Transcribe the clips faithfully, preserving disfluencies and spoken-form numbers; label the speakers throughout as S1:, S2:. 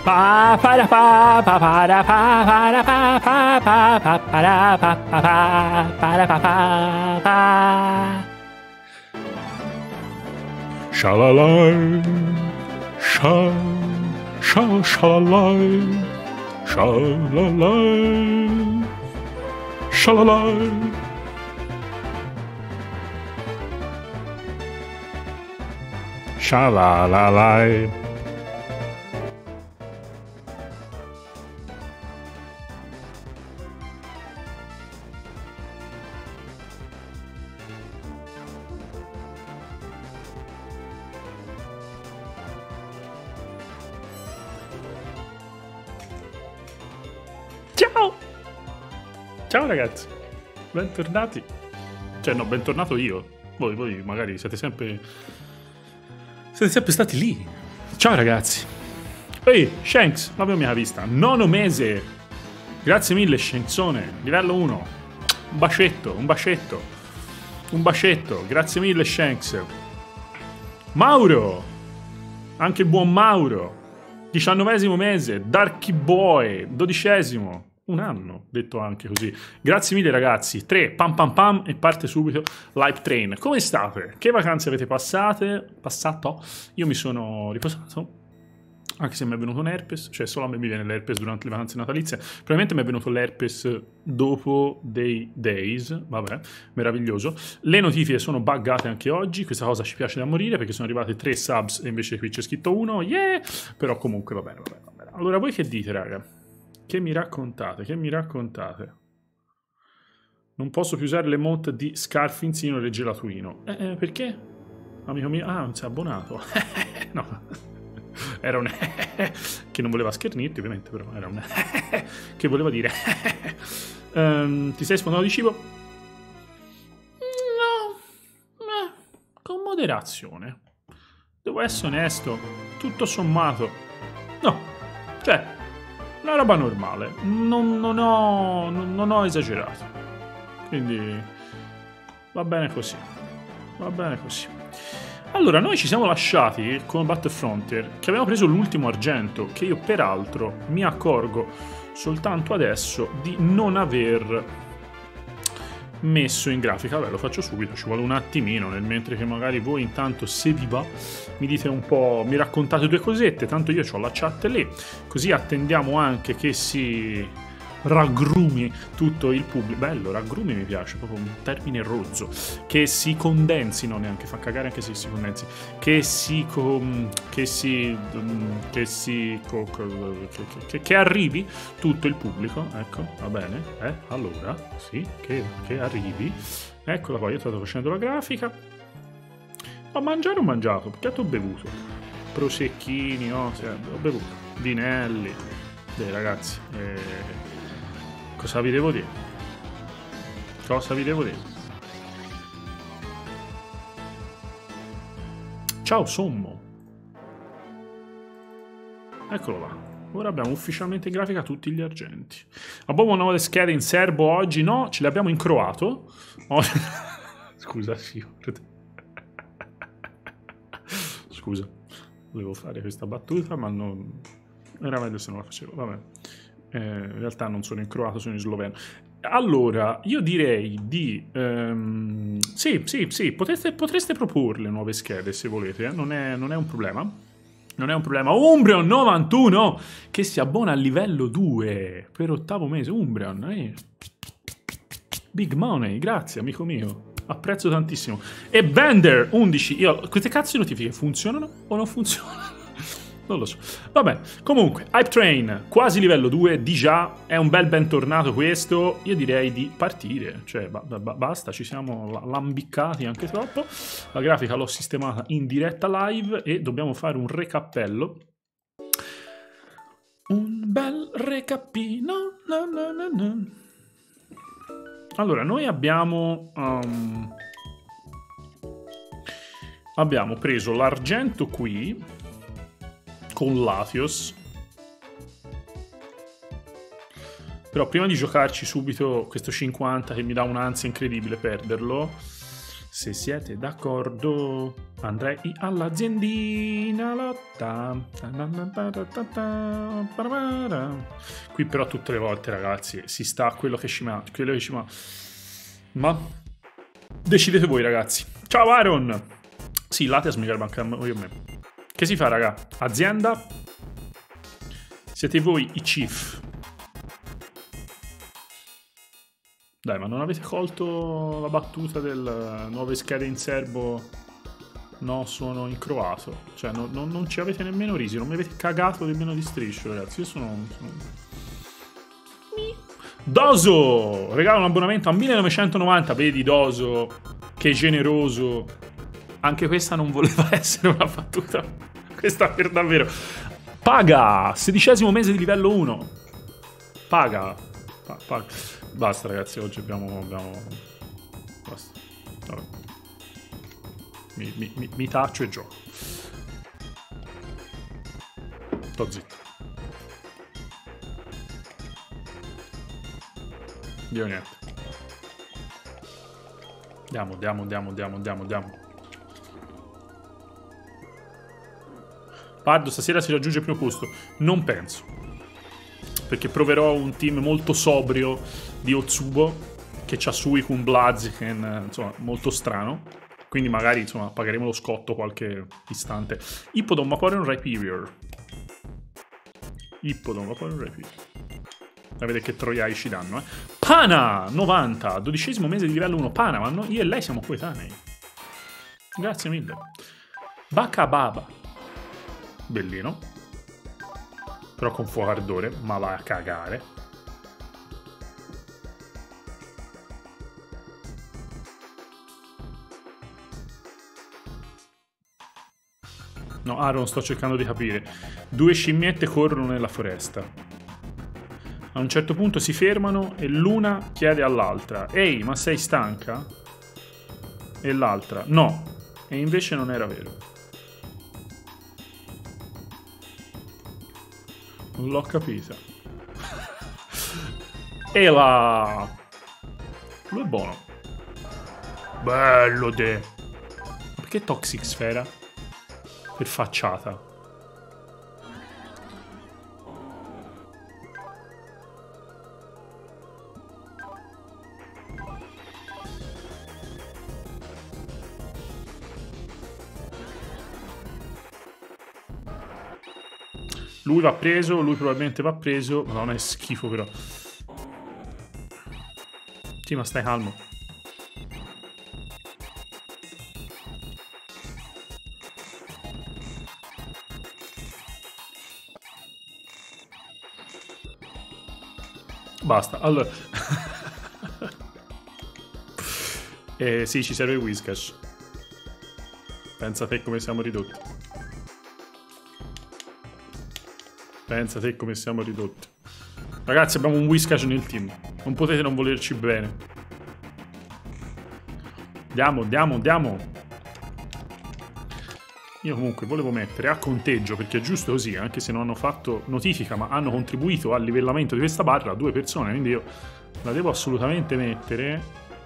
S1: Pa para pa pa para pa para pa pa pa pa para pa pa pa para pa pa pa. Shalalai, sha sha shalalai, shalalai, shalalai. Shalalai. Ciao! Ciao ragazzi, bentornati. Cioè no, bentornato io. Voi, voi magari siete sempre... Siete sempre stati lì. Ciao ragazzi. Ehi, Shanks, l'avevo mica vista. Nono mese. Grazie mille, Shanksone. Livello uno. Un bacetto, un bacetto. Un bacetto. Grazie mille, Shanks. Mauro. Anche il buon Mauro. diciannovesimo mese. Darky Boy. Dodicesimo. Un anno, detto anche così. Grazie mille ragazzi. tre, pam pam pam e parte subito l'Hype Train. Come state? Che vacanze avete passate? Passato? Io mi sono riposato, anche se mi è venuto un herpes, cioè solo a me mi viene l'herpes durante le vacanze natalizie. Probabilmente mi è venuto l'herpes dopo dei days, vabbè, meraviglioso. Le notifiche sono buggate anche oggi, questa cosa ci piace da morire perché sono arrivate tre subs e invece qui c'è scritto uno, yeah! Però comunque va bene, va bene, va bene. Allora voi che dite raga? Che mi raccontate? Che mi raccontate? Non posso più usare l'emote di Scarfinzino e Gelatuino. Eh, eh, perché? Amico mio... Ah, non sei abbonato. No. Era un... che non voleva schernirti, ovviamente, però era un... che voleva dire... um, ti sei sfondato di cibo? No. Eh, con moderazione. Devo essere onesto. Tutto sommato. No. Cioè... una roba normale, non, non, ho, non, non ho esagerato, quindi va bene così, va bene così. Allora, noi ci siamo lasciati con Battle Frontier, che abbiamo preso l'ultimo argento, che io peraltro mi accorgo soltanto adesso di non aver messo in grafica. Vabbè, lo faccio subito, ci vuole un attimino, nel mentre che magari voi intanto, se vi va, mi dite un po', mi raccontate due cosette, tanto io ho la chat lì, così attendiamo anche che si raggrumi tutto il pubblico. Bello, raggrumi mi piace, proprio un termine rozzo. Che si condensino, neanche fa cagare anche se si condensi, che si com, che si che si co, co, che, che, che arrivi tutto il pubblico, ecco, va bene, eh? Allora, sì, che, che arrivi, eccola qua, io sto facendo la grafica. Ma mangiare ho mangiato, perché ho bevuto prosecchini, oh, sì, ho bevuto vinelli. Dei ragazzi, eh, cosa vi devo dire? Cosa vi devo dire? Ciao Sommo. Eccolo là. Ora abbiamo ufficialmente in grafica tutti gli argenti. Abbiamo nuove schede in serbo oggi? No, ce le abbiamo in croato. Oh. Scusa, sì. Scusa, volevo fare questa battuta, ma non... era meglio se non la facevo. Vabbè. Eh, in realtà non sono in croato, sono in sloveno. Allora, io direi di... Um, sì, sì, sì, potreste, potreste proporle nuove schede se volete, eh? non, è, non è un problema. Non è un problema. Umbreon novantuno che si abbona al livello due per ottavo mese. Umbreon, eh? Big money, grazie amico mio. Apprezzo tantissimo. E Bender undici. Io, queste cazzo di notifiche funzionano o non funzionano? Non lo so. Vabbè, comunque, Hype Train, quasi livello due, di già, è un bel bentornato questo. Io direi di partire, cioè ba ba basta, ci siamo lambiccati anche troppo. La grafica l'ho sistemata in diretta live e dobbiamo fare un recappello. Un bel recapino. No, no, no, no. Allora, noi abbiamo... Um, abbiamo preso l'argento qui con Latios, però prima di giocarci subito questo cinquanta che mi dà un'ansia incredibile perderlo, Se siete d'accordo, andrei all'aziendina lotta. Qui però tutte le volte, ragazzi, si sta a quello che ci ma... Quello che ci ma... ma... decidete voi, ragazzi. Ciao, Aaron! Sì, Latias mi garba anche a me. Che si fa, raga? Azienda? Siete voi i chief. Dai, ma non avete colto la battuta del nuove schede in serbo? No, sono incroato. Cioè, no, no, non ci avete nemmeno risi, non mi avete cagato nemmeno di striscio, ragazzi. Io sono... sono... Doso! Regala un abbonamento a millenovecentonovanta. Vedi, Doso, che generoso. Anche questa non voleva essere una battuta. Questa per davvero. Paga! Sedicesimo mese di livello uno. Paga. Pa paga. Basta, ragazzi, oggi abbiamo... abbiamo... Basta. Vabbè. Mi, mi, mi, mi taccio e gioco. Sto zitto. Dio niente. Andiamo, andiamo, andiamo, andiamo, andiamo, andiamo. Pardo, stasera si raggiunge il primo posto. Non penso. Perché proverò un team molto sobrio di Otsubo, che c'ha Suicune, Blaziken, insomma, molto strano. Quindi magari, insomma, pagheremo lo scotto qualche istante. Hippodon, Vaporeon, Rhyperior. Hippodon, Vaporeon, Rhyperior. A vedere che troiai ci danno, eh. Pana, novanta, dodicesimo mese di livello uno. Pana, ma no, io e lei siamo coetanei. Grazie mille. Bakababa. Bellino. Però con fuoco ardore, ma va a cagare. No, Aaron, sto cercando di capire. Due scimmiette corrono nella foresta. A un certo punto si fermano e l'una chiede all'altra: ehi, ma sei stanca? E l'altra: no. E invece non era vero. Non l'ho capita. E la... Lui è buono. Bello de. Ma perché Toxic Sfera? Per facciata. Lui va preso, lui probabilmente va preso. Madonna, è schifo però. Sì, ma stai calmo. Basta, allora. eh, sì, ci serve il Whiscash. Pensa te come siamo ridotti. Pensa te come siamo ridotti. Ragazzi, abbiamo un Whiscash nel team. Non potete non volerci bene. Andiamo, andiamo, andiamo. Io comunque volevo mettere a conteggio, perché è giusto così, anche se non hanno fatto notifica, ma hanno contribuito al livellamento di questa barra, due persone, quindi io la devo assolutamente mettere.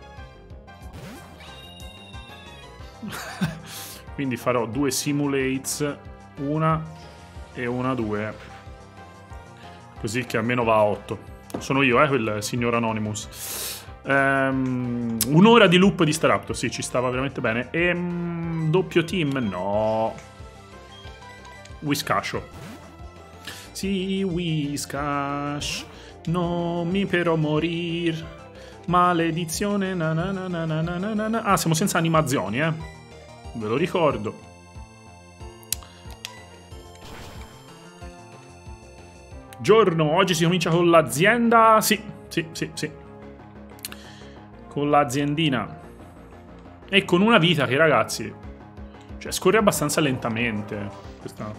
S1: Quindi farò due simulates, una e una due. Così che almeno va a otto. Sono io, eh, quel signor Anonymous. Um, Un'ora di loop di Staraptor, sì, ci stava veramente bene. E um, doppio team, no. Whiscasho. Sì, Whiscash. Non mi però morir. Maledizione. Na na na na na na na. Ah, siamo senza animazioni, eh. Ve lo ricordo. Giorno, oggi si comincia con l'azienda. Sì, sì, sì, sì. Con l'aziendina. E con una vita che, ragazzi, cioè, scorre abbastanza lentamente. Questa...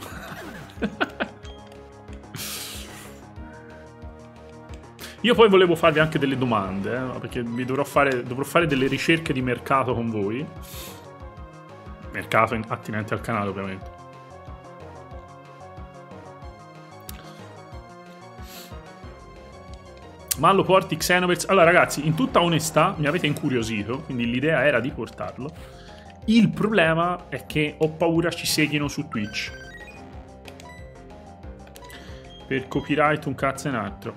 S1: Io poi volevo farvi anche delle domande, eh, perché vi dovrò fare, dovrò fare delle ricerche di mercato con voi. Mercato attinente al canale, ovviamente. Ma lo porti Xenoverse? Allora ragazzi, in tutta onestà mi avete incuriosito, quindi l'idea era di portarlo. Il problema è che ho paura ci seghino su Twitch. Per copyright un cazzo e un altro.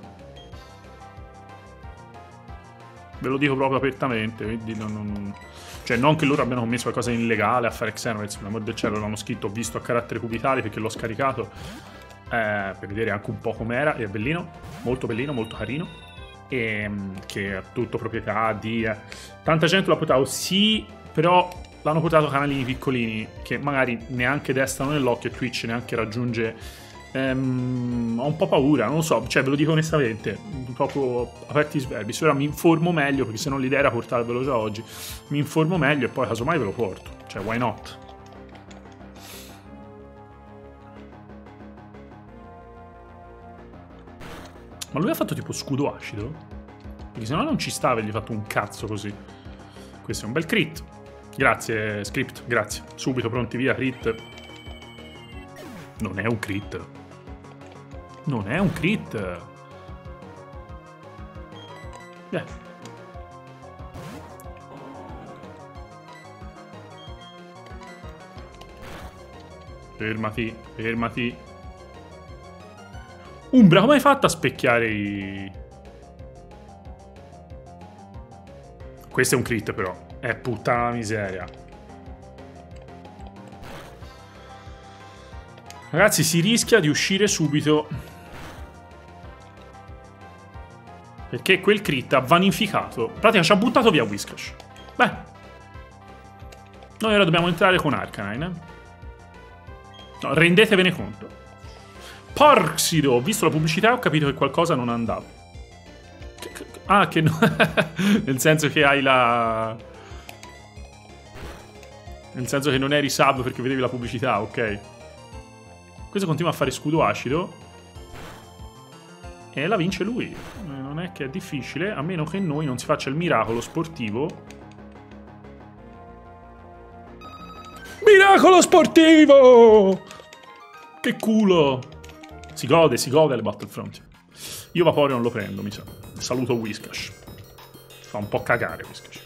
S1: Ve lo dico proprio apertamente, quindi non, non... Cioè non che loro abbiano commesso qualcosa di illegale a fare Xenoverse, per l'amor del cielo, l'hanno scritto, ho visto a carattere cubitale perché l'ho scaricato eh, per vedere anche un po' com'era, e è bellino, molto bellino, molto carino, e che è tutto proprietà di... Eh. Tanta gente l'ha portato, sì, però l'hanno portato canalini piccolini che magari neanche destano nell'occhio e Twitch neanche raggiunge... Um, ho un po' paura, non lo so, cioè ve lo dico onestamente, proprio aperti sverbi. Ora mi informo meglio, perché se no l'idea era portarvelo già oggi. Mi informo meglio e poi casomai ve lo porto, cioè why not? Ma lui ha fatto tipo scudo acido? Perché se no non ci sta avergli fatto un cazzo così. Questo è un bel crit. Grazie script, grazie. Subito pronti via, crit. Non è un crit. Non è un crit. Beh. Fermati, fermati. Umbra, come hai fatto a specchiare i... Questo è un crit però. È puttana miseria. Ragazzi, si rischia di uscire subito. Perché quel crit ha vanificato. In pratica ci ha buttato via Whiscash. Beh. Noi ora dobbiamo entrare con Arcanine. Eh? No, rendetevene conto. Porxido, ho visto la pubblicità e ho capito che qualcosa non andava. Ah, che no. Nel senso che hai la... Nel senso che non eri sub perché vedevi la pubblicità, ok. Questo continua a fare scudo acido. E la vince lui. Non è che è difficile, a meno che noi non si faccia il miracolo sportivo. Miracolo sportivo! Che culo! Si gode, si gode le Battlefront. Io Vaporeon lo prendo, mi sa. Saluto Whiscash. Fa un po' cagare Whiscash.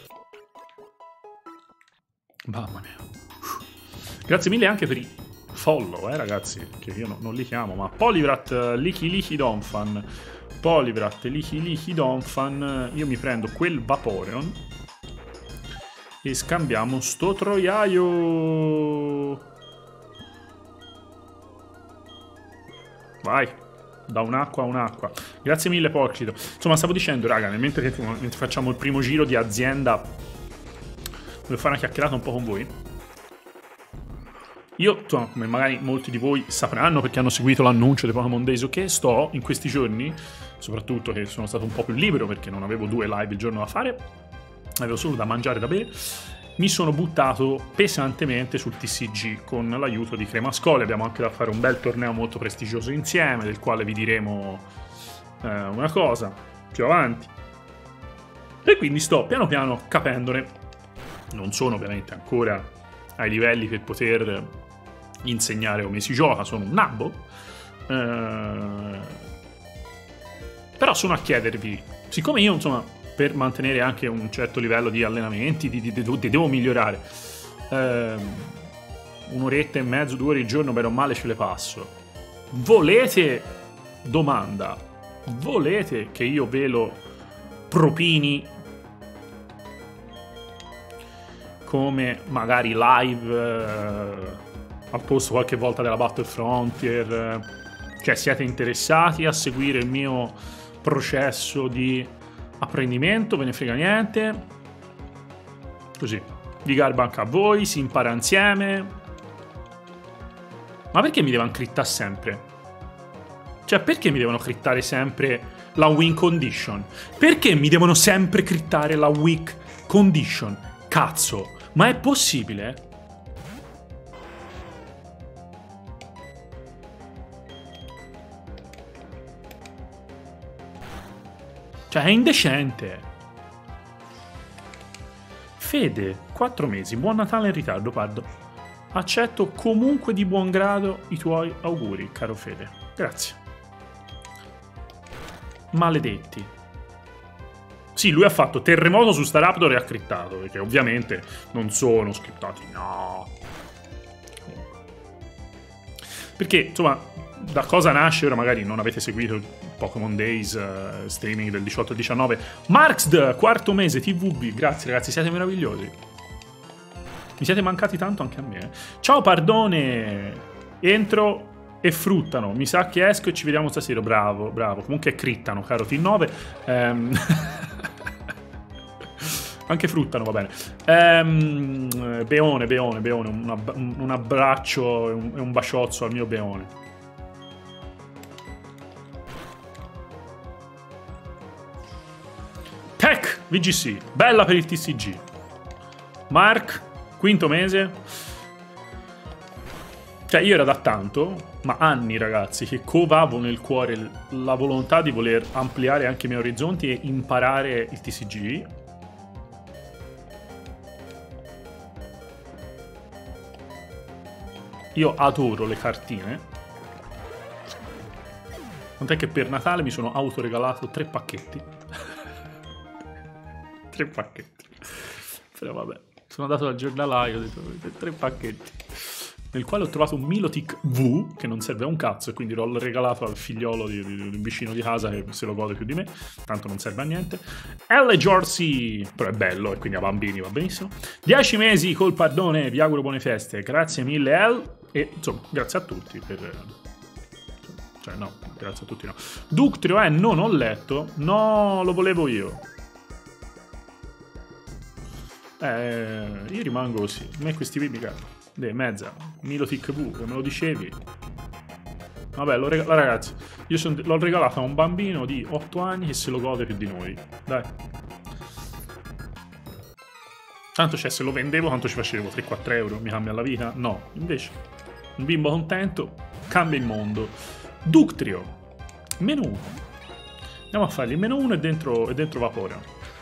S1: Mamma mia. Grazie mille anche per i follow, eh ragazzi, che io no, non li chiamo, ma Polivrat, Lichi Lichi Donphan, Polivrat, Lichi Lichi Donphan, io mi prendo quel Vaporeon e scambiamo sto troiaio. Vai, da un'acqua a un'acqua. Grazie mille Porcito. Insomma, stavo dicendo, raga, nel mentre, che, mentre facciamo il primo giro di azienda, voglio fare una chiacchierata un po' con voi. Io, insomma, come magari molti di voi sapranno perché hanno seguito l'annuncio di Pokémon Days, che sto in questi giorni, soprattutto che sono stato un po' più libero perché non avevo due live il giorno da fare, avevo solo da mangiare e da bere, mi sono buttato pesantemente sul T C G con l'aiuto di Cremascole. Abbiamo anche da fare un bel torneo molto prestigioso insieme, del quale vi diremo eh, una cosa più avanti. E quindi sto piano piano capendone. Non sono ovviamente ancora ai livelli per poter insegnare come si gioca, sono un nabbo, eh, però sono a chiedervi, siccome io insomma per mantenere anche un certo livello di allenamenti di, di, di, di devo migliorare, eh, un'oretta e mezzo, due ore al giorno bene o male ce le passo, volete, domanda, volete che io ve lo propini come magari live eh, al posto qualche volta della Battle Frontier, eh, cioè siete interessati a seguire il mio processo di apprendimento, ve ne frega niente, così vi garba anche a voi, si impara insieme. Ma perché mi devono crittare sempre? Cioè perché mi devono crittare sempre la win condition? Perché mi devono sempre crittare la weak condition? Cazzo, ma è possibile? Cioè è indecente. Fede, quattro mesi, buon Natale in ritardo, Pardo. Accetto comunque di buon grado i tuoi auguri, caro Fede. Grazie. Maledetti. Sì, lui ha fatto terremoto su sta Raptor e ha crittato, perché ovviamente non sono scriptati, no. Perché, insomma, da cosa nasce, ora magari non avete seguito Pokémon Days, uh, streaming del diciotto e diciannove. Marxd, quarto mese, T V B, grazie ragazzi, siete meravigliosi. Mi siete mancati tanto anche a me. Eh. Ciao Pardone, entro e fruttano, mi sa che esco e ci vediamo stasera, bravo, bravo. Comunque crittano, caro T nove. Ehm... Anche fruttano, va bene. Ehm, Beone, Beone, Beone, un, ab un abbraccio e un, un baciozzo al mio Beone. Tech, V G C, bella per il T C G. Mark, quinto mese. Cioè io era da tanto, ma anni ragazzi, che covavo nel cuore la volontà di voler ampliare anche i miei orizzonti e imparare il T C G. Io adoro le cartine. Tant'è che per Natale mi sono autoregalato tre pacchetti. Tre pacchetti. Però vabbè, sono andato dal giornalaio, ho detto tre pacchetti. Nel quale ho trovato un Milotic V, che non serve a un cazzo, e quindi l'ho regalato al figliolo di, di, di un vicino di casa che se lo gode più di me, tanto non serve a niente. L. Jorsey, però è bello e quindi a bambini va benissimo. dieci mesi col Pardone, vi auguro buone feste, grazie mille L. E insomma, grazie a tutti per... Cioè no, grazie a tutti no. Ductrio, eh, non ho letto. No, lo volevo io. Eh, io rimango così. A me questi qui mica... De mezza. Milotic V, che me lo dicevi. Vabbè, l'ho regalato, ragazzi. Io l'ho regalato a un bambino di otto anni che se lo gode più di noi. Dai. Tanto, cioè, se lo vendevo, quanto ci facevo? tre quattro euro? Mi cambia la vita? No, invece... Un bimbo contento cambia il mondo. Ductrio, meno uno. Andiamo a fargli il meno uno e dentro, e dentro Vaporeon.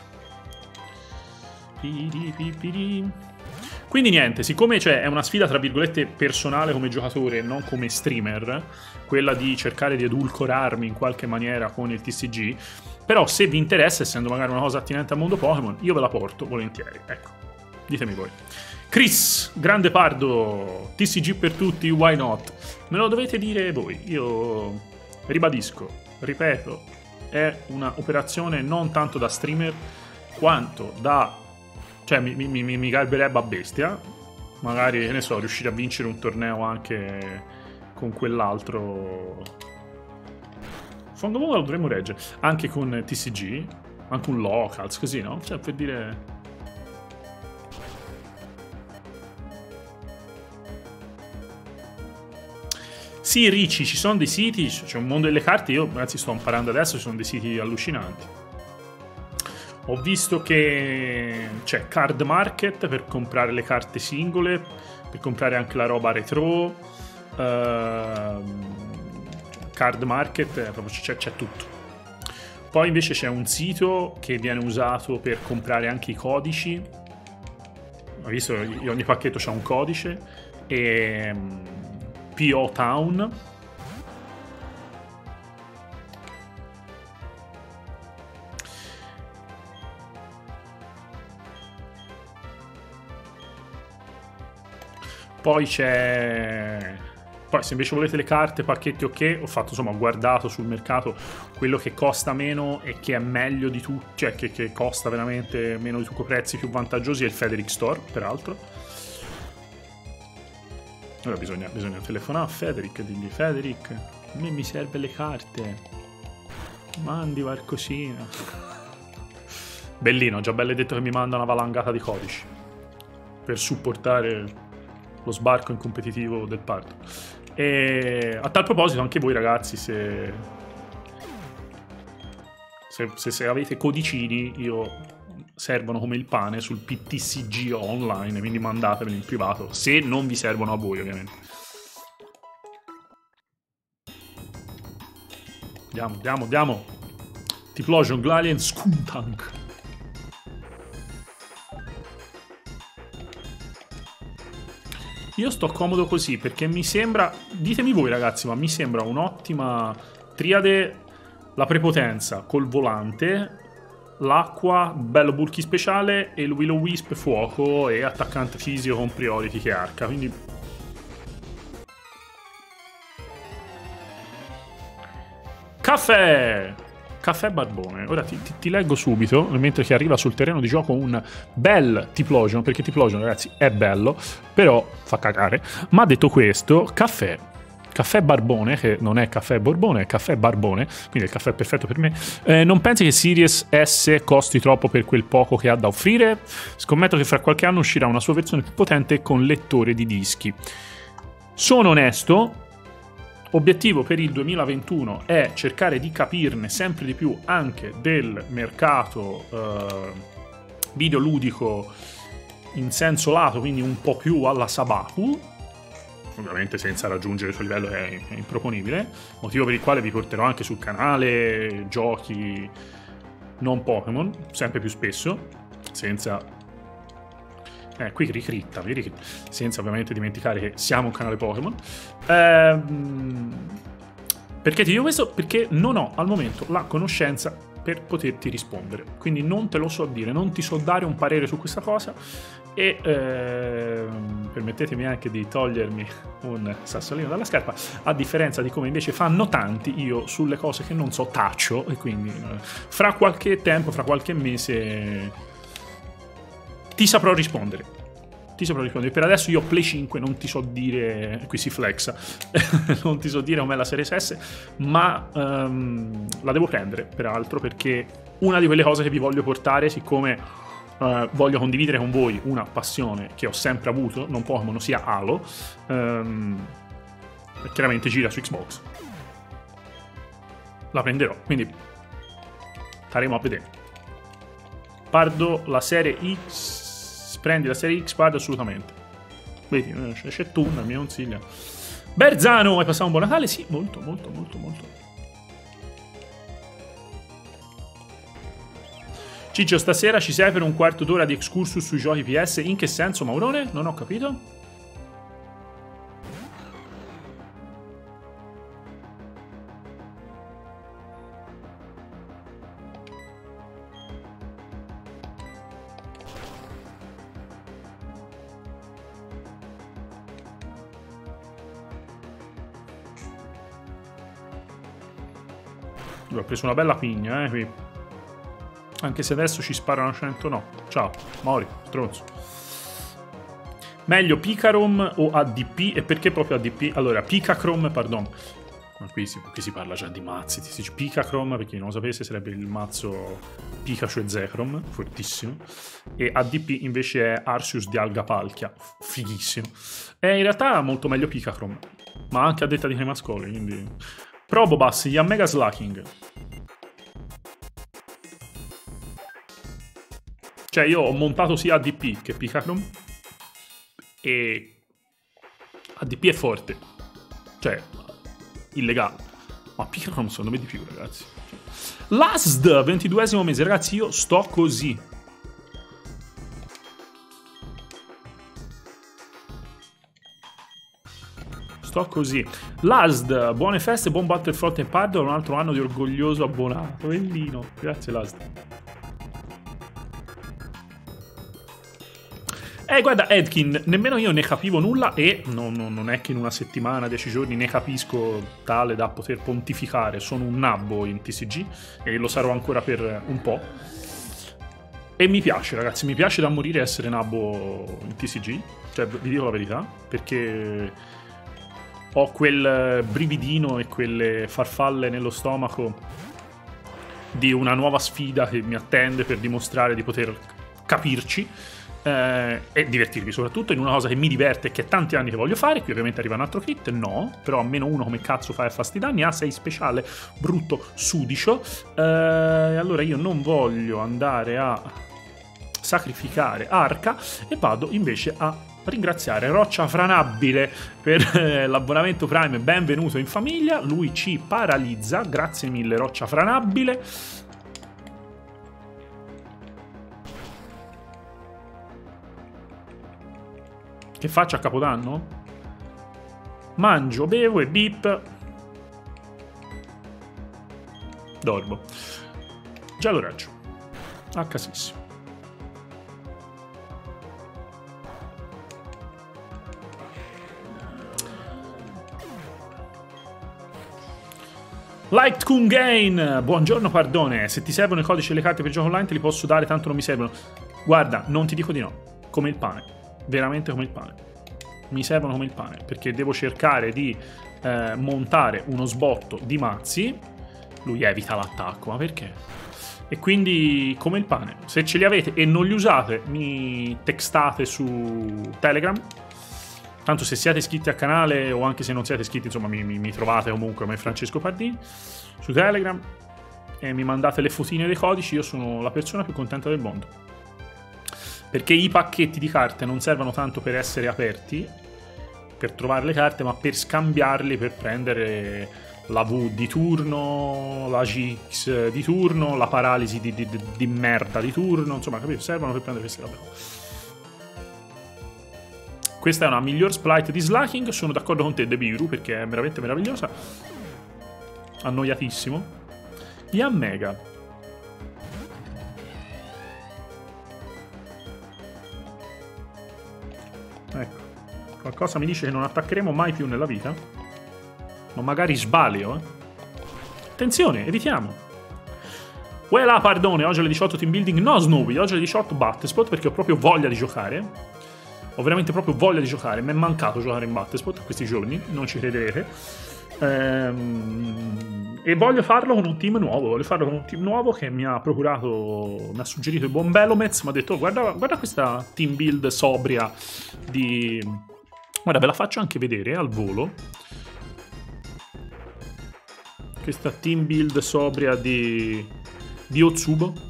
S1: Quindi niente, siccome cioè, è una sfida tra virgolette personale come giocatore, non come streamer, quella di cercare di edulcorarmi in qualche maniera con il T C G, però se vi interessa, essendo magari una cosa attinente al mondo Pokémon, io ve la porto volentieri, ecco, ditemi voi. Chris, grande Pardo, T C G per tutti, why not? Me lo dovete dire voi, io ribadisco, ripeto, è una operazione non tanto da streamer quanto da... cioè mi, mi, mi, mi garberebbe a bestia, magari, che ne so, riuscire a vincere un torneo anche con quell'altro... Fondo lo dovremmo reggere, anche con T C G, anche un Locals, così, no? Cioè per dire... Sì, Ricci, ci sono dei siti, c'è un mondo delle carte, io ragazzi sto imparando adesso, ci sono dei siti allucinanti. Ho visto che c'è Card Market per comprare le carte singole, per comprare anche la roba retro, uh, Card Market, c'è tutto. Poi invece c'è un sito che viene usato per comprare anche i codici. Ho visto che ogni pacchetto c'ha un codice, e... P O Town. Poi c'è... Poi se invece volete le carte, pacchetti ok, ho fatto, insomma, ho guardato sul mercato quello che costa meno e che è meglio di tutto, cioè che, che costa veramente meno di tutti i prezzi più vantaggiosi, è il Federic Store, peraltro. Ora bisogna, bisogna telefonare a Federic e dirgli: Federic, a me mi serve le carte, mandi qualcosina. Bellino, già bello detto che mi manda una valangata di codici per supportare lo sbarco in competitivo del Pardo. E a tal proposito anche voi ragazzi, se, se, se, se avete codicini, io... servono come il pane sul P T C G online, quindi mandateveli in privato se non vi servono a voi, ovviamente. Andiamo, andiamo, andiamo. Tiplosion, Glalian, Skuntank. Io sto comodo così perché mi sembra, ditemi voi ragazzi, ma mi sembra un'ottima triade la prepotenza col volante l'acqua, bello bulky speciale, e il Will-O-Wisp fuoco e attaccante fisico con priority che arca, quindi... Caffè! Caffè Barbone. Ora ti, ti, ti leggo subito, mentre che arriva sul terreno di gioco un bel Tiplosion, perché Tiplosion, ragazzi, è bello, però fa cagare. Ma detto questo, caffè. Caffè Barbone, che non è caffè Borbone, è caffè Barbone, quindi è il caffè perfetto per me. Eh, non pensi che Series S costi troppo per quel poco che ha da offrire? Scommetto che fra qualche anno uscirà una sua versione più potente con lettore di dischi. Sono onesto, obiettivo per il duemilaventuno è cercare di capirne sempre di più anche del mercato eh, videoludico in senso lato, quindi un po' più alla Sabaku. Ovviamente senza raggiungere il suo livello è, è improponibile, motivo per il quale vi porterò anche sul canale giochi non Pokémon, sempre più spesso, senza... Eh, qui ricritta, ricritta, senza ovviamente dimenticare che siamo un canale Pokémon. Ehm, perché ti dico questo? Perché non ho al momento la conoscenza per poterti rispondere, quindi non te lo so dire, non ti so dare un parere su questa cosa. E ehm, permettetemi anche di togliermi un sassolino dalla scarpa, a differenza di come invece fanno tanti, io sulle cose che non so taccio, e quindi eh, fra qualche tempo, fra qualche mese ti saprò rispondere. Ti saprò rispondere. Per adesso io Play cinque non ti so dire, qui si flexa, non ti so dire com'è la Series S, ma um, la devo prendere, peraltro, perché una di quelle cose che vi voglio portare, siccome Uh, voglio condividere con voi una passione che ho sempre avuto, non Pokémon, sia Halo, um, chiaramente gira su Xbox. La prenderò, quindi staremo a vedere. Pardo la serie X, prendi la serie X, Pardo assolutamente. Vedi, c'è tu, mi consiglia. Berzano, hai passato un buon Natale? Sì, molto, molto, molto, molto. Ciccio, stasera ci sei per un quarto d'ora di excursus sui giochi P S? In che senso, Maurone? Non ho capito. Ho preso una bella pigna, eh, qui. Anche se adesso ci sparano a cento no. Ciao, Mauri, stronzo. Meglio Picarom o A D P? E perché proprio A D P? Allora, Picacrom, pardon. Ma qui si, qui si parla già di mazzi. Si dice Picacrom, per chi non lo sapesse, sarebbe il mazzo Pikachu e Zekrom, fortissimo. E A D P invece è Arceus di Algapalchia, fighissimo. È in realtà molto meglio Picacrom, ma anche a detta di Cremascoli, quindi... Probobus, Yamega Slacking. Cioè io ho montato sia A D P che Picacrom e A D P è forte, cioè illegale, ma Picacrom secondo me di più, ragazzi. Last, ventiduesimo mese, ragazzi, io sto così. Sto così. Last, buone feste, buon Battlefront e Pardo, un altro anno di orgoglioso abbonato. Bellino, grazie Last. Eh, guarda, Edkin, nemmeno io ne capivo nulla e non, non, non è che in una settimana, dieci giorni ne capisco tale da poter pontificare. Sono un nabbo in T C G e lo sarò ancora per un po'. E mi piace, ragazzi, mi piace da morire essere nabbo in T C G. Cioè, vi dico la verità, perché ho quel brividino e quelle farfalle nello stomaco di una nuova sfida che mi attende per dimostrare di poter capirci. Eh, e divertirmi soprattutto in una cosa che mi diverte e che è tanti anni che voglio fare. Qui ovviamente arriva un altro crit, no, però a meno uno come cazzo fa F sti danni, A sei speciale, brutto sudicio. Eh, allora io non voglio andare a sacrificare Arca e vado invece a ringraziare Roccia Franabile per eh, l'abbonamento Prime, benvenuto in famiglia, lui ci paralizza, grazie mille Roccia Franabile. Che faccio a Capodanno? Mangio, bevo e beep. Dormo. Già lo raggio. A casissimo. Light Kun Gain, buongiorno Pardone, se ti servono i codici e le carte per gioco online te li posso dare, tanto non mi servono. Guarda, non ti dico di no, come il pane, veramente come il pane. Mi servono come il pane, perché devo cercare di eh, montare uno sbotto di mazzi. Lui evita l'attacco, ma perché? E quindi come il pane, se ce li avete e non li usate, mi textate su Telegram. Tanto se siete iscritti al canale o anche se non siete iscritti, insomma, mi, mi, mi trovate comunque come Francesco Pardini su Telegram e mi mandate le fotine dei codici, io sono la persona più contenta del mondo. Perché i pacchetti di carte non servono tanto per essere aperti, per trovare le carte, ma per scambiarli, per prendere la V di turno, la G X di turno, la paralisi di, di, di merda di turno, insomma, capito? Servono per prendere queste robe. Questa è una miglior sprite di Slacking, sono d'accordo con te Debiru perché è veramente meravigliosa. Annoiatissimo. Ian Mega. Ecco, qualcosa mi dice che non attaccheremo mai più nella vita. Ma magari sbaglio, eh. Attenzione, evitiamo. Uela, pardone, oggi alle diciotto team building, no Snoopy, oggi alle diciotto Battespot perché ho proprio voglia di giocare. Ho veramente proprio voglia di giocare, mi è mancato giocare in Battespot questi giorni, non ci crederete. Ehm, e voglio farlo con un team nuovo, voglio farlo con un team nuovo che mi ha procurato, mi ha suggerito il buon Belomez, mi ha detto oh, guarda, guarda questa team build sobria di... Guarda, ve la faccio anche vedere al volo. Questa team build sobria di, di Otsubo.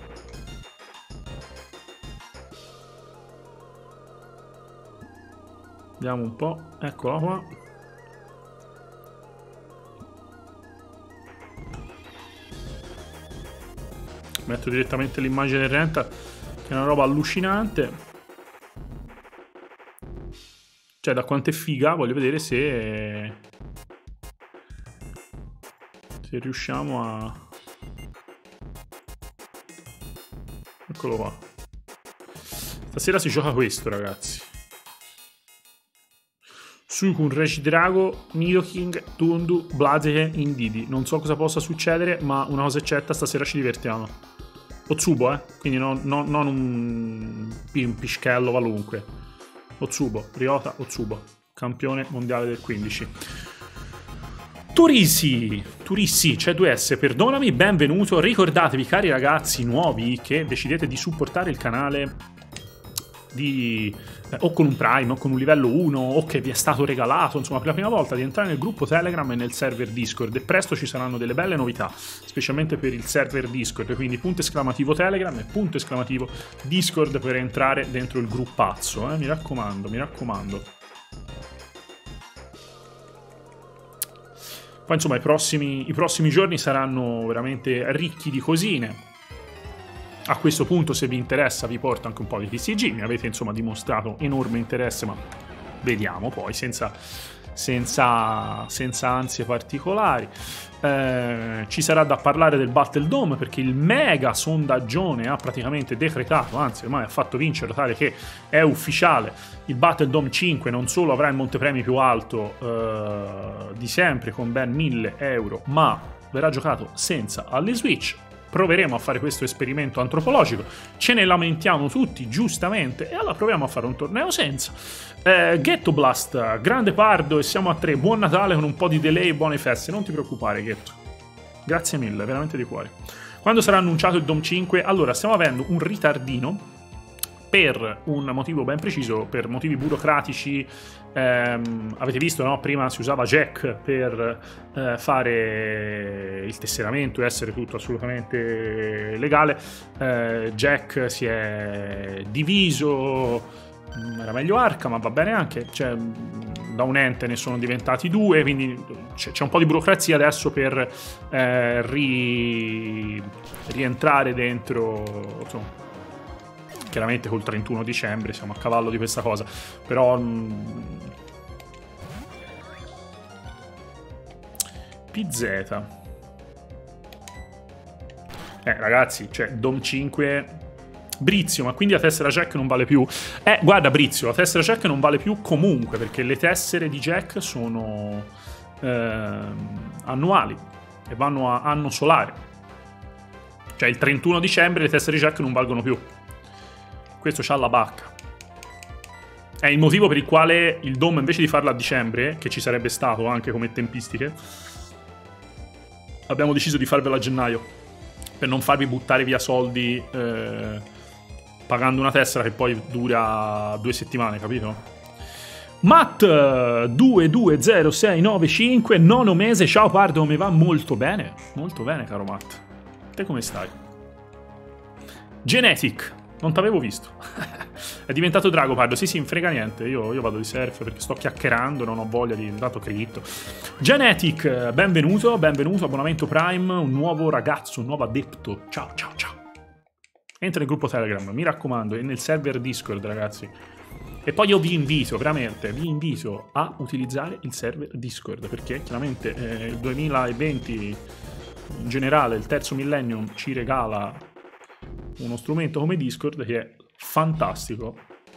S1: Vediamo un po', eccola qua. Metto direttamente l'immagine del renta, che è una roba allucinante. Cioè, da quanto è figa, voglio vedere se... Se riusciamo a... Eccolo qua. Stasera si gioca questo, ragazzi. Suicune, Regidrago, Nidoking, Tundu, Blaziken, Indidi. Non so cosa possa succedere, ma una cosa è certa, stasera ci divertiamo. Otsubo, eh? Quindi non, non, non un, un pischello qualunque. Otsubo, Ryota Otsubo, campione mondiale del quindici. Turisi, Turisi, c'è due S, perdonami, benvenuto. Ricordatevi, cari ragazzi nuovi, che decidete di supportare il canale di... o con un Prime o con un livello uno o che vi è stato regalato, insomma per la prima volta, di entrare nel gruppo Telegram e nel server Discord, e presto ci saranno delle belle novità specialmente per il server Discord, quindi punto esclamativo Telegram e punto esclamativo Discord per entrare dentro il gruppazzo, eh? mi raccomando, mi raccomando. Poi insomma i prossimi, i prossimi giorni saranno veramente ricchi di cosine. A questo punto, se vi interessa, vi porto anche un po' di T C G. Mi avete insomma dimostrato enorme interesse, ma vediamo poi, senza, senza, senza ansie particolari. Eh, ci sarà da parlare del Battle Dome, perché il mega sondaggione ha praticamente decretato, anzi ormai ha fatto vincere, tale che è ufficiale. Il Battle Dome cinque non solo avrà il montepremi più alto eh, di sempre, con ben mille euro, ma verrà giocato senza alle Switch. Proveremo a fare questo esperimento antropologico, ce ne lamentiamo tutti, giustamente, e allora proviamo a fare un torneo senza. Eh, Ghetto Blast, grande Pardo, e siamo a tre. Buon Natale con un po' di delay e buone feste. Non ti preoccupare, Ghetto. Grazie mille, veramente di cuore. Quando sarà annunciato il Dome cinque? Allora, stiamo avendo un ritardino per un motivo ben preciso, per motivi burocratici. Ehm, avete visto, no? Prima si usava Jack per eh, fare il tesseramento e essere tutto assolutamente legale. eh, Jack si è diviso, era meglio Arca, ma va bene anche, cioè, da un ente ne sono diventati due, quindi c'è un po' di burocrazia adesso per eh, ri... rientrare dentro, insomma. Chiaramente col trentuno dicembre siamo a cavallo di questa cosa, però mh... P Z. Eh ragazzi, cioè Dome cinque Brizio, ma quindi la tessera Jack non vale più? Eh, guarda Brizio, la tessera Jack non vale più comunque, perché le tessere di Jack sono eh, annuali e vanno a anno solare. Cioè il trentuno dicembre le tessere Jack non valgono più. Questo c'ha la bacca. È il motivo per il quale il Dome, invece di farlo a dicembre, che ci sarebbe stato anche come tempistiche, abbiamo deciso di farvelo a gennaio, per non farvi buttare via soldi eh, pagando una tessera che poi dura due settimane, capito? Matt due due zero sei nove cinque, nono mese, ciao Pardo, mi va molto bene, molto bene caro Matt. Te come stai? Genetic, non t'avevo visto. È diventato Drago Pardo, sì sì, non frega niente, io, io vado di surf perché sto chiacchierando, non ho voglia di dato critto. Genetic, benvenuto, benvenuto, abbonamento Prime, un nuovo ragazzo, un nuovo adepto, ciao ciao ciao. Entra nel gruppo Telegram, mi raccomando, e nel server Discord ragazzi. E poi io vi invito, veramente, vi invito a utilizzare il server Discord, perché chiaramente eh, il duemilaventi, in generale, il terzo millennium ci regala uno strumento come Discord che è fantastico.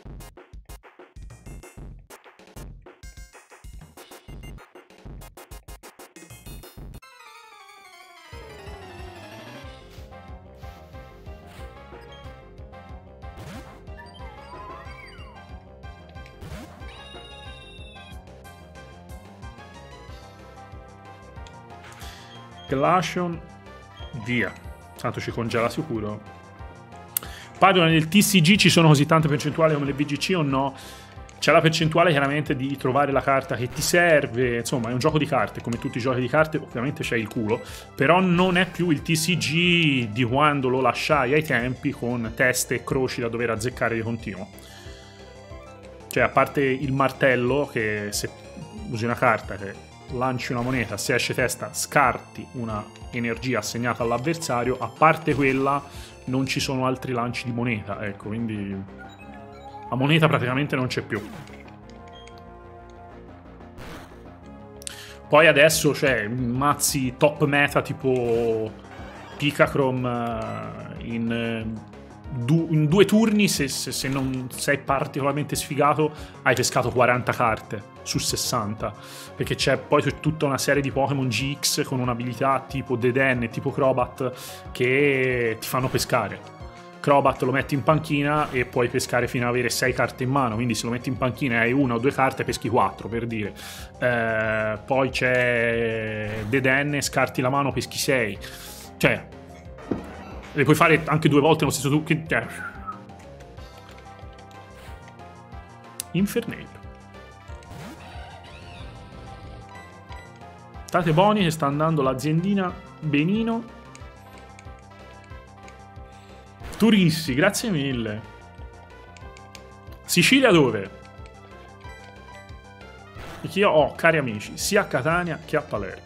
S1: Glacion, via. Tanto ci congela sicuro. Parlo nel T C G ci sono così tante percentuali come le V G C o no? C'è la percentuale chiaramente di trovare la carta che ti serve, insomma è un gioco di carte, come tutti i giochi di carte ovviamente c'è il culo, però non è più il T C G di quando lo lasciai ai tempi con teste e croci da dover azzeccare di continuo. Cioè a parte il martello, che se usi una carta che lanci una moneta, se esce testa scarti una energia assegnata all'avversario, a parte quella non ci sono altri lanci di moneta, ecco, quindi la moneta praticamente non c'è più. Poi adesso c'è mazzi top meta tipo Pikachrom in, du in due turni, se, se, se non sei particolarmente sfigato hai pescato quaranta carte su sessanta, perché c'è poi tutta una serie di Pokémon G X con un'abilità tipo Deden e tipo Crobat che ti fanno pescare. Crobat lo metti in panchina e puoi pescare fino ad avere sei carte in mano, quindi se lo metti in panchina e hai una o due carte peschi quattro, per dire. Eh, poi c'è Deden, scarti la mano, peschi sei. Cioè le puoi fare anche due volte nello stesso turno. Cioè. Infernape. State buoni che sta andando l'aziendina benino. Turissi, grazie mille. Sicilia dove? Perché io ho cari amici sia a Catania che a Palermo.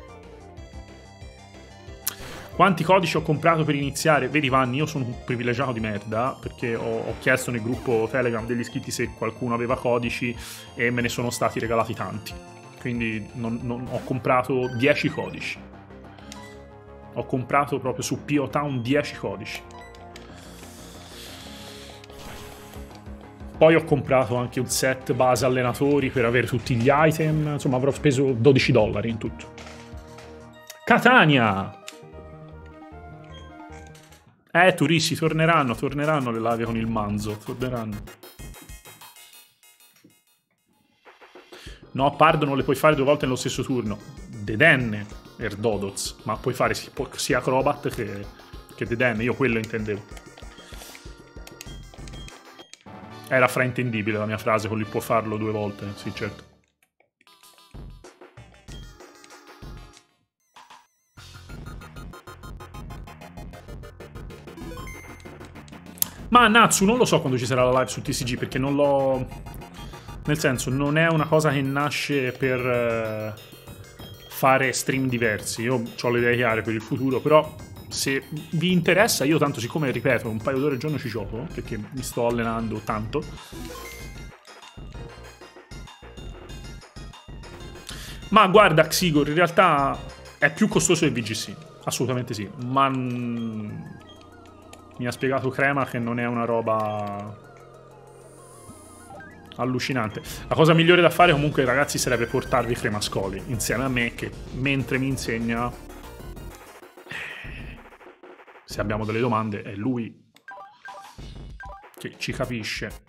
S1: Quanti codici ho comprato per iniziare? Vedi Vanni, io sono un privilegiato di merda, perché ho, ho chiesto nel gruppo Telegram degli iscritti se qualcuno aveva codici e me ne sono stati regalati tanti. Quindi non, non, ho comprato dieci codici. Ho comprato proprio su P O Town dieci codici. Poi ho comprato anche un set base allenatori per avere tutti gli item. Insomma avrò speso dodici dollari in tutto. Catania! Eh, turisti, torneranno, torneranno le live con il manzo, torneranno. No, Pardo non le puoi fare due volte nello stesso turno. Deden, Erdodoz, ma puoi fare sia Crobat che, che Deden, io quello intendevo. Era fraintendibile la mia frase con il può farlo due volte, sì certo. Ma Natsu non lo so quando ci sarà la live su T C G, perché non l'ho... Nel senso, non è una cosa che nasce per uh, fare stream diversi. Io ho le idee chiare per il futuro, però se vi interessa, io tanto siccome, ripeto, un paio d'ore al giorno ci gioco, perché mi sto allenando tanto. Ma guarda, Xigor, in realtà è più costoso del V G C, assolutamente sì, ma... Mi ha spiegato Crema che non è una roba allucinante. La cosa migliore da fare comunque, ragazzi, sarebbe portarvi Cremascoli insieme a me, che mentre mi insegna, se abbiamo delle domande, è lui che ci capisce.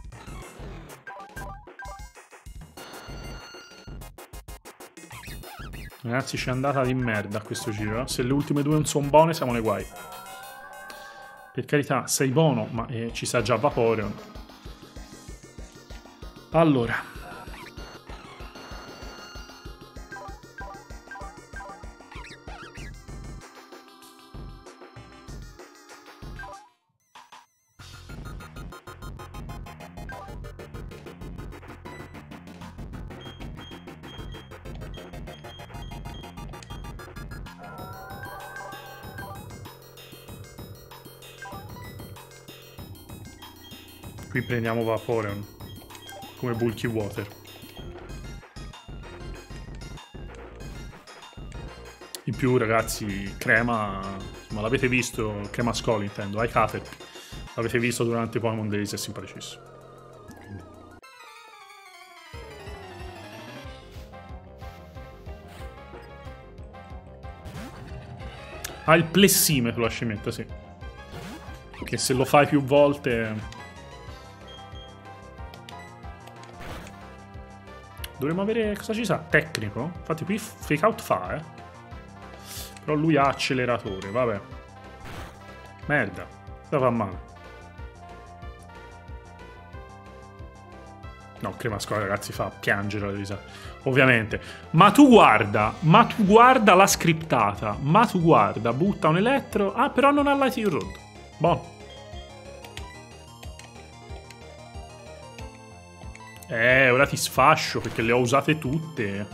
S1: Ragazzi, c'è andata di merda a questo giro. Eh? Se le ultime due non sono buone, siamo nei guai. Per carità, sei buono, ma eh, ci sa già Vaporeon. Allora. Qui prendiamo Vaporeon come Bulky Water. In più, ragazzi, Crema, ma l'avete visto, Cremascoli intendo, hai Caterpie, l'avete visto durante i Pokémon Days, è simpaticissimo. Quindi. Ha il plessimetro la scimmietta, sì. Che se lo fai più volte... Dovremmo avere... cosa ci sa? Tecnico? Infatti qui fake out fa, eh. Però lui ha acceleratore, vabbè. Merda. Cosa fa male? No, Cremascola, ragazzi, fa piangere la risata. Ovviamente. Ma tu guarda, ma tu guarda la scriptata. Ma tu guarda, butta un elettro. Ah, però non ha Lightning Rod. Boh. Eh, ora ti sfascio perché le ho usate tutte.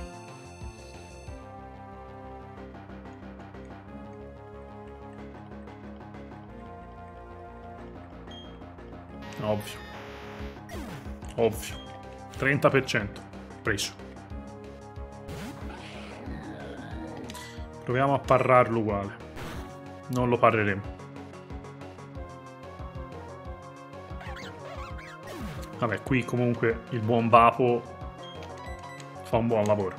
S1: Ovvio. Ovvio. trenta per cento. Preso. Proviamo a parrarlo uguale. Non lo parreremo. Vabbè, qui comunque il buon Vapo fa un buon lavoro.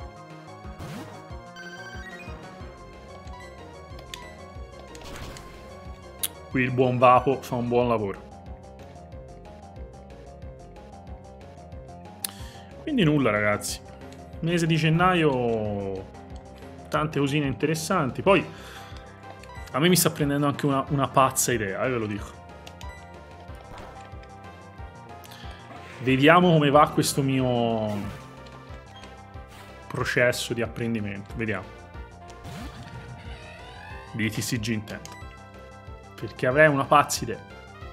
S1: Qui il buon Vapo fa un buon lavoro. Quindi nulla, ragazzi. Mese di gennaio, tante cosine interessanti. Poi a me mi sta prendendo anche una, una pazza idea, eh, ve lo dico. Vediamo come va questo mio processo di apprendimento. Vediamo. Di T C G intendo. Perché avrei una pazza idea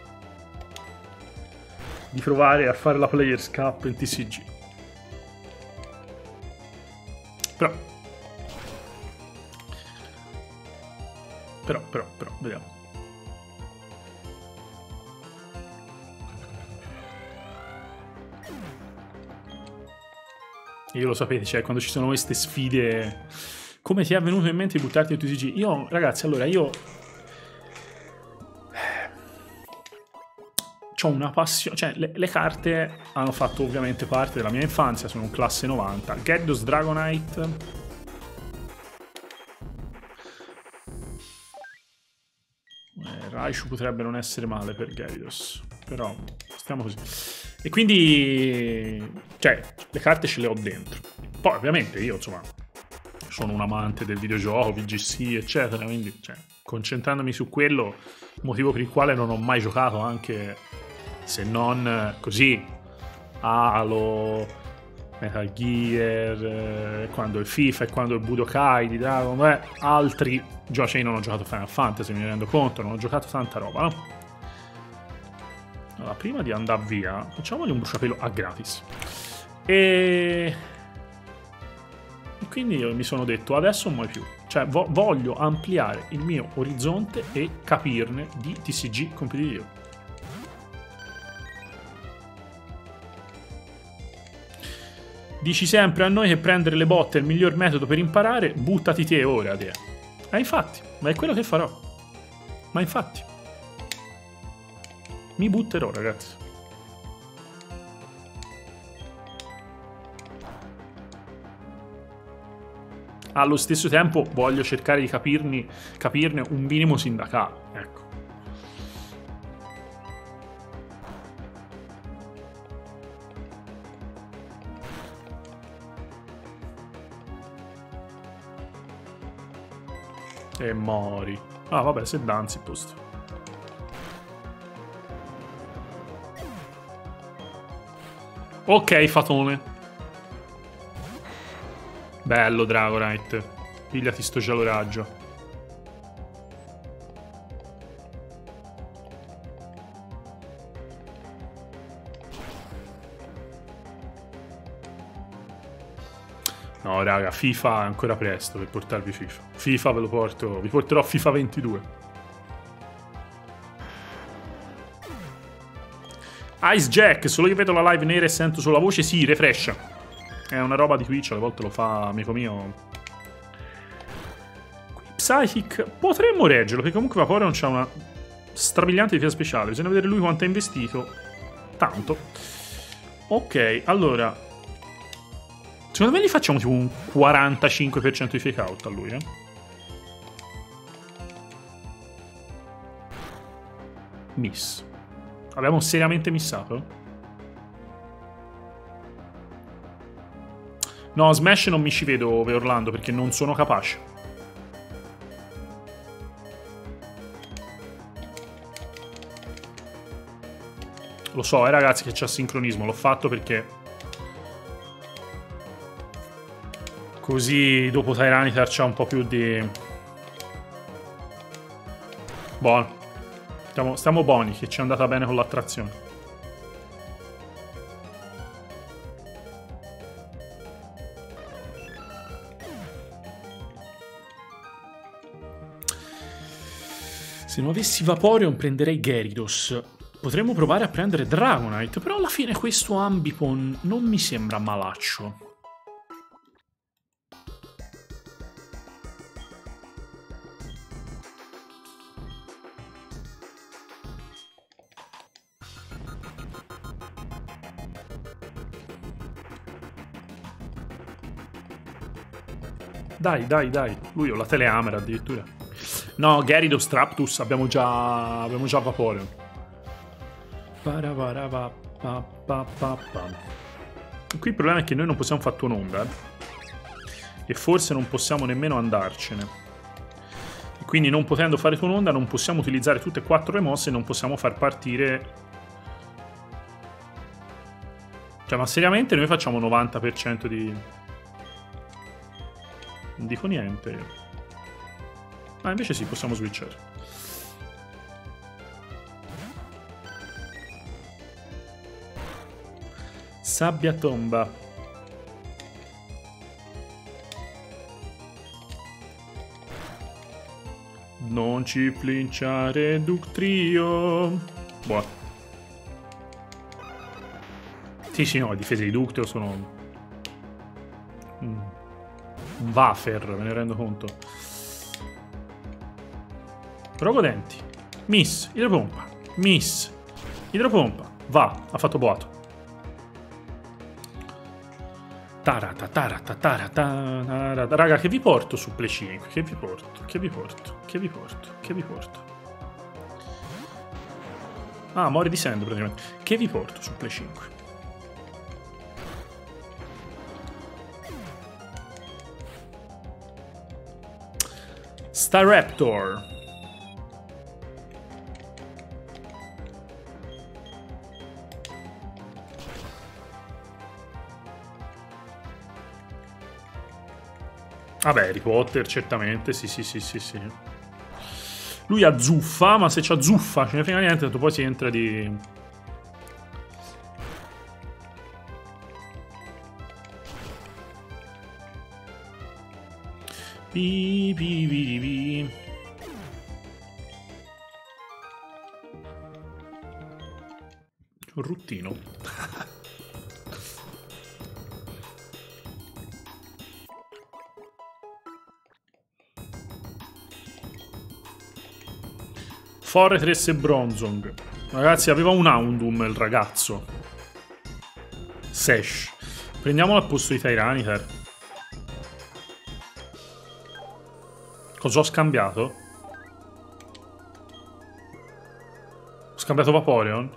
S1: di provare a fare la Players Cup in T C G. Però Però, però, però, vediamo. Io lo sapete, cioè, quando ci sono queste sfide, come ti è venuto in mente di buttarti in T C G? Io, ragazzi, allora, io ho una passione, cioè, le, le carte hanno fatto ovviamente parte della mia infanzia, sono un classe novanta. Gyarados Dragonite, eh, Raichu potrebbe non essere male per Gyarados, però stiamo così. E quindi, cioè, le carte ce le ho dentro. Poi, ovviamente, io, insomma, sono un amante del videogioco, V G C, eccetera, quindi, cioè, concentrandomi su quello, motivo per il quale non ho mai giocato anche, se non così, Halo, Metal Gear, eh, quando il FIFA e quando il Budokai di Dragon, beh, altri giochi. Cioè, non ho giocato Final Fantasy, mi rendo conto, non ho giocato tanta roba, no? Allora, prima di andare via, facciamogli un bruciapelo a gratis. E... e quindi io mi sono detto, adesso mai più. Cioè, vo voglio ampliare il mio orizzonte e capirne di T C G competitivo. Dici sempre a noi che prendere le botte è il miglior metodo per imparare, buttati te ora, Dea. Ma infatti, ma è quello che farò. Ma infatti. Mi butterò, ragazzi. Allo stesso tempo voglio cercare di capirni, capirne un minimo sindacale, ecco. E mori. Ah, vabbè, se danzi, posto. Ok, fatone. Bello, Dragonite. Pigliati sto gialloraggio. No, raga, FIFA è ancora presto per portarvi FIFA. FIFA ve lo porto, vi porterò FIFA ventidue. Ice Jack, solo io vedo la live nera e sento solo la voce, sì, refrescia. È una roba di Twitch, alle volte lo fa amico mio. Qui Psychic, potremmo reggerlo, perché comunque Vaporeon c'ha una strabiliante difesa speciale. Bisogna vedere lui quanto ha investito. Tanto. Ok, allora... Secondo me gli facciamo tipo un quarantacinque per cento di fake out a lui, eh. Miss. Abbiamo seriamente missato? No, Smash non mi ci vedo, Orlando, perché non sono capace. Lo so, eh, ragazzi, che c'è sincronismo. L'ho fatto perché... Così dopo Tyranitar c'ha un po' più di... Buono. Stiamo, stiamo buoni, che ci è andata bene con l'attrazione. Se non avessi Vaporeon prenderei Gyarados. Potremmo provare a prendere Dragonite, però alla fine questo Ambipom non mi sembra malaccio. Dai, dai, dai. Lui ho la teleamera addirittura. No, Gyarados, Traptus, abbiamo già abbiamo già Vaporeon. Qui il problema è che noi non possiamo fare un'onda, eh. E forse non possiamo nemmeno andarcene. E quindi non potendo fare un'onda non possiamo utilizzare tutte e quattro le mosse e non possiamo far partire... Cioè, ma seriamente noi facciamo novanta per cento di... Non dico niente. Ah, invece sì, possiamo switchare. Sabbia tomba. Non ci plinciare, Ductrio. Buono. Sì, sì, no, le difese di Ductrio sono... Mm. Un wafer, me ne rendo conto. Rogodenti. Miss. Idropompa. Miss. Idropompa. Va. Ha fatto boato. Tarata, tarata, tarata, tarata. Raga, che vi porto su Play cinque? Che vi porto? Che vi porto? Che vi porto? Che vi porto? Ah, Mori di Sendo praticamente. Che vi porto su Play cinque? Staraptor. Vabbè, Harry Potter, certamente, sì, sì, sì, sì, sì. Lui ha zuffa, ma se c'ha zuffa ce ne frega niente, tanto poi si entra di... Bi, bi, bi, bi. Un ruttino. Forretress e Bronzong. Ragazzi, aveva un Houndoom il ragazzo. Sesh. Prendiamolo al posto di Tyranitar. Cosa ho scambiato? Ho scambiato Vaporeon?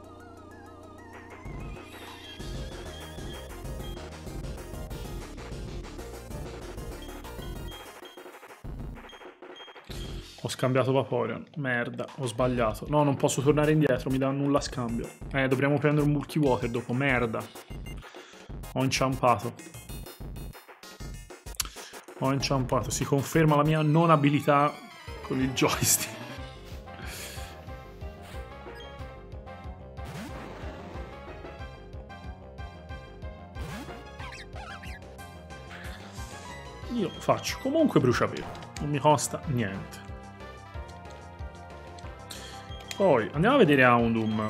S1: Ho scambiato Vaporeon. Merda, ho sbagliato. No, non posso tornare indietro, mi dà nulla a scambio. Eh, dovremmo prendere un Bulky Water dopo. Merda. Ho inciampato. Ho inciampato. Si conferma la mia non abilità con il joystick. Io faccio comunque bruciapelo. Non mi costa niente. Poi andiamo a vedere Houndoom.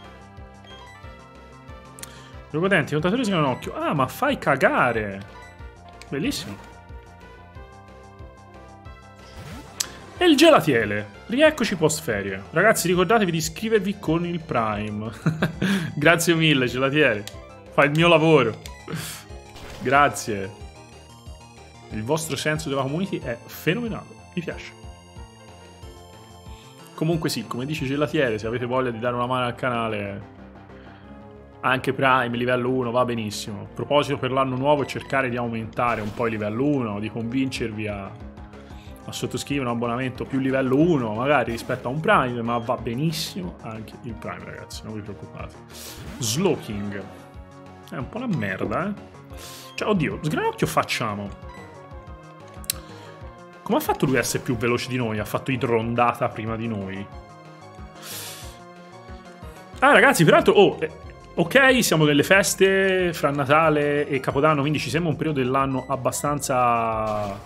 S1: Gioco-utenti, i contatori si chiamano occhio. Ah, ma fai cagare! Bellissimo. E il gelatiele. Rieccoci post ferie. Ragazzi, ricordatevi di iscrivervi con il Prime. Grazie mille, gelatiele. Fai il mio lavoro. Grazie. Il vostro senso della community è fenomenale. Mi piace. Comunque sì, come dice Gelatiere, se avete voglia di dare una mano al canale, anche Prime, livello uno, va benissimo. A proposito, per l'anno nuovo cercare di aumentare un po' il livello uno, di convincervi a, a sottoscrivere un abbonamento più livello uno, magari rispetto a un Prime, ma va benissimo anche il Prime, ragazzi, non vi preoccupate. Slowking. È un po' una merda, eh. Cioè, oddio, sgranocchio facciamo. Come ha fatto lui a essere più veloce di noi? Ha fatto idrondata prima di noi. Ah, ragazzi, peraltro... Oh, eh, ok, siamo nelle feste fra Natale e Capodanno, quindi ci sembra un periodo dell'anno abbastanza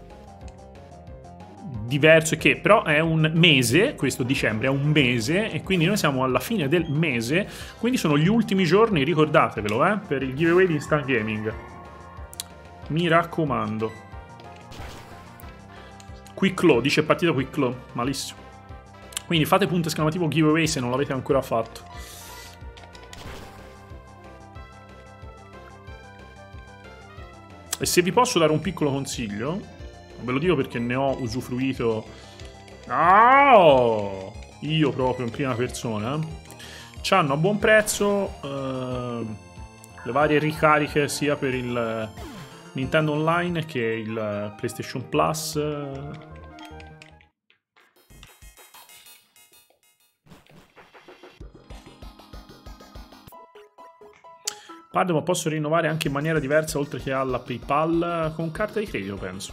S1: diverso e che, però è un mese, questo dicembre è un mese, e quindi noi siamo alla fine del mese, quindi sono gli ultimi giorni, ricordatevelo, eh, per il giveaway di Instant Gaming. Mi raccomando. Quick Claw, dice partita Quick Claw, malissimo. Quindi fate punto esclamativo giveaway se non l'avete ancora fatto. E se vi posso dare un piccolo consiglio, ve lo dico perché ne ho usufruito oh, io proprio in prima persona. C'hanno a buon prezzo eh, le varie ricariche sia per il Nintendo Online che il PlayStation Plus. Parlo, ma posso rinnovare anche in maniera diversa oltre che alla PayPal con carta di credito, penso.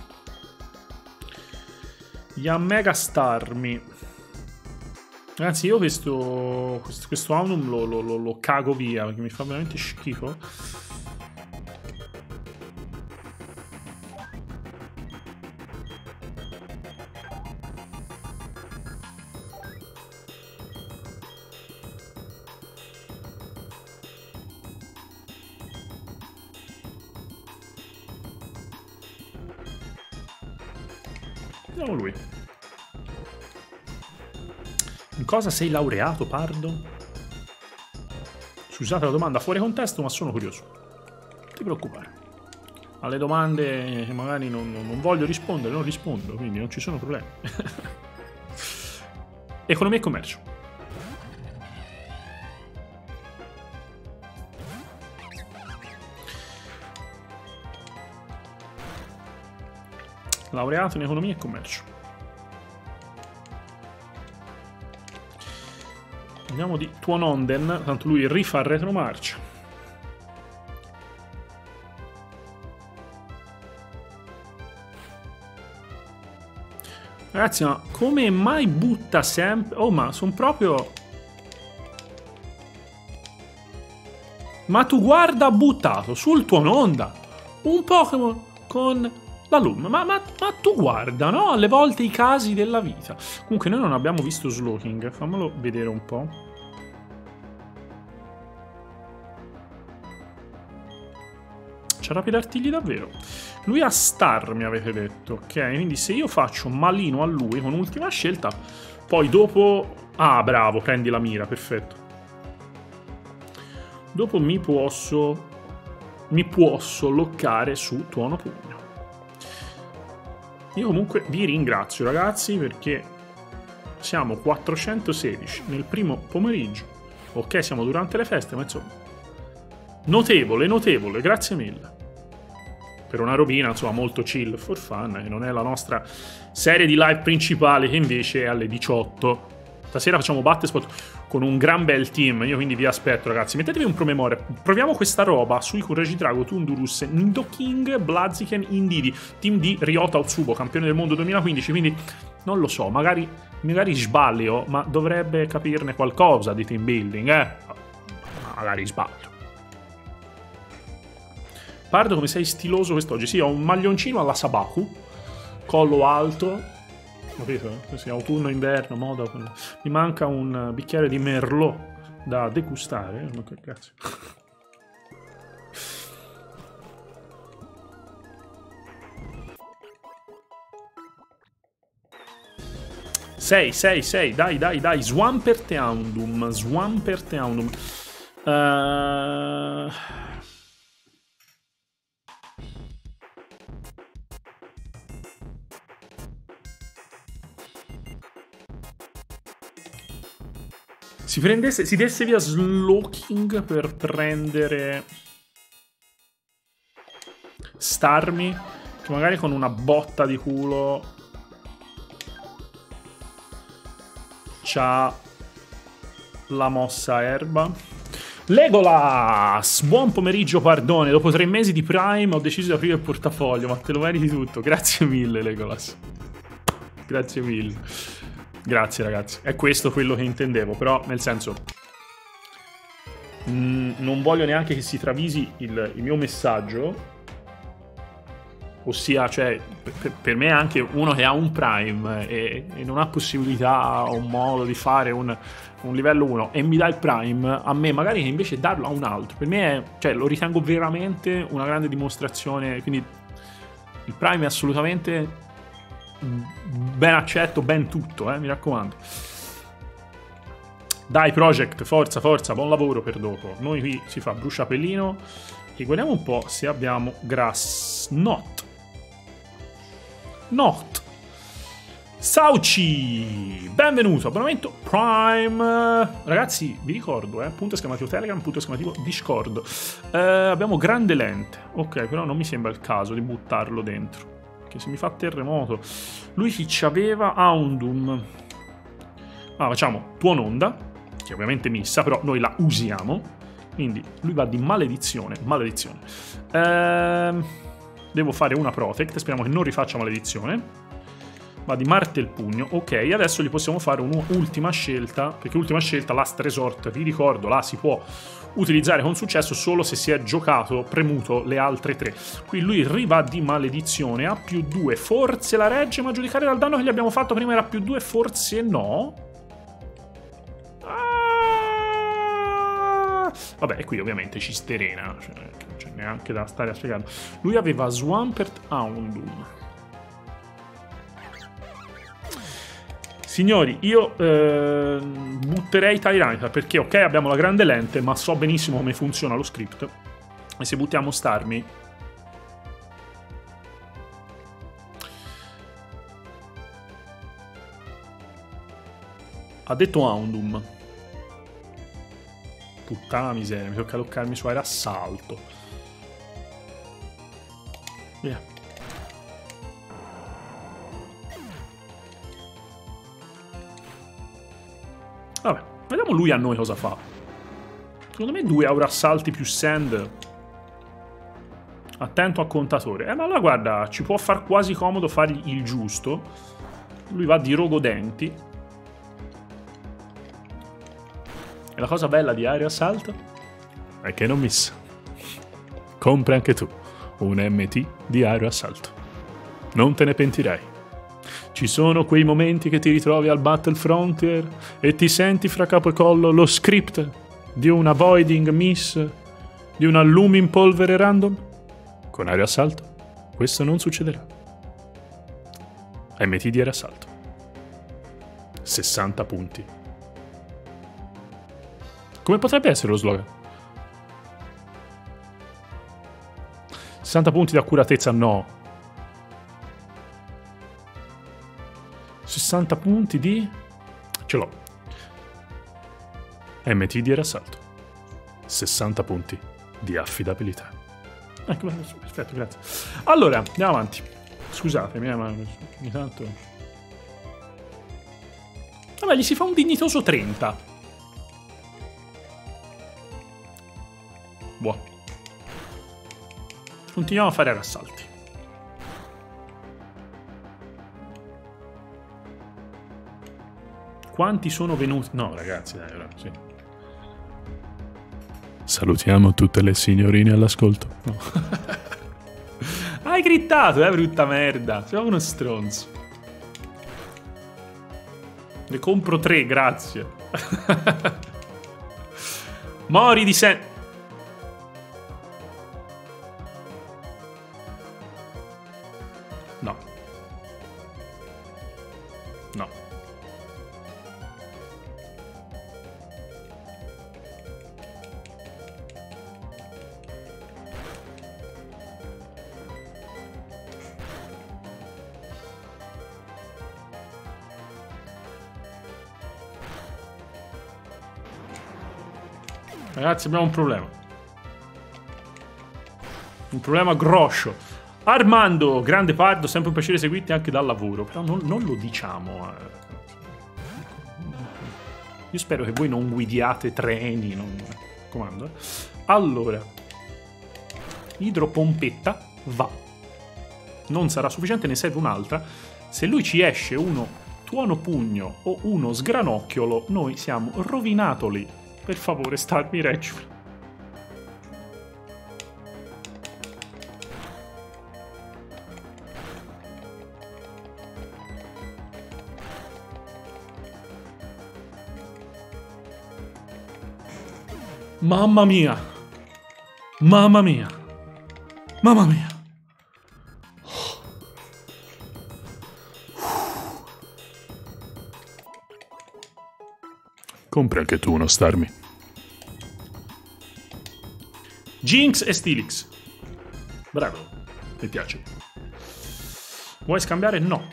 S1: Yamega Starmi. Ragazzi, io questo questo, questo Houndoom lo, lo, lo, lo cago via perché mi fa veramente schifo. Vediamo lui. In cosa sei laureato, Pardo? Scusate la domanda fuori contesto, ma sono curioso. Non ti preoccupare. Alle domande che magari non, non, non voglio rispondere, non rispondo, quindi non ci sono problemi. Economia e commercio. Laureato in economia e commercio. Andiamo di Tuononden, tanto lui rifà retromarcia. Ragazzi, ma come mai butta sempre... Oh, ma sono proprio... Ma tu guarda, ha buttato sul Tuononda un Pokémon con... la Loom, ma, ma, ma tu guarda, no? Alle volte i casi della vita. Comunque noi non abbiamo visto Slowking, fammelo vedere un po'. C'ha rapidi artigli davvero. Lui ha Star, mi avete detto, ok? Quindi se io faccio malino a lui con ultima scelta, poi dopo Ah, bravo, prendi la mira, perfetto. Dopo mi posso... Mi posso loccare su tuono pugno. Io comunque vi ringrazio, ragazzi, perché siamo quattrocentosedici nel primo pomeriggio. Ok, siamo durante le feste, ma insomma... Notevole, notevole, grazie mille. Per una robina, insomma, molto chill for fun, che non è la nostra serie di live principale, che invece è alle diciotto. Stasera facciamo Battespot con un gran bel team, io quindi vi aspetto, ragazzi. Mettetevi un promemoria, proviamo questa roba sui Courage Drago, Tundurus, Nidoking, Blaziken, Indeedee, team di Ryota Otsubo, campione del mondo duemilaquindici, quindi non lo so, magari, magari sbaglio, ma dovrebbe capirne qualcosa di team building, eh? Magari sbaglio. Pardo, come sei stiloso quest'oggi? Sì, ho un maglioncino alla Sabaku, collo alto, capito? Sì, autunno, inverno, moda. Mi manca un bicchiere di Merlot da degustare. Ma che cazzo? sei, sei, sei, dai, dai, dai. Swampert Houndoom, Swampert Houndoom. Uh... Si prendesse, si desse via Slowking per prendere Starmie, che magari con una botta di culo c'ha la mossa erba. Legolas! Buon pomeriggio, Pardone. Dopo tre mesi di Prime ho deciso di aprire il portafoglio, ma te lo meriti tutto. Grazie mille, Legolas. Grazie mille. Grazie, ragazzi. È questo quello che intendevo, però nel senso mh, non voglio neanche che si travisi il, il mio messaggio, ossia, cioè, per, per me anche uno che ha un Prime e, e non ha possibilità o un modo di fare un, un livello uno e mi dà il Prime, a me magari che invece darlo a un altro, per me è, cioè, lo ritengo veramente una grande dimostrazione, quindi il Prime è assolutamente ben accetto, ben tutto, eh, mi raccomando. Dai, Project, forza, forza, buon lavoro per dopo. Noi qui si fa bruciapellino e guardiamo un po' se abbiamo Grass Not. Not. Sauci, benvenuto, abbonamento Prime. Ragazzi, vi ricordo, eh, punto esclamativo Telegram, punto esclamativo Discord. Eh, abbiamo grande lente. Ok, però non mi sembra il caso di buttarlo dentro, che se mi fa terremoto. Lui chi ci aveva? Houndoom. Ah, facciamo tuono onda, che ovviamente missa, però noi la usiamo. Quindi lui va di maledizione. Maledizione. Ehm, devo fare una protect, speriamo che non rifaccia maledizione. Va di martelpugno. Ok, adesso gli possiamo fare un'ultima scelta, perché ultima scelta, Last Resort, vi ricordo, la si può utilizzare con successo solo se si è giocato, premuto le altre tre. Qui lui riva di maledizione, a più due, forse la regge, ma a giudicare dal danno che gli abbiamo fatto prima era più due, forse no. Ah! Vabbè, e qui ovviamente ci sterena, cioè, non c'è neanche da stare a spiegarlo. Lui aveva Swampert Houndoom. Signori, io eh, butterei Tyranitar perché ok, abbiamo la grande lente, ma so benissimo come funziona lo script. E se buttiamo Starmie, ha detto Houndoom. Puttana miseria, mi tocca toccarmi su aereo assalto. Via. Vabbè, vediamo lui a noi cosa fa. Secondo me due aura assalti più send. Attento a contatore. Eh, ma allora guarda, ci può far quasi comodo fargli il giusto. Lui va di rogodenti. E la cosa bella di aereo assalto è che non missa. Compri anche tu un M T di aereo assalto. Non te ne pentirai. Ci sono quei momenti che ti ritrovi al Battle Frontier e ti senti fra capo e collo lo script di una Avoiding Miss, di una Looming Polvere random? Con aereo assalto questo non succederà. M T di aereo assalto. sessanta punti Come potrebbe essere lo slogan? sessanta punti di accuratezza, no. sessanta punti di... Ce l'ho. M T di rassalto. sessanta punti di affidabilità. Ecco, perfetto, grazie. Allora, andiamo avanti. Scusatemi, ma ogni tanto... Vabbè, gli si fa un dignitoso trenta. Buono. Continuiamo a fare rassalti. Quanti sono venuti? No, ragazzi, dai, sì. Salutiamo tutte le signorine all'ascolto. No. Hai grittato, eh, brutta merda. Sei uno stronzo. Ne compro tre, grazie. Mori di sen... No. No. Ragazzi, abbiamo un problema. Un problema grosso. Armando, grande Pardo, sempre un piacere seguirti anche dal lavoro. Però non, non lo diciamo. Io spero che voi non guidiate treni. Non... Comando. Eh. Allora. Idropompetta va. Non sarà sufficiente, ne serve un'altra. Se lui ci esce uno tuono pugno o uno sgranocchiolo, noi siamo rovinatoli. Per favore, starmi reggio. Mamma mia. Mamma mia. Mamma mia. Compri anche tu uno Starmie. Jinx e Steelix. Bravo, mi piace. Vuoi scambiare? No.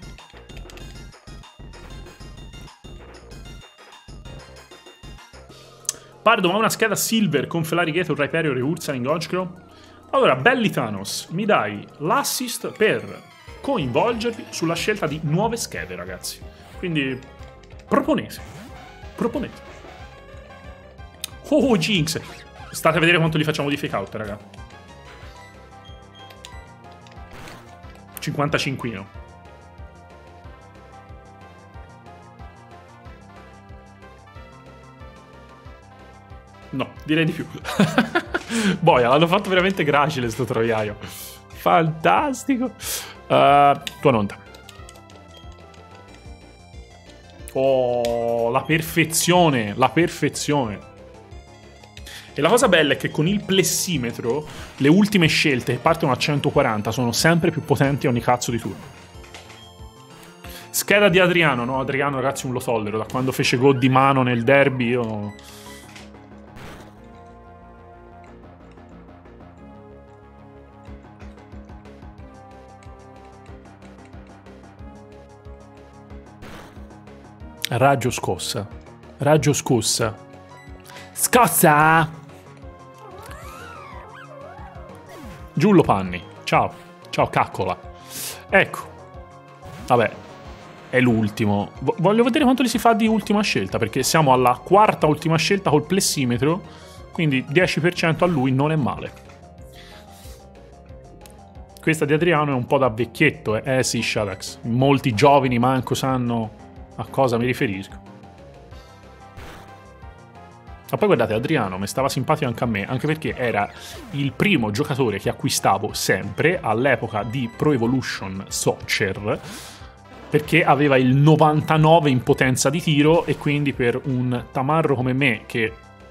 S1: Pardo, ma una scheda Silver con Felarigator, Rhyperior e Ursaring Hodgecrow? Allora, belli Thanos, mi dai l'assist per coinvolgervi sulla scelta di nuove schede, ragazzi. Quindi, proponete. Proponete. Oh, Jinx. State a vedere quanto li facciamo di fake out, raga. cinquantacinque. No, direi di più. Boia, l'hanno fatto veramente gracile sto troiaio. Fantastico. Uh, tua nonta. Oh, la perfezione, la perfezione. E la cosa bella è che con il plessimetro le ultime scelte che partono a centoquaranta sono sempre più potenti ogni cazzo di turno. Scheda di Adriano, no, Adriano ragazzi non lo tollero, da quando fece gol di mano nel derby io... Raggio scossa. Raggio scossa. Scossa! Giullo Panni. Ciao. Ciao caccola. Ecco. Vabbè. È l'ultimo. Voglio vedere quanto gli si fa di ultima scelta, perché siamo alla quarta ultima scelta col plessimetro, quindi dieci per cento a lui non è male. Questa di Adriano è un po' da vecchietto, eh, eh sì, Shadax. Molti giovani manco sanno a cosa mi riferisco. Ma poi guardate, Adriano mi stava simpatico anche a me, anche perché era il primo giocatore che acquistavo sempre all'epoca di Pro Evolution Soccer, perché aveva il novantanove in potenza di tiro e quindi per un tamarro come me che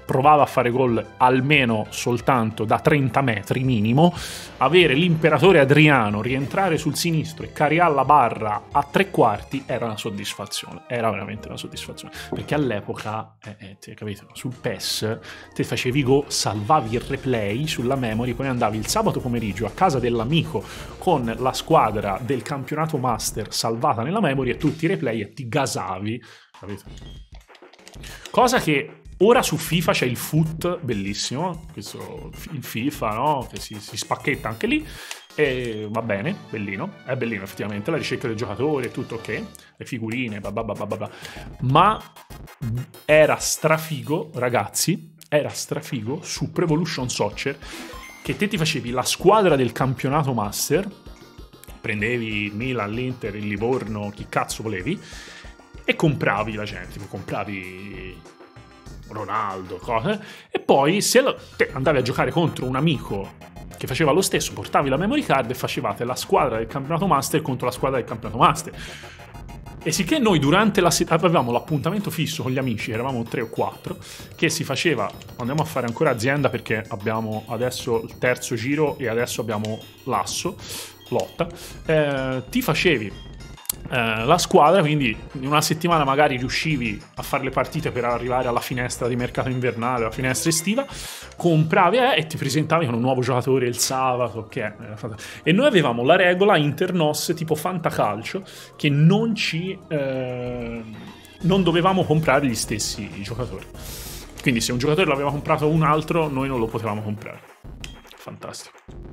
S1: provava a fare gol almeno soltanto da trenta metri minimo, avere l'imperatore Adriano rientrare sul sinistro e caricare la barra a tre quarti era una soddisfazione, era veramente una soddisfazione, perché all'epoca, eh, eh, ti, capito, sul P E S te facevi go, salvavi il replay sulla memory, poi andavi il sabato pomeriggio a casa dell'amico con la squadra del campionato master salvata nella memory e tutti i replay e ti gasavi, capito? Cosa che ora su FIFA c'è il foot bellissimo, questo, il FIFA, no? Che si, si spacchetta anche lì e va bene, bellino, è bellino effettivamente, la ricerca del giocatore è tutto ok, le figurine, bla bla bla bla bla. Ma era strafigo, ragazzi, era strafigo su Pro Evolution Soccer che te ti facevi la squadra del campionato master, prendevi il Milan, l'Inter, il Livorno, chi cazzo volevi, e compravi la gente, tipo compravi Ronaldo, cose, e poi se lo, te andavi a giocare contro un amico che faceva lo stesso, portavi la memory card e facevate la squadra del campionato master contro la squadra del campionato master. E sicché noi durante la settimana avevamo l'appuntamento fisso con gli amici, eravamo tre o quattro, che si faceva, andiamo a fare ancora azienda perché abbiamo adesso il terzo giro e adesso abbiamo l'asso, lotta, eh, ti facevi eh, la squadra, quindi in una settimana magari riuscivi a fare le partite per arrivare alla finestra di mercato invernale, alla finestra estiva, compravi eh, e ti presentavi con un nuovo giocatore il sabato, che e noi avevamo la regola internos tipo fantacalcio che non ci eh, non dovevamo comprare gli stessi giocatori, quindi se un giocatore l'aveva comprato un altro noi non lo potevamo comprare. Fantastico.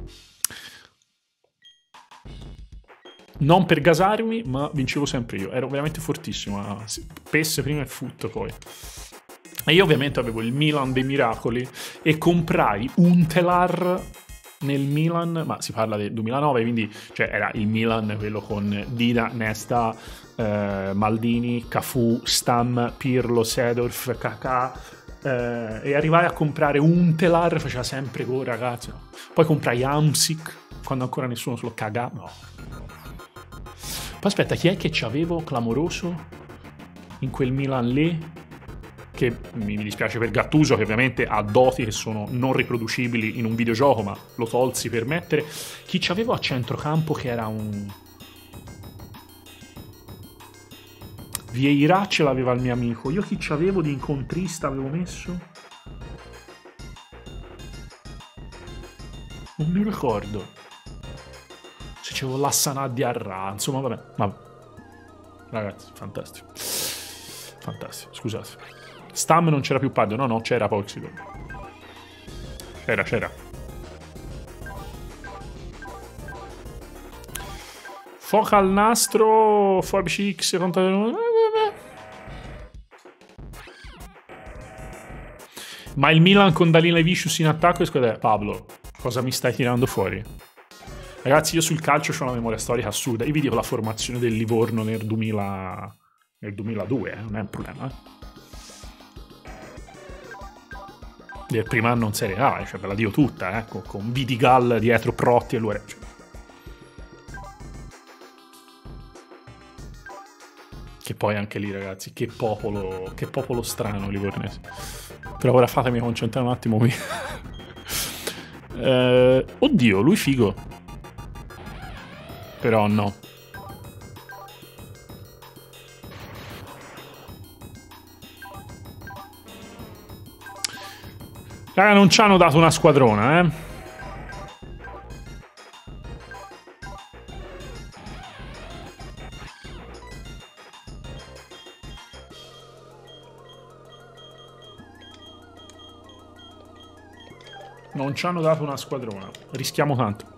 S1: Non per gasarmi, ma vincevo sempre io. Ero veramente fortissimo. P E S prima e foot poi. E io ovviamente avevo il Milan dei miracoli e comprai un Telar nel Milan, ma si parla del duemilanove, quindi cioè, era il Milan quello con Dida, Nesta, eh, Maldini, Cafu, Stam, Pirlo, Seedorf, Kakà, eh, e arrivai a comprare un Telar, faceva sempre gol, ragazzi. Poi comprai Amsic quando ancora nessuno se lo cagava. No. Poi aspetta, chi è che c'avevo clamoroso in quel Milan lì? Che mi dispiace per Gattuso, che ovviamente ha doti che sono non riproducibili in un videogioco, ma lo tolsi per mettere. Chi c'avevo a centrocampo che era un... Vieira ce l'aveva il mio amico. Io chi c'avevo di incontrista avevo messo? Non mi ricordo. Se c'avevo l'Assanà di Arra, insomma vabbè, vabbè. Ragazzi, fantastico. Fantastico, scusate. Stam non c'era più Padio, no no, c'era Poxido. C'era, c'era. Foca al nastro, forbici X, contatore... Ma il Milan con Dalila e Vicious in attacco, scusate, Pablo, cosa mi stai tirando fuori? Ragazzi, io sul calcio ho una memoria storica assurda. Io vi dico la formazione del Livorno nel duemila, nel duemiladue, eh? Non è un problema. Eh? Del primo anno in Serie A, cioè ve la dio tutta, eh? con, con Vidigal dietro, Protti e Luore. Cioè. Che poi anche lì, ragazzi, che popolo, che popolo strano livornese. Però ora fatemi concentrare un attimo qui. eh, oddio, lui figo. Però no. Raga, non ci hanno dato una squadrona, eh. Non ci hanno dato una squadrona. Rischiamo tanto.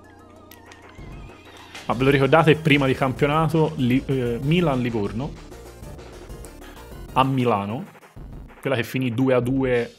S1: Ma ve lo ricordate prima di campionato li, eh, Milan-Livorno a Milano, quella che finì due a due.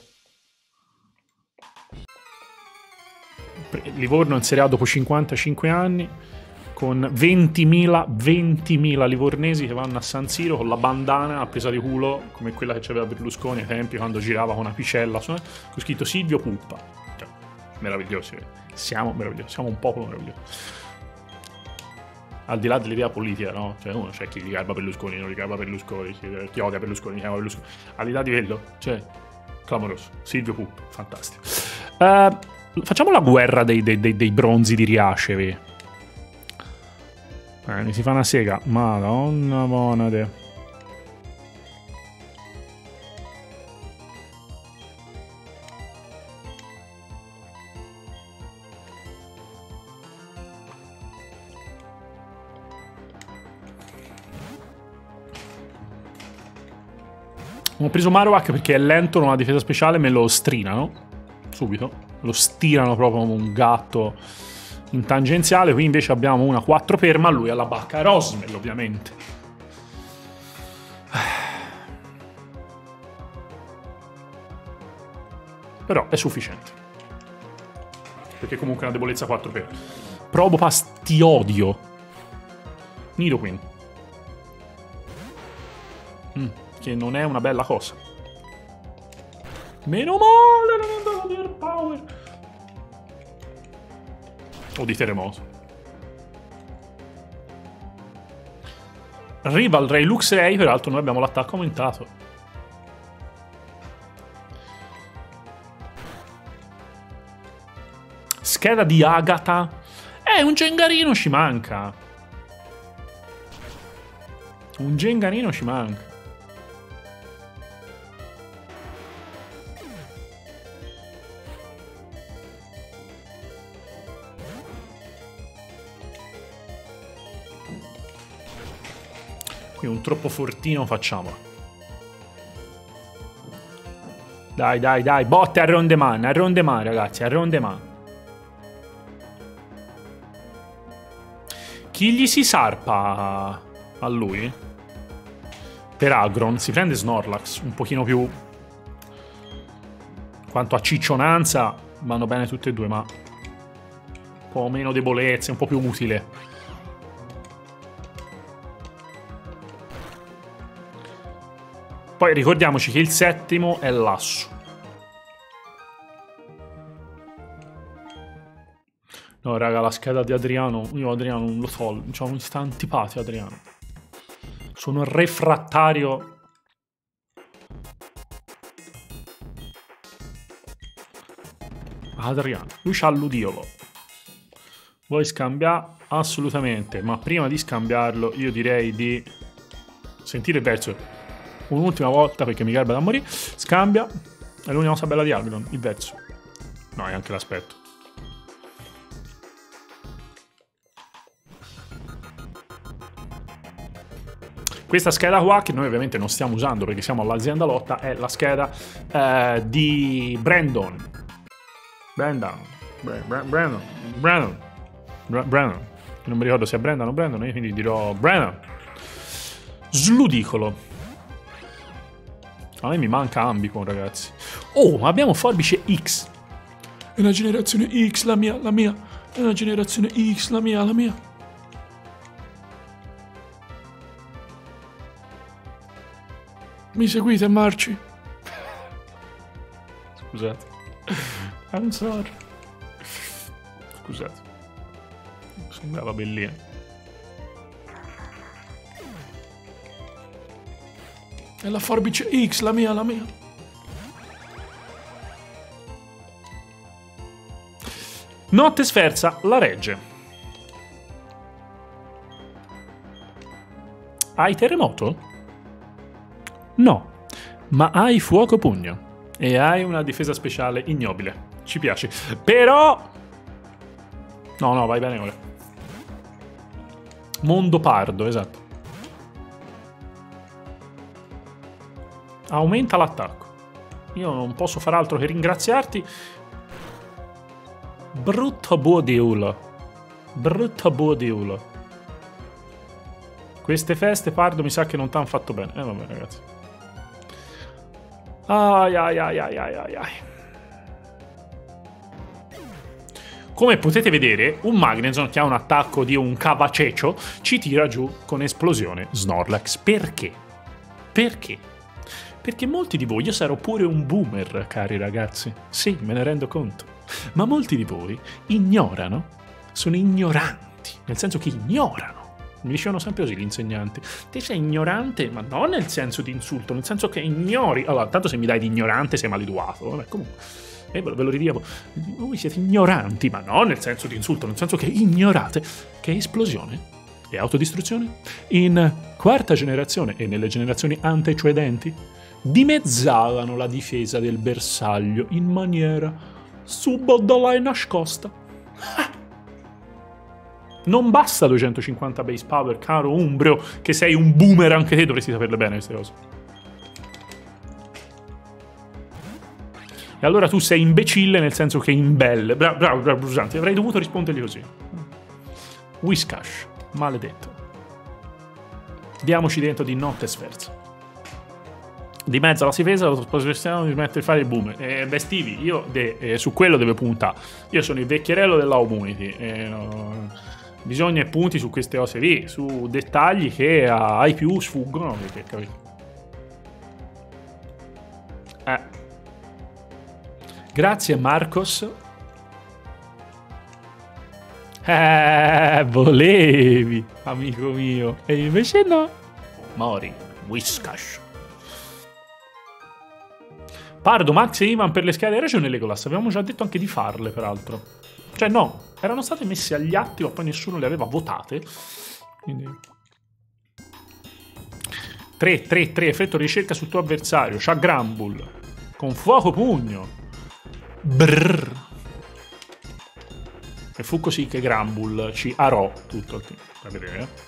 S1: Livorno in Serie A dopo cinquantacinque anni, con ventimila livornesi che vanno a San Siro con la bandana appesa di culo come quella che c'aveva Berlusconi ai tempi quando girava con una picella con scritto Silvio Puppa. Cioè, meravigliosi, siamo meravigliosi, siamo un popolo meraviglioso. Al di là dell'idea politica, no? Cioè uno c'è chi gli garba Berlusconi, non gli garba Berlusconi, chi, chi odia Berlusconi, chi ama Berlusconi. Al di là di quello, cioè clamoroso. Silvio Puppo, fantastico. Uh, facciamo la guerra dei, dei, dei, dei bronzi di Riacevi. Eh, mi si fa una sega. Madonna monade. Ho preso Marowak perché è lento, non ha difesa speciale, me lo strinano subito. Lo stirano proprio come un gatto in tangenziale. Qui invece abbiamo una quattro perma, lui ha la bacca Rosmel ovviamente. Però è sufficiente. Perché comunque è una debolezza quattro perma. Probopass ti odio. Nidoqueen. Mm. Che non è una bella cosa. Meno male non è andato di Air Power. O di terremoto. Rivalry Luxray, peraltro noi abbiamo l'attacco aumentato. Scheda di Agatha. Eh, un Gengarino ci manca. Un Gengarino ci manca. Qui un troppo fortino facciamolo. Dai, dai, dai. Botte a Rondeman, a Rondeman, ragazzi, a Rondeman. Chi gli si sarpa a lui? Per Agron si prende Snorlax, un pochino più... Quanto a ciccionanza vanno bene tutte e due, ma... Un po' meno debolezze, un po' più utile. Poi ricordiamoci che il settimo è l'asso. No, raga, la scheda di Adriano... Io Adriano non lo so, diciamo, mi sta antipatico Adriano. Sono refrattario... Adriano. Lui c'ha l'udiolo. Vuoi scambiare? Assolutamente. Ma prima di scambiarlo io direi di... Sentire il verso... Un'ultima volta perché mi garba da morire. Scambia. È l'unica cosa bella di Agron, il verso. No, è anche l'aspetto. Questa scheda qua, che noi ovviamente non stiamo usando perché siamo all'azienda lotta, è la scheda eh, di Brandon. Brandon. Brandon. Brandon. Brandon. Non mi ricordo se è Brandon o Brandon, io quindi dirò Brandon. Sludicolo. A me mi manca Ambicon, ragazzi. Oh, ma abbiamo Forbice X. È una generazione X, la mia, la mia. È una generazione X, la mia, la mia. Mi seguite, Marci? Scusate. I'm sorry. Scusate. Sembrava bellina. È la forbice X, la mia, la mia. Notte sferza, la regge. Hai terremoto? No, ma hai fuoco pugno. E hai una difesa speciale ignobile. Ci piace. Però... No, no, vai bene ora. Mondo pardo, esatto. Aumenta l'attacco. Io non posso fare altro che ringraziarti. Brutto bodiulo. Brutto bodiulo. Queste feste, Pardo, mi sa che non t'hanno fatto bene. Eh vabbè, ragazzi. Ai ai ai ai ai ai ai. Come potete vedere, un Magnezone che ha un attacco di un cavacecio ci tira giù con esplosione Snorlax. Perché? Perché? Perché molti di voi, io sarò pure un boomer, cari ragazzi, sì, me ne rendo conto, ma molti di voi ignorano, sono ignoranti, nel senso che ignorano Mi dicevano sempre così gli insegnanti. Te sei ignorante, ma non nel senso di insulto, nel senso che ignori. Allora, tanto se mi dai di ignorante sei maleducato. Vabbè, comunque. E ve lo ridiamo. Voi siete ignoranti, ma non nel senso di insulto, nel senso che ignorate. Che esplosione e autodistruzione in quarta generazione e nelle generazioni antecedenti dimezzavano la difesa del bersaglio in maniera subdola e nascosta. Non basta duecentocinquanta base power, caro Umbrio, che sei un boomer anche te, dovresti saperle bene queste cose. E allora tu sei imbecille nel senso che imbelle. Bravo, bravo, bravo, Brusanti, avrei dovuto rispondergli così. Whiscash, maledetto. Diamoci dentro di notte sferzo. Di mezzo alla difesa, lo spostiamo di smettere di fare il boomer. Eh, beh, Stevie, io de, eh, su quello deve puntare. Io sono il vecchierello della community. Eh, no, bisogna punti su queste cose lì, su dettagli che ai più sfuggono. Perché, capito? Eh. Grazie, Marcos. Eh, volevi, amico mio. E invece no. Mori, Whiscash. Pardo, Max e Ivan per le schede. Hai ragione, Legolas. Avevamo già detto anche di farle, peraltro. Cioè, no, erano state messe agli atti, ma poi nessuno le aveva votate. Quindi. tre, tre, tre. Effetto ricerca sul tuo avversario. C'ha Grambull. Con fuoco pugno. Brrr. E fu così che Grambull ci arò tutto il tempo. A vedere, eh.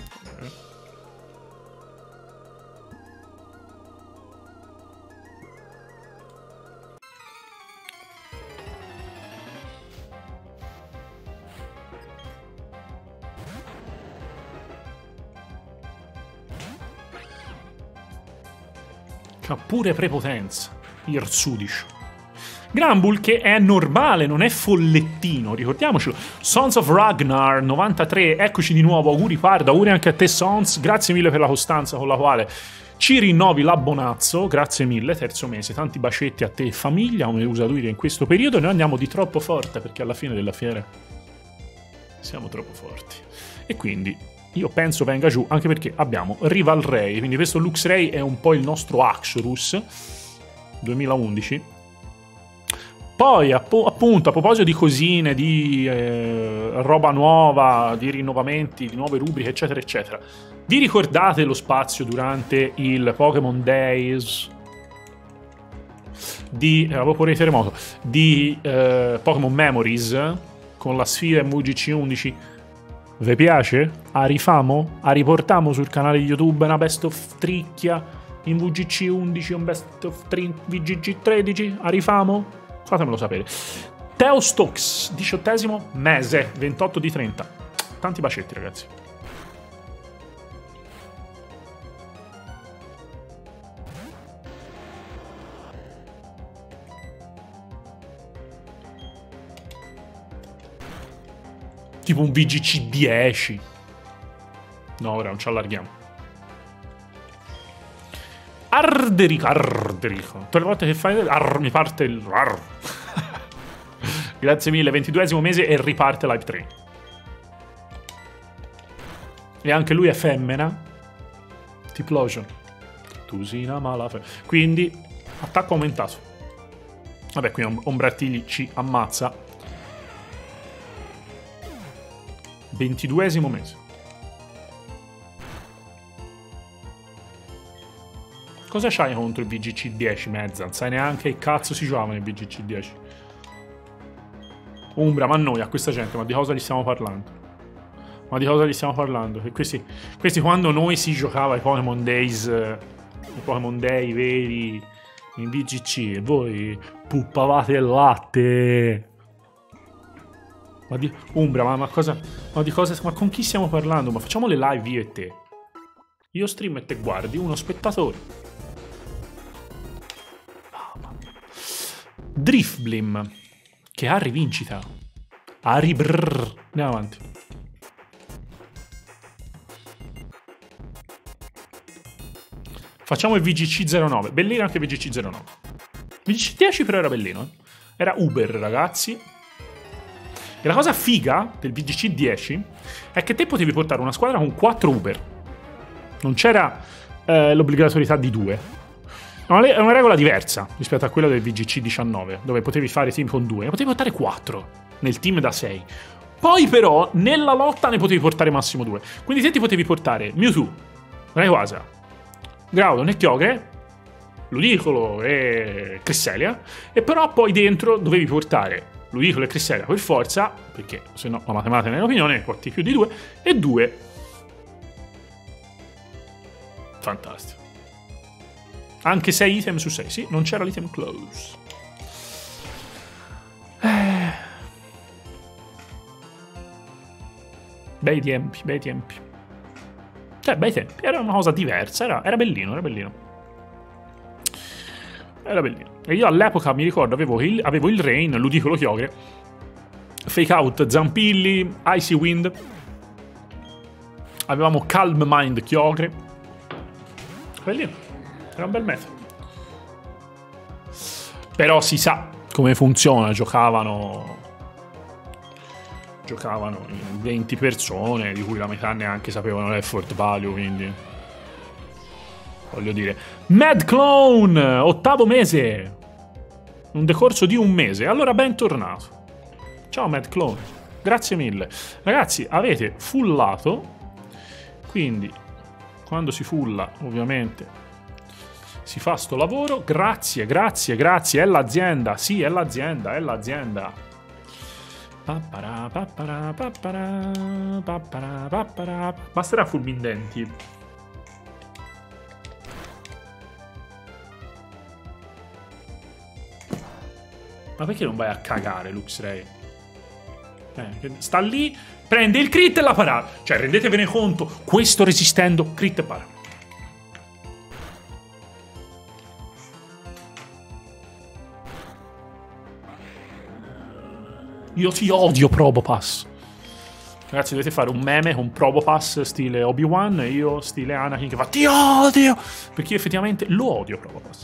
S1: C'ha pure prepotenza. Irsudish. Grambull che è normale, non è follettino, ricordiamocelo. Sons of Ragnar novantatré, eccoci di nuovo, auguri Pardo, auguri anche a te Sons, grazie mille per la costanza con la quale ci rinnovi l'abbonazzo, grazie mille, terzo mese, tanti bacetti a te e famiglia, come usa dire in questo periodo, noi andiamo di troppo forte perché alla fine della fiera siamo troppo forti. E quindi io penso venga giù, anche perché abbiamo Rival Ray, quindi questo Luxray è un po' il nostro Axorus duemilaundici. Poi, appunto, a proposito di cosine, di eh, roba nuova, di rinnovamenti, di nuove rubriche, eccetera, eccetera, vi ricordate lo spazio durante il Pokémon Days di, eh, avevo pure il terremoto, di eh, Pokémon Memories, con la sfida M V G C undici? Vi piace? A rifamo? A riportiamo sul canale YouTube una best of tricchia in V G C undici, un best of V G C tredici? A rifamo? Fatemelo sapere. Teo Stokes, diciottesimo mese, ventotto di trenta. Tanti bacetti, ragazzi. Tipo un V G C dieci. No, ora non ci allarghiamo. Arderico, Arderico. Tutte le volte che fai... Arr, mi parte il... Arr. Grazie mille, ventiduesimo mese e riparte Live tre. E anche lui è femmina. Tiplosion. Tusina malafe. Quindi, attacco aumentato. Vabbè, qui Ombratili ci ammazza. ventiduesimo mese. Cosa c'hai contro il V G C dieci, mezza? Non sai neanche che cazzo si giocava nel V G C dieci. Umbra, ma noi, a questa gente, ma di cosa gli stiamo parlando? Ma di cosa gli stiamo parlando? E questi, questi quando noi si giocava ai Pokémon Days, eh, i Pokémon Day veri in V G C, voi puppavate il latte. Ma di... Umbra, ma, ma cosa... Ma di cosa... Ma con chi stiamo parlando? Ma facciamo le live io e te. Io stream e te guardi, uno spettatore. Drifblim, che ha rivincita. Ari brrr. Andiamo avanti. Facciamo il V G C zero nove. Bellino anche il V G C zero nove. V G C dieci però era bellino, eh. Era Uber, ragazzi. E la cosa figa del B G C dieci è che te potevi portare una squadra con quattro Uber. Non c'era eh, l'obbligatorietà di due. È una, è una regola diversa rispetto a quella del V G C diciannove, dove potevi fare team con due. Ne potevi portare quattro nel team da sei. Poi però nella lotta ne potevi portare massimo due. Quindi te ti potevi portare Mewtwo, Rayquaza, Groudon e Kyogre, Ludicolo e Cresselia, e però poi dentro dovevi portare Ludicolo e Cresselia per forza, perché se no la matematica nell'opinione ne porti più di due, e due. Fantastico. Anche sei item su sei, sì, non c'era l'item close. Eh. Bei tempi, bei tempi. Cioè, bei tempi, era una cosa diversa, era, era bellino, era bellino. Era bellino. E io all'epoca, mi ricordo, avevo il, avevo il Rain, Ludicolo Kyogre, Fake Out Zampilli, Icy Wind, avevamo Calm Mind Kyogre. Bellino. Era un bel metodo. Però si sa come funziona. Giocavano Giocavano in venti persone, di cui la metà neanche sapevano l'effort value, quindi voglio dire. Mad Clone, ottavo mese, un decorso di un mese. Allora bentornato. Ciao Mad Clone, grazie mille. Ragazzi, avete fullato, quindi quando si fulla ovviamente si fa sto lavoro. Grazie, grazie, grazie. È l'azienda. Sì, è l'azienda, è l'azienda. Basterà fulminanti. Ma perché non vai a cagare, Luxray? Eh, sta lì, prende il crit e la parata. Cioè, rendetevene conto, questo resistendo, crit e parata. Io ti odio Probopass. Ragazzi, dovete fare un meme con Probopass stile Obi-Wan e io stile Anakin che fa ti odio, perché io effettivamente lo odio Probopass.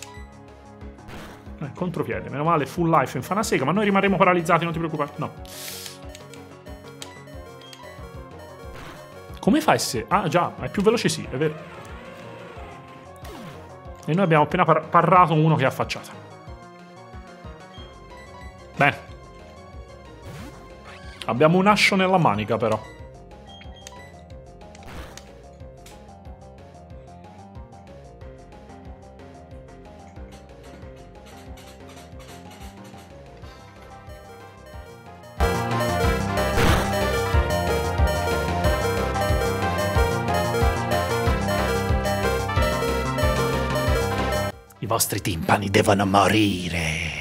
S1: Eh, contropiede, meno male, full life in fa una sega, ma noi rimarremo paralizzati, non ti preoccupare. No. Come fa a essere? Ah già, è più veloce, sì, è vero. E noi abbiamo appena par parrato uno che ha affacciata. Bene. Abbiamo un ascio nella manica, però. I vostri timpani devono morire.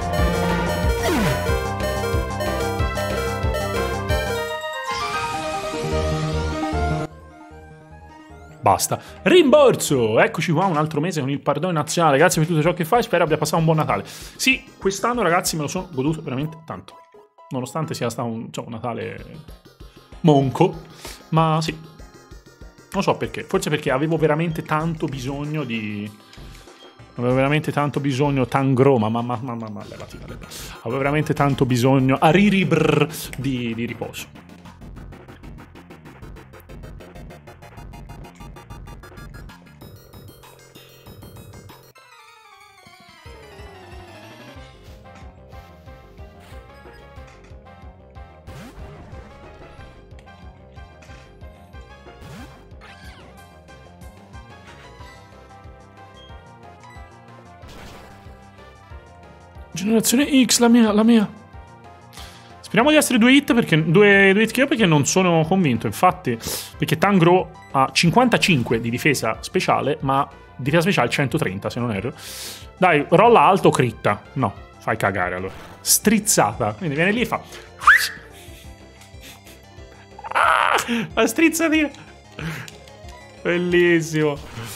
S1: Basta. Rimborso! Eccoci qua, un altro mese con il Pardone Nazionale. Grazie per tutto ciò che fai, spero abbia passato un buon Natale. Sì, quest'anno ragazzi me lo sono goduto veramente tanto. Nonostante sia stato un, cioè, un Natale monco. Ma sì. Non so perché. Forse perché avevo veramente tanto bisogno di... Avevo veramente tanto bisogno... Tangro, ma ma ma ma ma ma levati, levati. Avevo veramente tanto bisogno... Ariribr di, di riposo. Generazione X, la mia, la mia. Speriamo di essere due hit, perché due, due hit K O, perché non sono convinto, infatti, perché Tangro ha cinquantacinque di difesa speciale, ma difesa speciale centotrenta, se non erro. Dai, rolla alto, critta. No, fai cagare allora. Strizzata. Quindi viene lì e fa... Ah, la strizzatina. Bellissimo.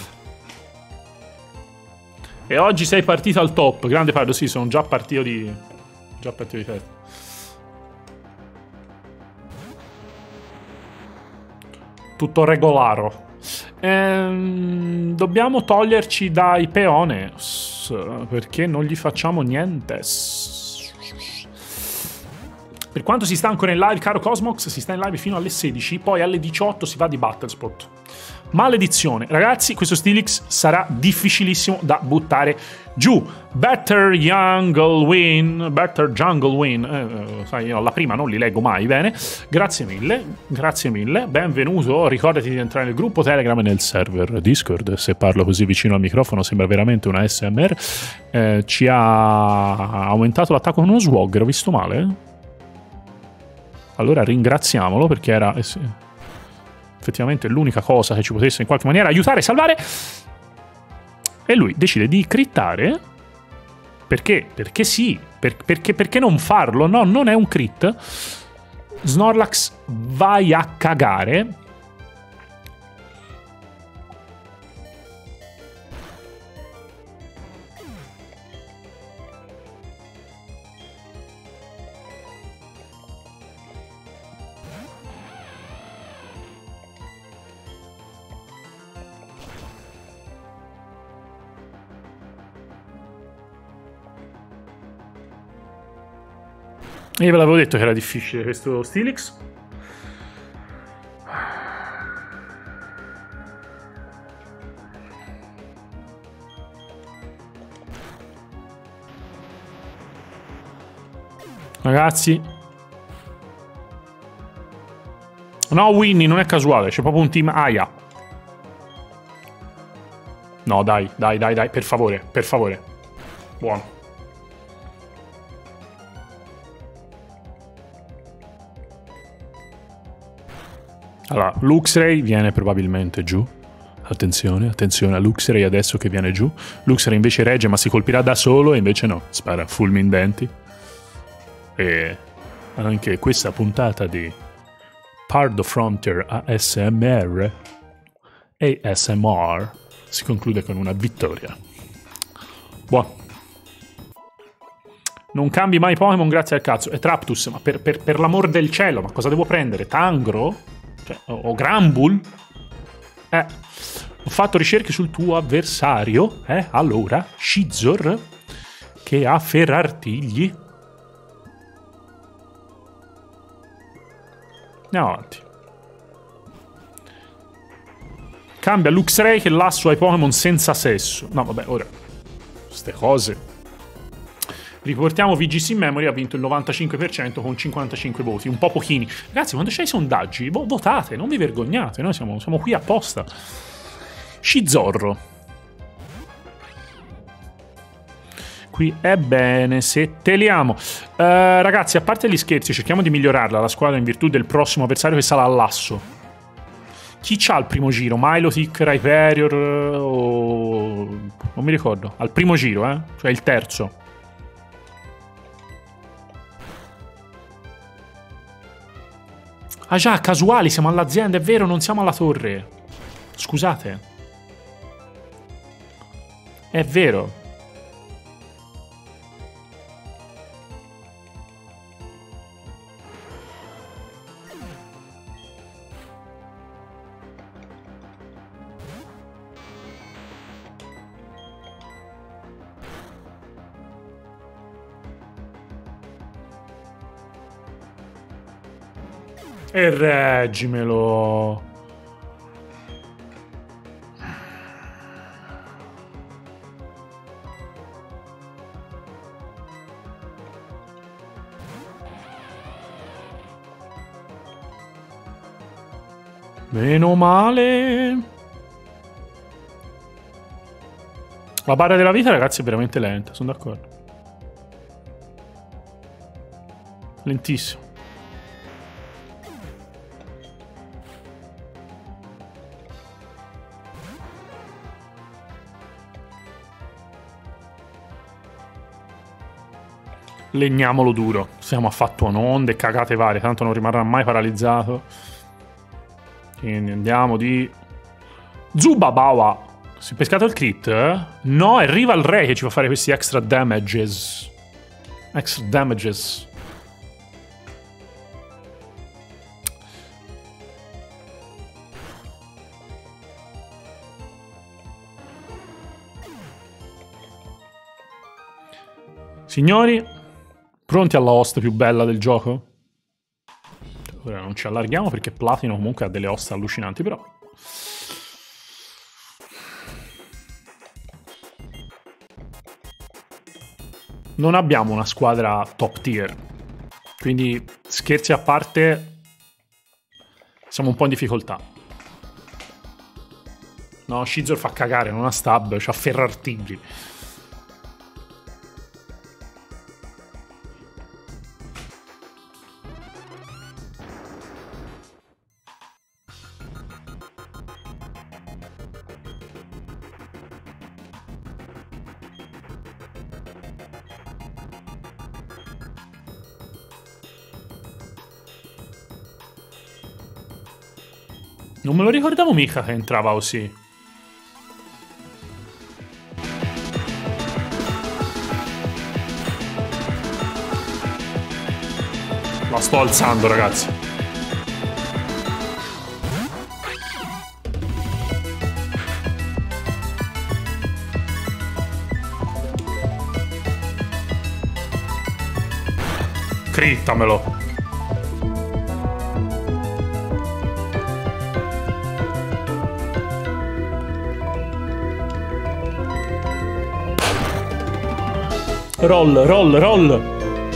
S1: E oggi sei partito al top. Grande Pardo, sì, sono già partito di... Già partito di festa. Tutto regolaro. Ehm, dobbiamo toglierci dai peones, perché non gli facciamo niente. Per quanto si sta ancora in live, caro Cosmox, si sta in live fino alle sedici, poi alle diciotto si va di Battlespot. Maledizione. Ragazzi, questo Steelix sarà difficilissimo da buttare giù. Better Jungle Win. Better Jungle Win. Eh, sai, io la prima non li leggo mai bene. Grazie mille. Grazie mille. Benvenuto. Ricordati di entrare nel gruppo Telegram e nel server Discord. Se parlo così vicino al microfono sembra veramente una A S M R. Eh, ci ha aumentato l'attacco con uno Swagger. Ho visto male? Allora ringraziamolo perché era... Eh, sì. Effettivamente l'unica cosa che ci potesse in qualche maniera aiutare e salvare. E lui decide di crittare. Perché? Perché sì. Per, perché, perché non farlo? No, non è un crit. Snorlax, vai a cagare. Io ve l'avevo detto che era difficile questo Steelix. Ragazzi. No, Winnie, non è casuale, c'è proprio un team Aya. No, dai, dai, dai, dai, per favore, per favore. Buono. Allora, Luxray viene probabilmente giù. Attenzione, attenzione a Luxray adesso che viene giù. Luxray invece regge ma si colpirà da solo e invece no, spara fulminanti. E anche questa puntata di Pardo Frontier A S M R A S M R si conclude con una vittoria. Buono. Non cambi mai Pokémon grazie al cazzo. È Traptus, ma per, per, per l'amor del cielo, ma cosa devo prendere? Tangro? Cioè, o, o Granbull? Eh, ho fatto ricerche sul tuo avversario, eh? Allora, Scizor, che ha ferartigli. Andiamo avanti. Cambia Luxray che lasso ai Pokémon senza sesso. No, vabbè, ora. Queste cose. Riportiamo V G C in memory, ha vinto il novantacinque per cento con cinquantacinque voti, un po' pochini. Ragazzi, quando c'è i sondaggi, vo votate, non vi vergognate, noi siamo, siamo qui apposta. Scizorro. Qui è bene, setteliamo. Uh, ragazzi, a parte gli scherzi, cerchiamo di migliorarla la squadra in virtù del prossimo avversario che sarà all'asso. Chi c'ha il primo giro? Milotic, Rhyperior o... non mi ricordo. Al primo giro, eh? Cioè il terzo. Ah già, casuali, siamo all'azienda, è vero, non siamo alla torre. Scusate. È vero. E reggimelo. Meno male. La barra della vita, ragazzi, è veramente lenta, sono d'accordo. Lentissimo. Legniamolo duro. Siamo affatto onde, cagate varie, tanto non rimarrà mai paralizzato. Quindi andiamo di... Zubabawa. Si è pescato il crit? Eh? No, arriva il re che ci fa fare questi extra damages. Extra damages. Signori, pronti alla host più bella del gioco? Ora non ci allarghiamo perché Platino comunque ha delle ossa allucinanti, però... Non abbiamo una squadra top tier. Quindi, scherzi a parte, siamo un po' in difficoltà. No, Scizor fa cagare, non ha stab, c'ha ferrartigli. Non me lo ricordavo mica che entrava così. La sto alzando, ragazzi. Crittamelo. Roll, roll, roll.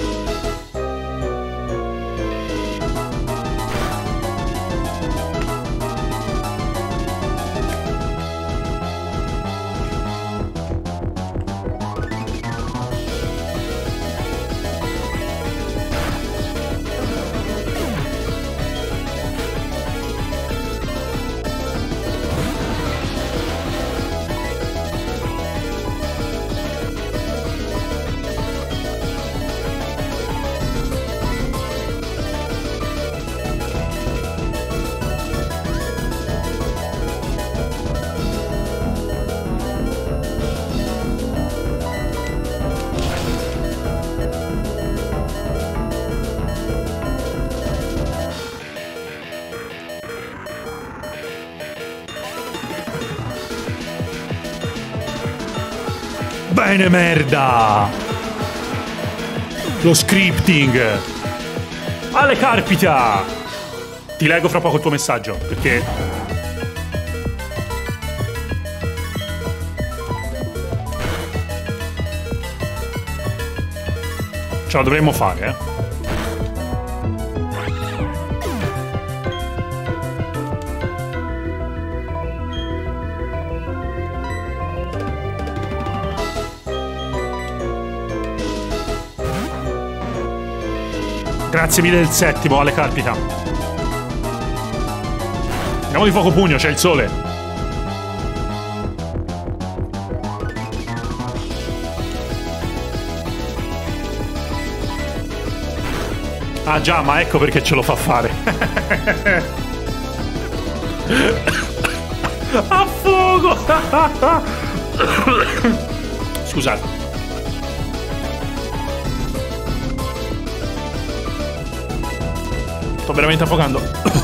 S1: Bene, merda! Lo scripting! Ale Carpita! Ti leggo fra poco il tuo messaggio, perché... ce la dovremmo fare, eh? Grazie mille del settimo, Ale Carpita. Andiamo di fuoco pugno, c'è il sole. Ah già, ma ecco perché ce lo fa fare. A fuoco! Scusate. Sto veramente affogando.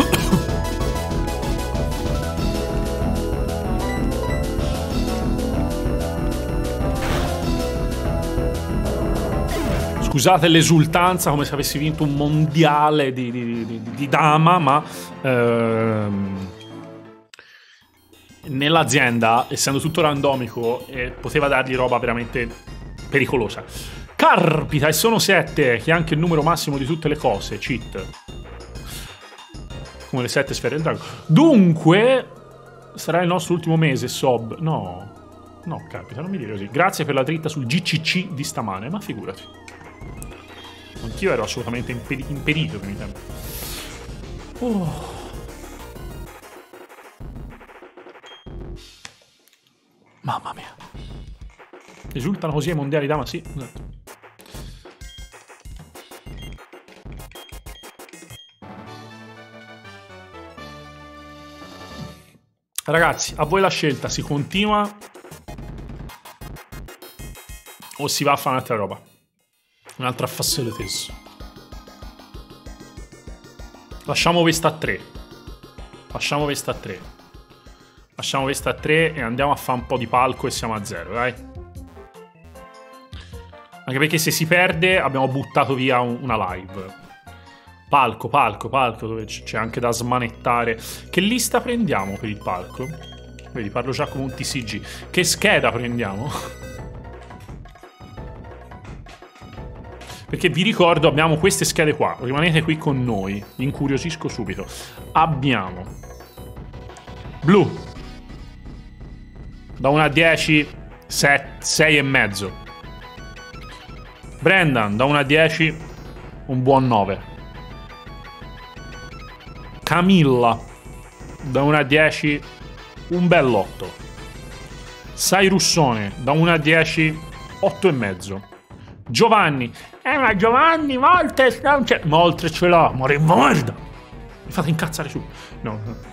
S1: Scusate l'esultanza, come se avessi vinto un mondiale di, di, di, di dama, ma ehm, nell'azienda, essendo tutto randomico, eh, poteva dargli roba veramente pericolosa. Carpita, e sono sette, che è anche il numero massimo di tutte le cose. Cheat. Come le sette sfere del drago. Dunque, sarà il nostro ultimo mese, Sob. No, no, Carpita, non mi dire così. Grazie per la dritta sul G C C di stamane, ma figurati. Anch'io ero assolutamente impedi impedito per i tempi. Oh. Mamma mia. Esultano così ai mondiali dama, sì. Esatto. Ragazzi, a voi la scelta, si continua o si va a fare un'altra roba? Un'altra facilities. Lasciamo Vesta a tre. Lasciamo Vesta a tre. Lasciamo Vesta a tre e andiamo a fare un po' di palco e siamo a zero, dai. Anche perché se si perde abbiamo buttato via un, una live. Palco, palco, palco, dove c'è anche da smanettare. Che lista prendiamo per il palco? Vedi, parlo già come un T C G. Che scheda prendiamo? Perché vi ricordo, abbiamo queste schede qua. Rimanete qui con noi. Vi incuriosisco subito. Abbiamo blu. Da uno a dieci, sei e mezzo. Brendan, da uno a dieci, un buon nove. Camilla, da uno a dieci, un bell'otto. Sai Russone, da uno a dieci, otto e mezzo. Giovanni, eh ma Giovanni, Moltres non c'è. Moltres ce l'ho, more morda. Mi fate incazzare su. No, no.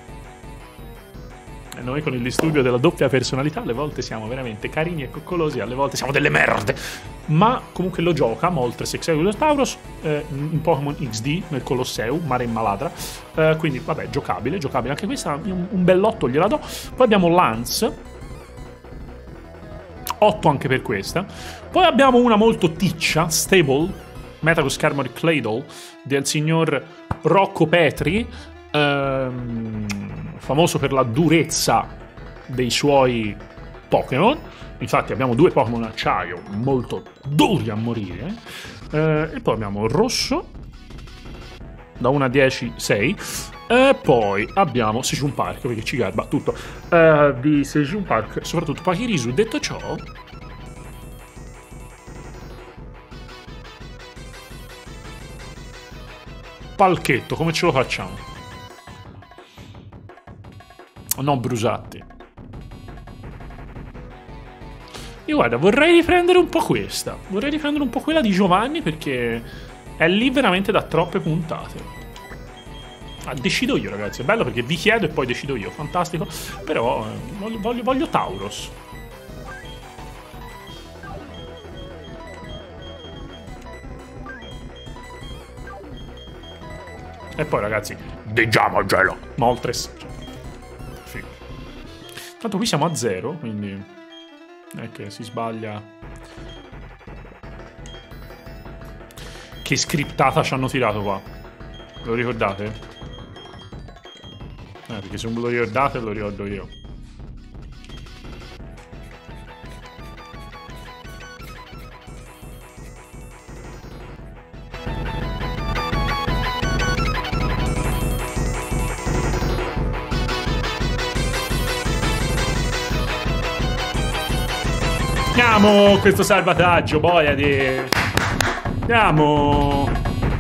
S1: E noi con il disturbio della doppia personalità alle volte siamo veramente carini e coccolosi, alle volte siamo delle merde. Ma comunque lo gioca Moltres Executor Tauros, eh, in Pokémon X D nel Colosseum, Mare in Maladra. Eh, quindi vabbè, giocabile, giocabile anche questa, un, un bell'otto gliela do. Poi abbiamo Lance, otto anche per questa. Poi abbiamo una molto ticcia, Stable, Metagross Armored Claydol, del signor Rocco Petri, ehm, famoso per la durezza dei suoi Pokémon. Infatti abbiamo due Pokémon acciaio molto duri a morire. Eh, e poi abbiamo rosso, da uno a dieci, sei. E poi abbiamo Sejun Park, perché ci garba tutto. Uh, di Sejun Park, soprattutto Pachirisu. Detto ciò, palchetto, come ce lo facciamo? No, Brusatti. Io guarda, vorrei riprendere un po' questa. Vorrei riprendere un po' quella di Giovanni, perché è lì veramente da troppe puntate. Ah, decido io, ragazzi. È bello perché vi chiedo e poi decido io. Fantastico. Però eh, voglio, voglio, voglio Tauros. E poi, ragazzi, diciamo gelo. Moltres. Figo. Tanto qui siamo a zero, quindi non è che si sbaglia. Che scriptata ci hanno tirato qua. Lo ricordate? Eh, perché se non ve lo ricordate lo ricordo io. Andiamo questo salvataggio, boia di... Andiamo.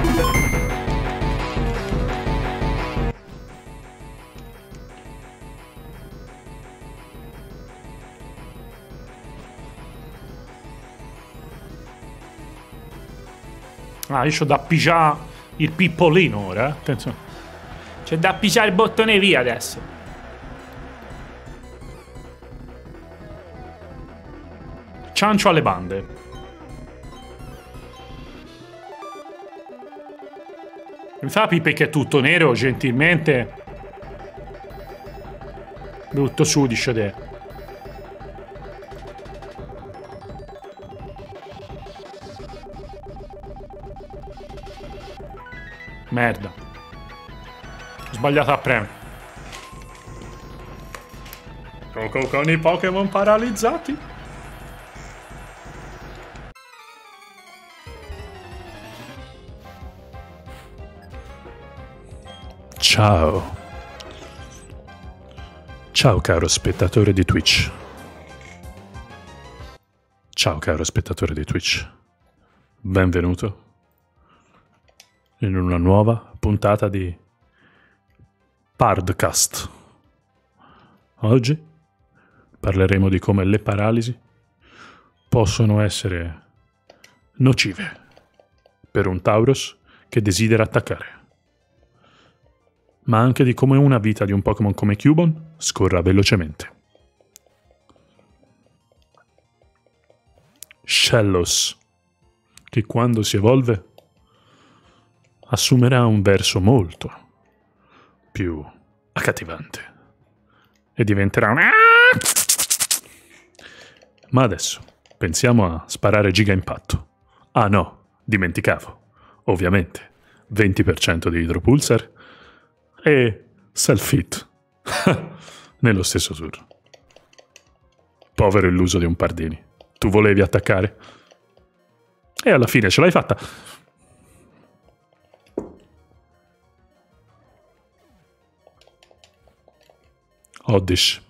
S1: Ah, io c'ho da pigiare il pippolino ora, eh. Attenzione. C'è da pigiare il bottone via adesso. Ciancio alle bande. Mi fa pipe che è tutto nero, gentilmente. Brutto sudicio te. Merda. Ho sbagliato a premere. Coco con i Pokémon paralizzati. Ciao. Ciao caro spettatore di Twitch. Ciao caro spettatore di Twitch. Benvenuto in una nuova puntata di Pardcast. Oggi parleremo di come le paralisi possono essere nocive per un Tauros che desidera attaccare, ma anche di come una vita di un Pokémon come Cubone scorra velocemente. Shellos, che quando si evolve assumerà un verso molto più accattivante e diventerà un... Ma adesso pensiamo a sparare giga impatto. Ah no, dimenticavo, ovviamente venti per cento di Hydropulsar e Self-Hit nello stesso turno. Povero illuso di un Pardini. Tu volevi attaccare? E alla fine ce l'hai fatta. Oddish.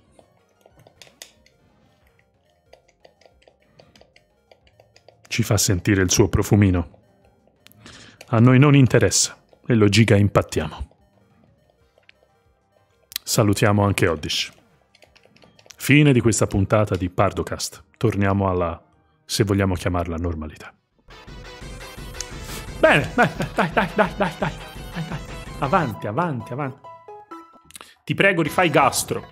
S1: Ci fa sentire il suo profumino. A noi non interessa e lo giga impattiamo. Salutiamo anche Oddish. Fine di questa puntata di Pardocast. Torniamo alla, se vogliamo chiamarla, normalità. Bene, dai, dai, dai, dai, dai, dai, dai, dai. Avanti, avanti, avanti. Ti prego, rifai Gastro.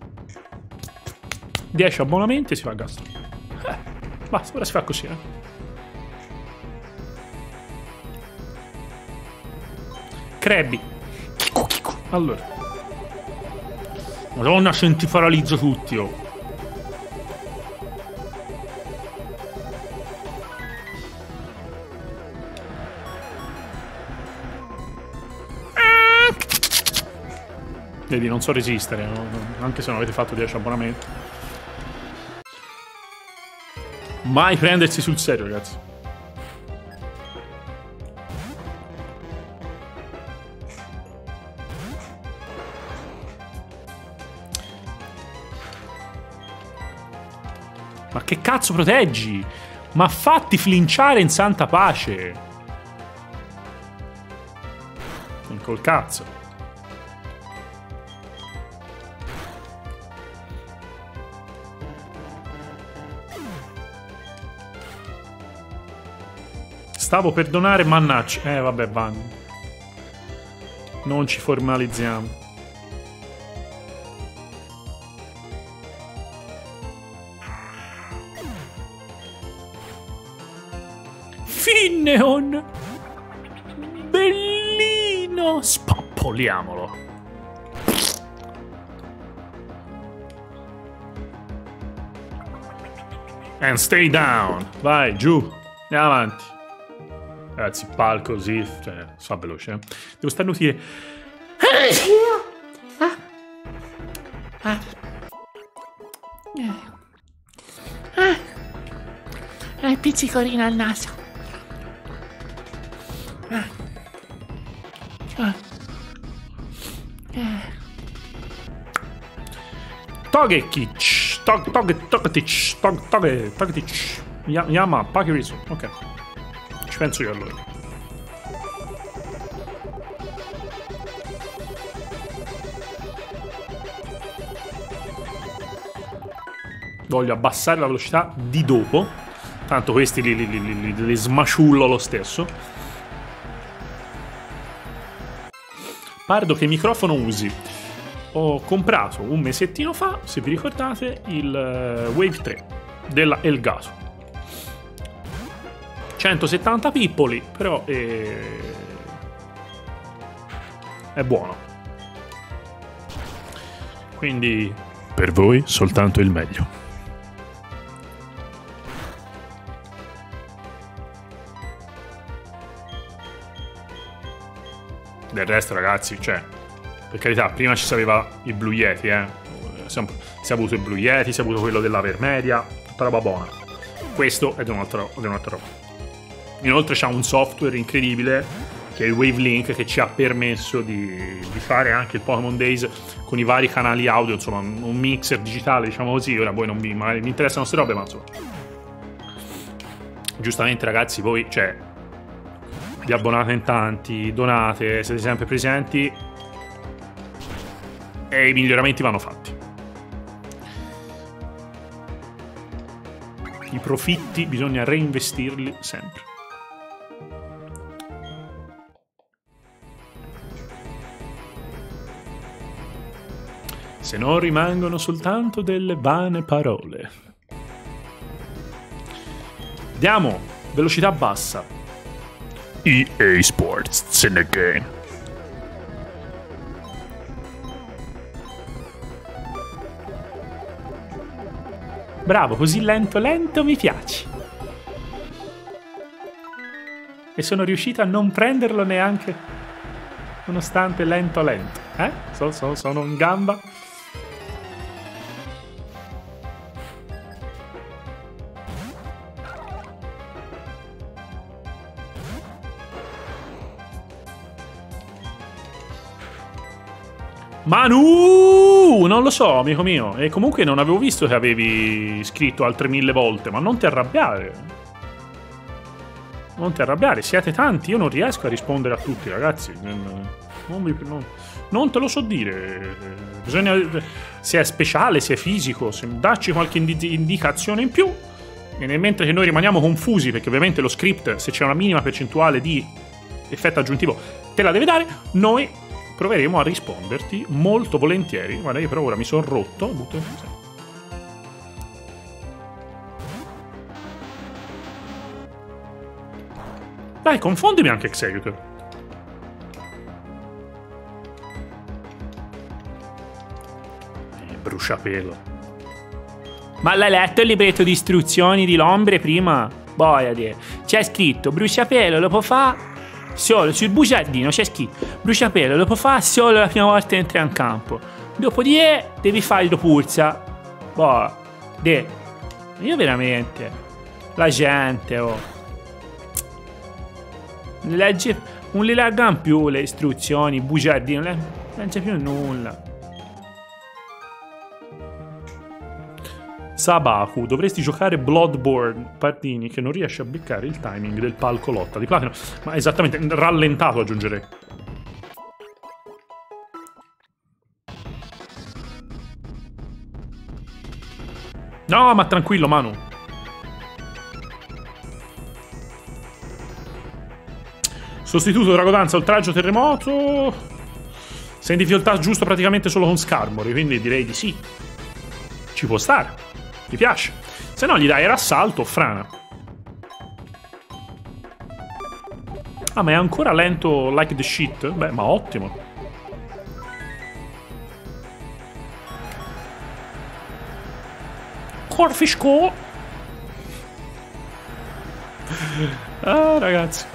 S1: dieci abbonamenti e si fa Gastro. Eh, basta, ora si fa così, eh. Krabby. Chico, chico. Allora. Madonna, senti paralizzo tutti, oh. Vedi, non so resistere, no? Anche se non avete fatto dieci abbonamenti. Mai prendersi sul serio, ragazzi. Ma che cazzo proteggi? Ma fatti flinciare in santa pace. Col cazzo. Stavo per donare, mannaggia. Eh, vabbè, vanno. Non ci formalizziamo. Finneon! Bellino! Spappoliamolo. And stay down. Vai, giù. Andiamo avanti. Ragazzi, pal così, cioè, fa veloce, eh. Devo starnutire.
S2: Ah. Ah. Ah. Ah. Pizzicorino al naso. Ah. Ah. Ah.
S1: Togekic. Tog, tog, togetic. Tog, toge, togetic. Yama, Pakirisu. Ok. Ci penso io allora. Voglio abbassare la velocità di dopo. Tanto questi li, li, li, li, li smasciullo lo stesso. Pardo, che microfono usi? Ho comprato un mesettino fa, se vi ricordate, il Wave tre della Elgato. centosettanta pippoli, però è... è buono. Quindi per voi soltanto il meglio. Del resto, ragazzi, cioè, per carità, prima ci sapeva il Blue Yeti, eh. Si è avuto il Blue Yeti, si è avuto quello della Vermedia, tutta roba buona. Questo è di un'altra roba. Inoltre c'ha un software incredibile che è il Wavelink, che ci ha permesso di, di fare anche il Pokémon Days con i vari canali audio, insomma un mixer digitale, diciamo così. Ora voi non vi, magari mi interessano queste robe, ma insomma, giustamente ragazzi, voi, cioè, vi abbonate in tanti, donate, siete sempre presenti e i miglioramenti vanno fatti. I profitti bisogna reinvestirli sempre. Se non rimangono soltanto delle vane parole. Andiamo, velocità bassa. E A Sports, it's in the game. Bravo, così lento lento mi piaci. E sono riuscito a non prenderlo neanche, nonostante lento lento. Eh? So, so, sono in gamba. Manu! Non lo so, amico mio. E comunque non avevo visto che avevi scritto altre mille volte, ma non ti arrabbiare. Non ti arrabbiare, siete tanti, io non riesco a rispondere a tutti, ragazzi. Non, vi, non, non te lo so dire. Bisogna. Se è speciale, se è fisico, se dacci qualche indi indicazione in più. E nel mentre che noi rimaniamo confusi, perché ovviamente lo script, se c'è una minima percentuale di effetto aggiuntivo, te la deve dare, noi proveremo a risponderti molto volentieri. Guarda, io per ora mi sono rotto. Butto... Dai, confondimi anche Executor. Eh, bruciapelo. Ma l'hai letto il libretto di istruzioni di Lombre prima? Boia, c'è scritto bruciapelo lo può fare solo sul bugiardino, c'è scritto bruciapelo lo può fare solo la prima volta che entra in campo. Dopodiché devi fare il pulsa. Boh, de. Io veramente. La gente, oh. Legge, non le leggano più le istruzioni, bugiardino, non legge più nulla. Sabaku, dovresti giocare Bloodborne, Partini, che non riesce a beccare il timing del palco lotta di Platino. Ma esattamente, rallentato aggiungerei. No, ma tranquillo, Manu. Sostituto dragodanza, oltraggio, terremoto. Sei in difficoltà giusto praticamente solo con Skarmory, quindi direi di sì. Ci può stare. Ti piace? Se no gli dai rassalto o frana. Ah, ma è ancora lento like the shit? Beh, ma ottimo. Corfish Co. Ah, ragazzi.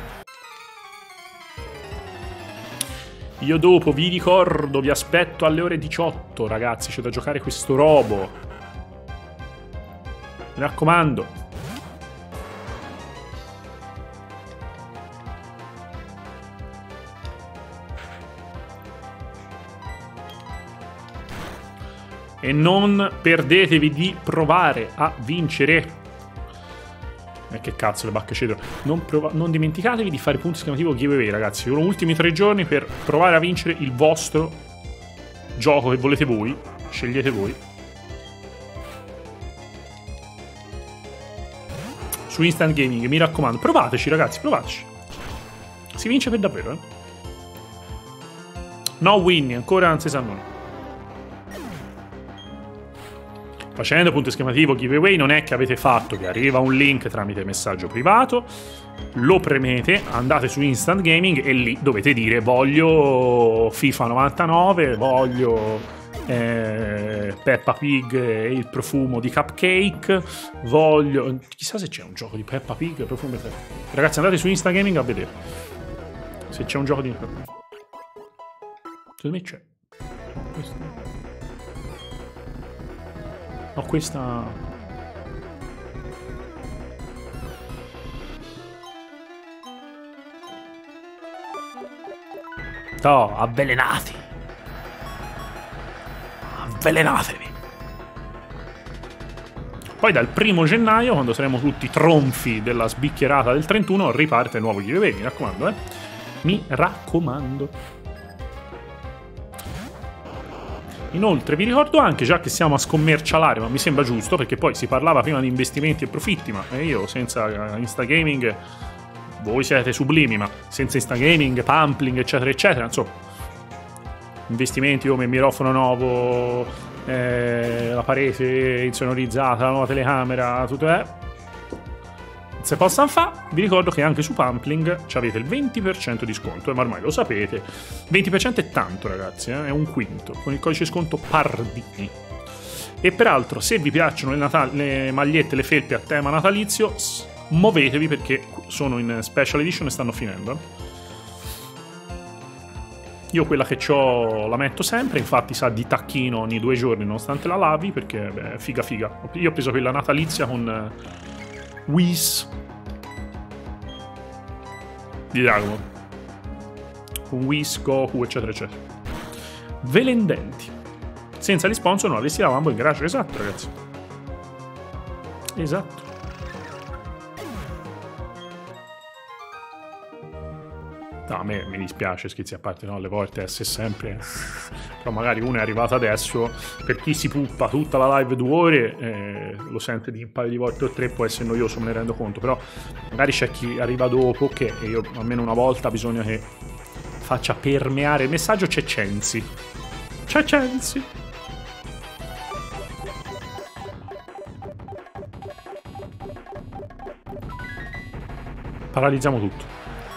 S1: Io dopo vi ricordo, vi aspetto alle ore diciotto, ragazzi, c'è da giocare questo robo. Mi raccomando. E non perdetevi di provare a vincere. E che cazzo, le bacche cedro. Non, non dimenticatevi di fare punto esclamativo giveaway, ragazzi. Sono ultimi tre giorni per provare a vincere il vostro gioco che volete voi. Scegliete voi. Su Instant Gaming, mi raccomando. Provateci, ragazzi, provateci. Si vince per davvero, eh. No winning, ancora non si sa nulla. Facendo punto esclamativo giveaway non è che avete fatto, vi arriva un link tramite messaggio privato, lo premete, andate su Instant Gaming e lì dovete dire voglio FIFA novantanove, voglio eh, Peppa Pig e il profumo di Cupcake, voglio... Chissà se c'è un gioco di Peppa Pig e profumo di... Ragazzi, andate su Instant Gaming a vedere se c'è un gioco di... Secondo me c'è. Questo... No, questa... No, avvelenati. Avvelenatevi. Poi dal primo gennaio, quando saremo tutti tronfi della sbicchierata del trentuno, riparte il nuovo giveaway, mi raccomando, eh. Mi raccomando. Inoltre vi ricordo anche, già che siamo a scommercialare, ma mi sembra giusto, perché poi si parlava prima di investimenti e profitti, ma io senza Instagaming, voi siete sublimi, ma senza Instagaming, Pumpling, eccetera, eccetera, insomma, investimenti come il microfono nuovo, eh, la parete insonorizzata, la nuova telecamera, tutto è... Se possano fare, vi ricordo che anche su Pumpling avete il venti per cento di sconto, ma ormai lo sapete. venti per cento è tanto, ragazzi, eh? È un quinto, con il codice sconto Pardini. E peraltro, se vi piacciono le, le magliette, le felpe a tema natalizio, muovetevi perché sono in special edition e stanno finendo. Io quella che ho la metto sempre, infatti sa di tacchino ogni due giorni nonostante la lavi, perché beh, figa figa. Io ho preso quella natalizia con uh, Whis di Dragon Ball, con Whis, Goku eccetera eccetera. Velendenti. Senza gli sponsor non avessi la Lambo in garage. Esatto ragazzi, esatto. No, a me mi dispiace, scherzi a parte, no, alle volte S sempre. Però magari uno è arrivato adesso, per chi si puppa tutta la live due ore, eh, lo sente di un paio di volte o tre, può essere noioso, me ne rendo conto. Però magari c'è chi arriva dopo, che io almeno una volta bisogna che faccia permeare il messaggio. C'è Censi. C'è Censi. Paralizziamo tutto.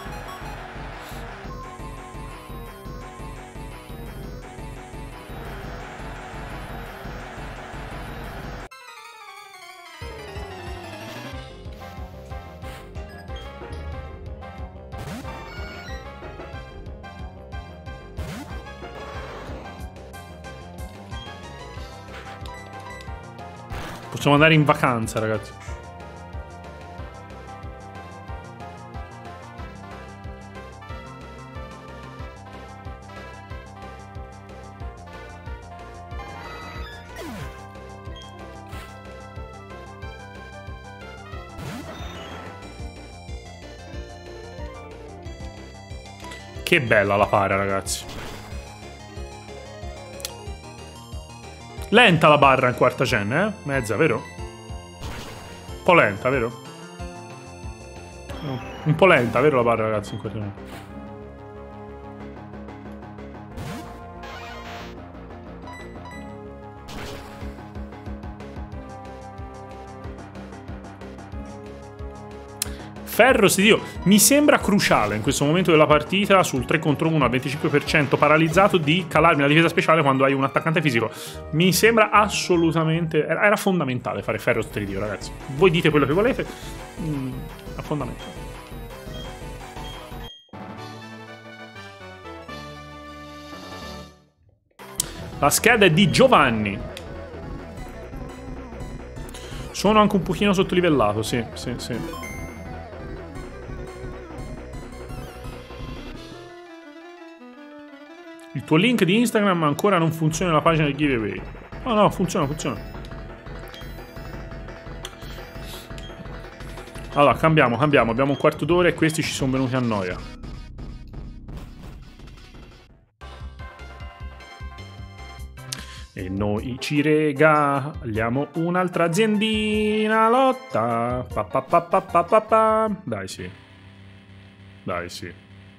S1: Possiamo andare in vacanza, ragazzi. Che bella la para, ragazzi. Lenta la barra in quarta gen, eh? Mezza, vero? Un po' lenta, vero? No. Un po' lenta, vero la barra, ragazzi, in quarta gen? Ferro, si Dio, mi sembra cruciale in questo momento della partita sul tre contro uno al venticinque per cento paralizzato di calarmi la difesa speciale quando hai un attaccante fisico. Mi sembra assolutamente... Era, era fondamentale fare Ferro Stridio, ragazzi. Voi dite quello che volete. Mm, è fondamentale. La scheda è di Giovanni. Sono anche un pochino sottolivellato, sì, sì, sì. Il tuo link di Instagram ancora non funziona nella pagina del giveaway. No, no, funziona, funziona. Allora, cambiamo, cambiamo. Abbiamo un quarto d'ora e questi ci sono venuti a noia. E noi ci regaliamo un'altra aziendina lotta. Pa, pa, pa, pa, pa, pa, pa. Dai, sì. Dai, sì.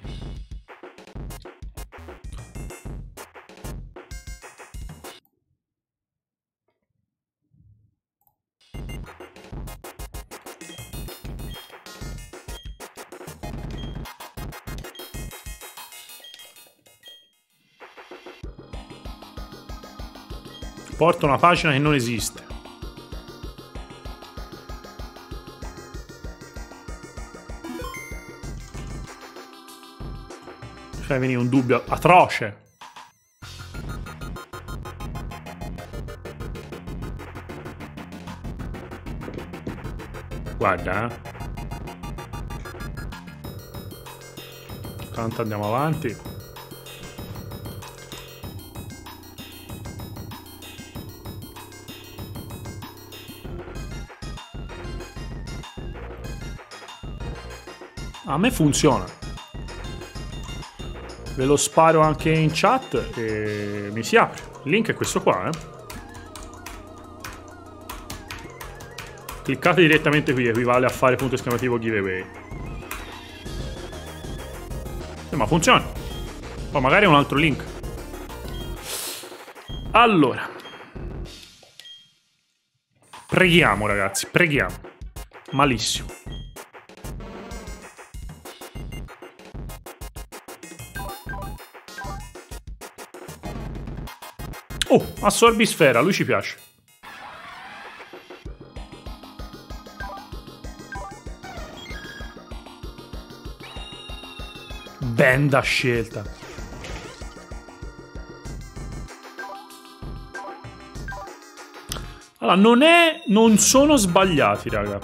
S1: Porta una pagina che non esiste. Cioè, veniva un dubbio atroce. Guarda, eh. Tanto andiamo avanti. A me funziona. Ve lo sparo anche in chat e mi si apre. Il link è questo qua, eh. Cliccate direttamente qui, equivale a fare punto esclamativo giveaway. Eh, ma funziona. Poi magari è un altro link. Allora. Preghiamo, ragazzi, preghiamo. Malissimo. Oh, assorbisfera, lui ci piace. benda scelta. Allora, non è... non sono sbagliati, raga.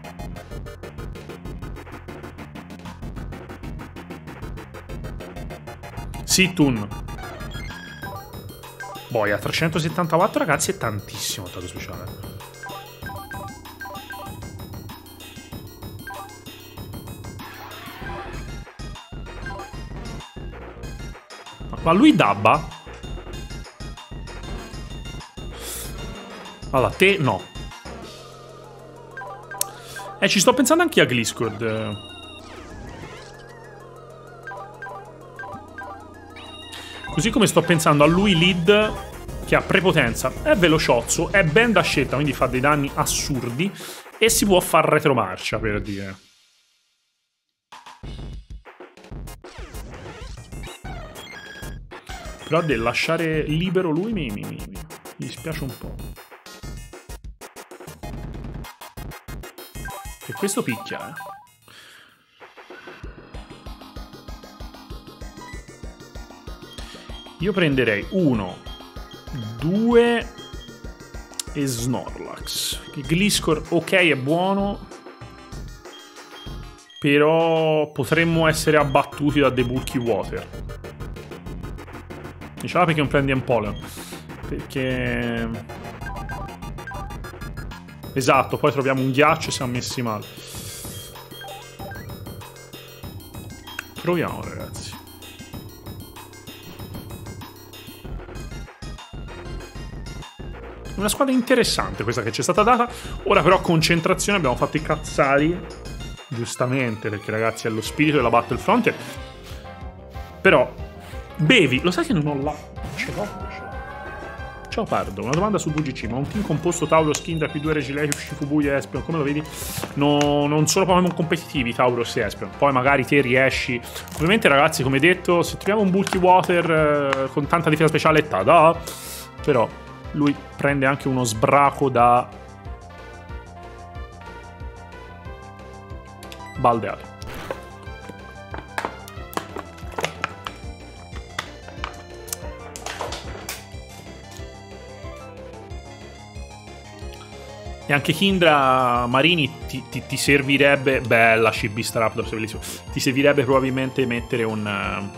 S1: Situn. Boia, trecentosettantaquattro, ragazzi, è tantissimo attacco speciale. Ma lui dabba? Allora, te no. Eh, ci sto pensando anche a Gliscord. Così come sto pensando a lui lead, che ha prepotenza, è velociozzo, è ben da scelta, quindi fa dei danni assurdi e si può far retromarcia, per dire. Però del lasciare libero lui mi, mi, mi, mi dispiace un po'. E questo picchia, eh. Io prenderei uno, due e Snorlax. Gliscor, ok, è buono, però potremmo essere abbattuti da dei Bulky Water. Diciamo perché non prendi Empoleon. Perché... esatto, poi troviamo un ghiaccio e siamo messi male. Proviamo, ragazzi. Una squadra interessante questa che ci è stata data. Ora però concentrazione, abbiamo fatto i cazzari, giustamente, perché ragazzi è lo spirito della Battlefront. Però bevi, lo sai che non ho la... ce l'ho. Ciao Pardo, una domanda su V G C, ma un team composto Tauros, Kindra, P due, Regieleki, Shifubuya e Espeon, come lo vedi? No, non sono Pokémon competitivi Tauros e Espeon, poi magari te riesci. Ovviamente ragazzi, come detto, se troviamo un Bulky Water eh, con tanta difesa speciale, tada! Però lui prende anche uno sbraco da baldeato. E anche Kindra Marini ti, ti, ti servirebbe... Bella C B Staraptor, bellissimo. Ti servirebbe probabilmente mettere un...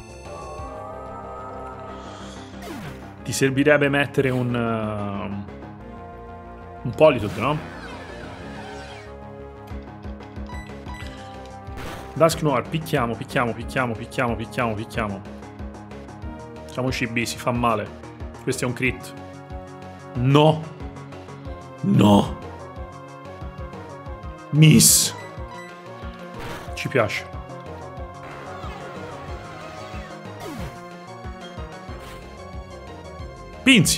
S1: Ti servirebbe mettere un... Uh, un Politoed, no? Dusknoir, picchiamo, picchiamo, picchiamo, picchiamo, picchiamo, picchiamo. Siamo C B, si fa male. Questo è un crit. No! No! Miss! Ci piace. Pinzi!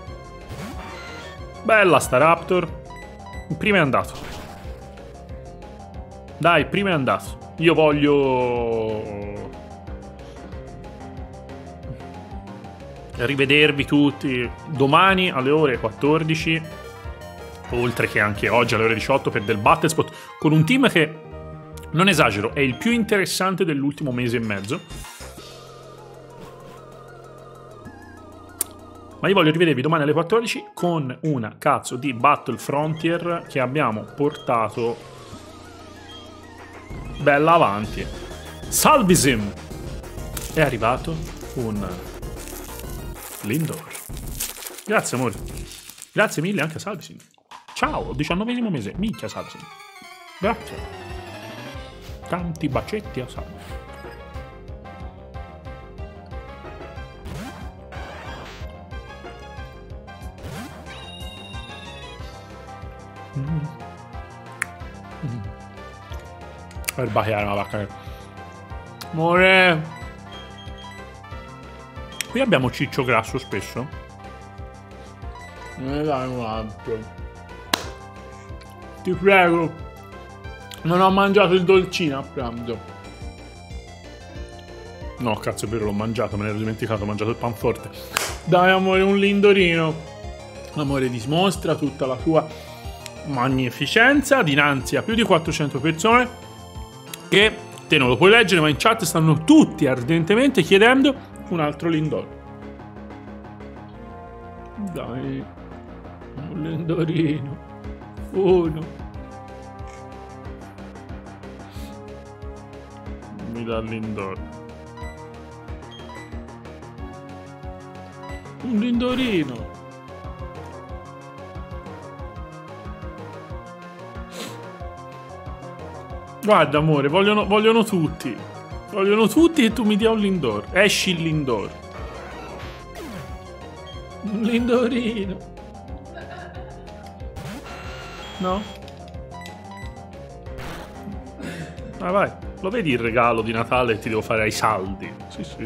S1: Bella sta Raptor. Il primo è andato. Dai, il primo è andato. Io voglio... rivedervi tutti domani alle ore quattordici, oltre che anche oggi alle ore diciotto per del Battlespot, con un team che, non esagero, è il più interessante dell'ultimo mese e mezzo. Ma io voglio rivedervi domani alle quattordici con una cazzo di Battle Frontier che abbiamo portato bella avanti. Salvisim! È arrivato un Lindor. Grazie amore. Grazie mille anche a Salvisim. Ciao, diciannovesimo mese. Minchia Salvisim. Grazie. Tanti bacetti a Salvisim. Mm. Mm. Per bacchiare una vacca. Amore. Qui abbiamo Ciccio Grasso spesso. Ne dai un altro. Ti prego. Non ho mangiato il dolcino a pranzo. No, cazzo è vero, l'ho mangiato, me ne ero dimenticato, ho mangiato il panforte. Dai amore, un lindorino. Amore, dimostra tutta la tua magnificenza dinanzi a più di quattrocento persone che Te non lo puoi leggere, ma in chat stanno tutti ardentemente chiedendo un altro Lindor. Dai, un Lindorino. Uno. Mi dà Lindor. Un Lindorino. Guarda amore, vogliono, vogliono tutti. Vogliono tutti e tu mi dia un Lindor. Esci il Lindor. Un Lindorino. No? Ah vai, lo vedi il regalo di Natale e ti devo fare ai saldi. Sì sì.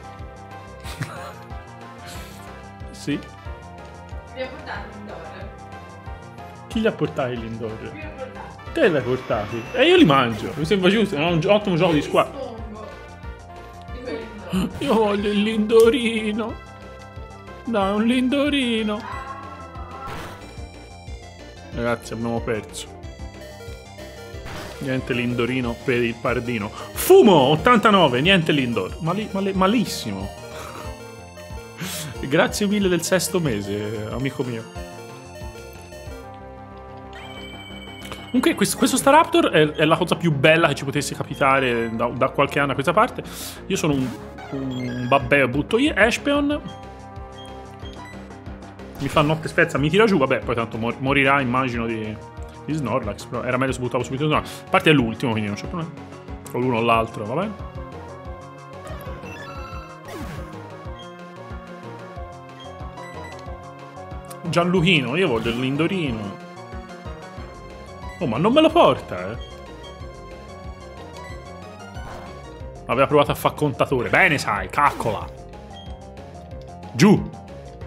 S1: Sì.
S3: Mi ha portato Lindor.
S1: Chi gli ha portato il Lindor? Te l'hai portati. E io li mangio. Mi sembra giusto. È un ottimo gioco di squadra. Io voglio il Lindorino. Dai, un Lindorino. Ragazzi, abbiamo perso. Niente Lindorino per il pardino. Fumo ottantanove. Niente Lindor. Mali, male, malissimo. Grazie mille del sesto mese, amico mio. Comunque questo, questo Staraptor è, è la cosa più bella che ci potesse capitare da, da qualche anno a questa parte. Io sono un, un babbè, butto io, Espeon. Mi fa notte spezza, mi tira giù, vabbè, poi tanto mor morirà immagino di, di Snorlax, però era meglio se buttavo subito Snorlax. A parte è l'ultimo, quindi non c'è problema. O l'uno o l'altro, va bene? Gianluchino, io voglio il Lindorino. Oh, ma non me lo porta, eh. Aveva provato a far contatore. Bene, sai, caccola. Giù.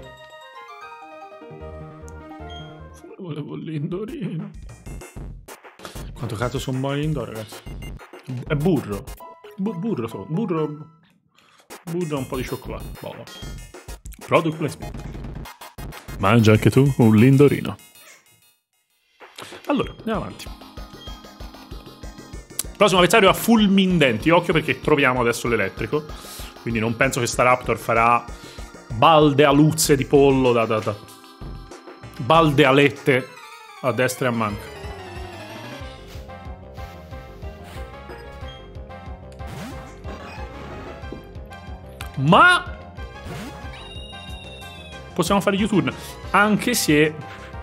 S1: Volevo il Lindorino. Quanto cazzo sono buoni Lindor, ragazzi. È burro. Bu burro solo. Burro. Burro e un po' di cioccolato. Boh. Product placement. Mangia anche tu un Lindorino. Allora, andiamo avanti. Prossimo avversario a fulminanti. Occhio perché troviamo adesso l'elettrico. Quindi non penso che Staraptor farà balde a luzze di pollo da, da, da balde alette a destra e a manca. Ma possiamo fare U-turn. Anche se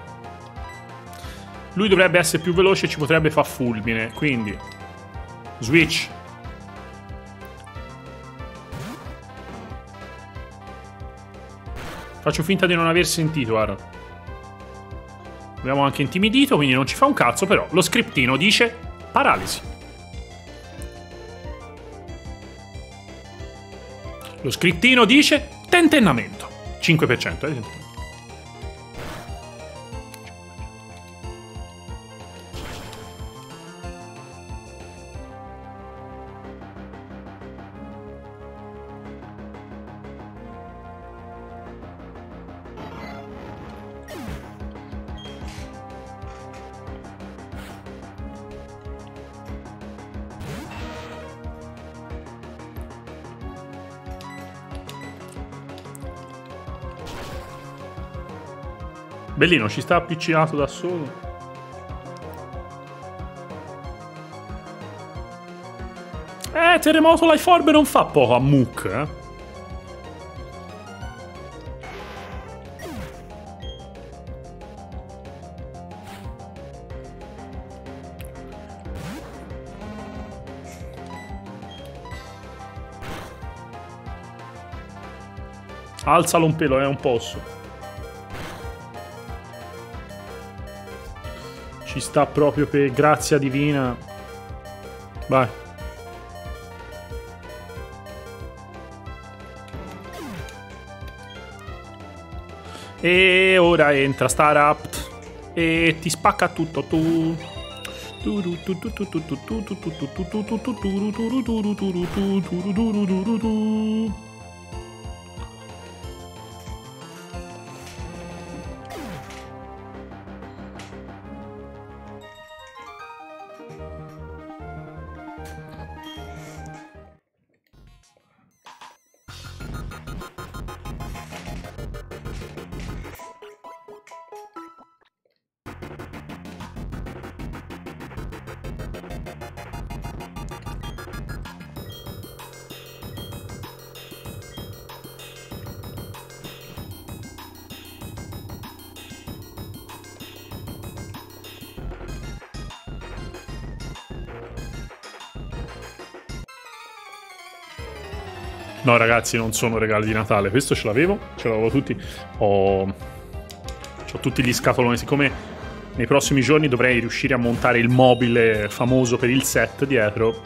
S1: lui dovrebbe essere più veloce e ci potrebbe far fulmine. Quindi switch. Faccio finta di non aver sentito, Aaron. Abbiamo anche intimidito, quindi non ci fa un cazzo. Però lo scriptino dice paralisi. Lo scriptino dice tentennamento. cinque per cento, eh? Bellino, ci sta appiccinato da solo. Eh, terremoto Life Orb non fa poco a Mook, eh. Alzalo un pelo, è un posso. Ci sta proprio per grazia divina. Vai. E ora entra Staraptor e ti spacca tutto tu. No, ragazzi, non sono regali di Natale. Questo ce l'avevo, ce l'avevo tutti. Ho... ho tutti gli scatoloni. Siccome nei prossimi giorni dovrei riuscire a montare il mobile famoso per il set dietro,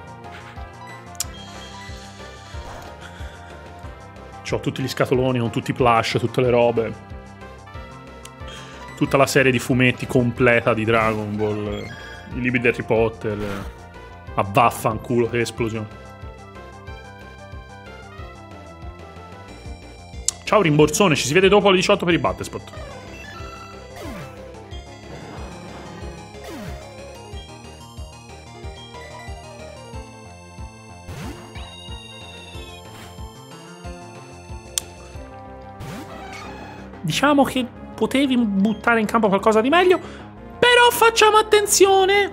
S1: ho tutti gli scatoloni con tutti i plush, tutte le robe. Tutta la serie di fumetti completa di Dragon Ball, i libri di Harry Potter. A vaffanculo, che esplosione. Ciao rimborsone, ci si vede dopo alle diciotto per i Battespot. Diciamo che potevi buttare in campo qualcosa di meglio, però facciamo attenzione.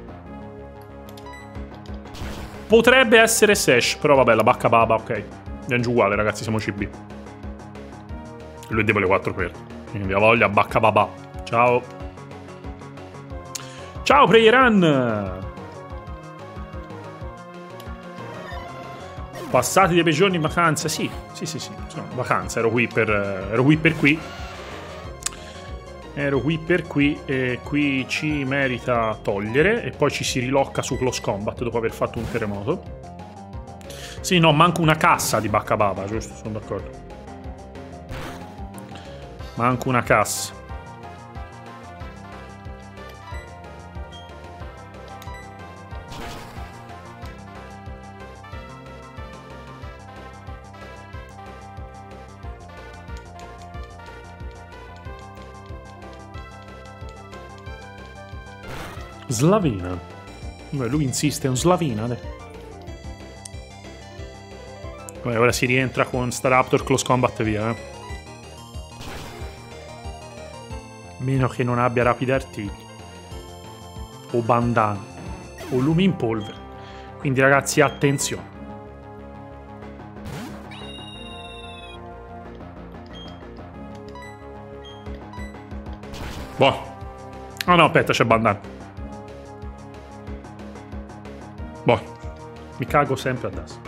S1: Potrebbe essere Sash, però vabbè, la bacca baba, ok. È giù uguale, ragazzi, siamo C B. Lui è debole quattro per. Quindi ha voglia, bacca babà. Ciao. Ciao Playeran. Passati dei bei giorni in vacanza. Sì, sì, sì, sì. Insomma, vacanza, ero qui per. Ero qui per qui. Ero qui per qui. E qui ci merita togliere. E poi ci si rilocca su Close Combat dopo aver fatto un terremoto. Sì, no, manca una cassa di bacca baba, giusto? Sono d'accordo. Manco una cassa. Slavina. Beh, lui insiste, è un Slavina. Dai. Beh, ora si rientra con Staraptor, Close Combat e via, eh. Meno che non abbia rapidi artigli o bandana o lumi in polvere. Quindi ragazzi, attenzione. Boh. Ah no, aspetta, c'è bandana. Boh. Mi cago sempre adesso.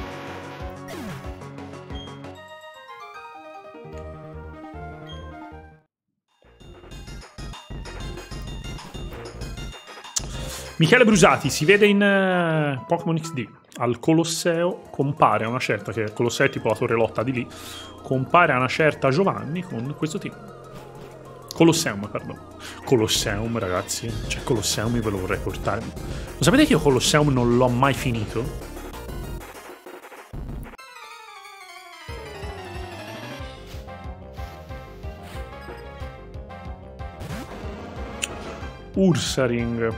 S1: Michele Brusati si vede in uh, Pokémon X D. Al Colosseo compare a una certa, che il Colosseo è tipo la torre lotta di lì, compare a una certa Giovanni con questo team. Colosseum, perdono. Colosseum, ragazzi. Cioè, Colosseum io ve lo vorrei portare. Lo sapete che io Colosseum non l'ho mai finito? Ursaring.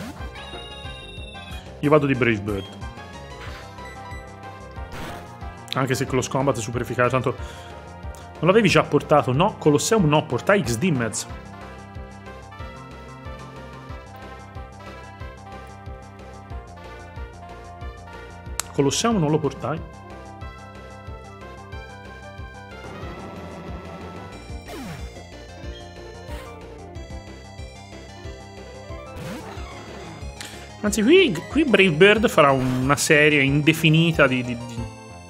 S1: Io vado di Brave Bird. Anche se Close Combat è super efficace, tanto... Non l'avevi già portato? No, Colosseum no, portai X D in mezzo. Colosseum non lo portai. Anzi, qui, qui Brave Bird farà una serie indefinita di... di, di...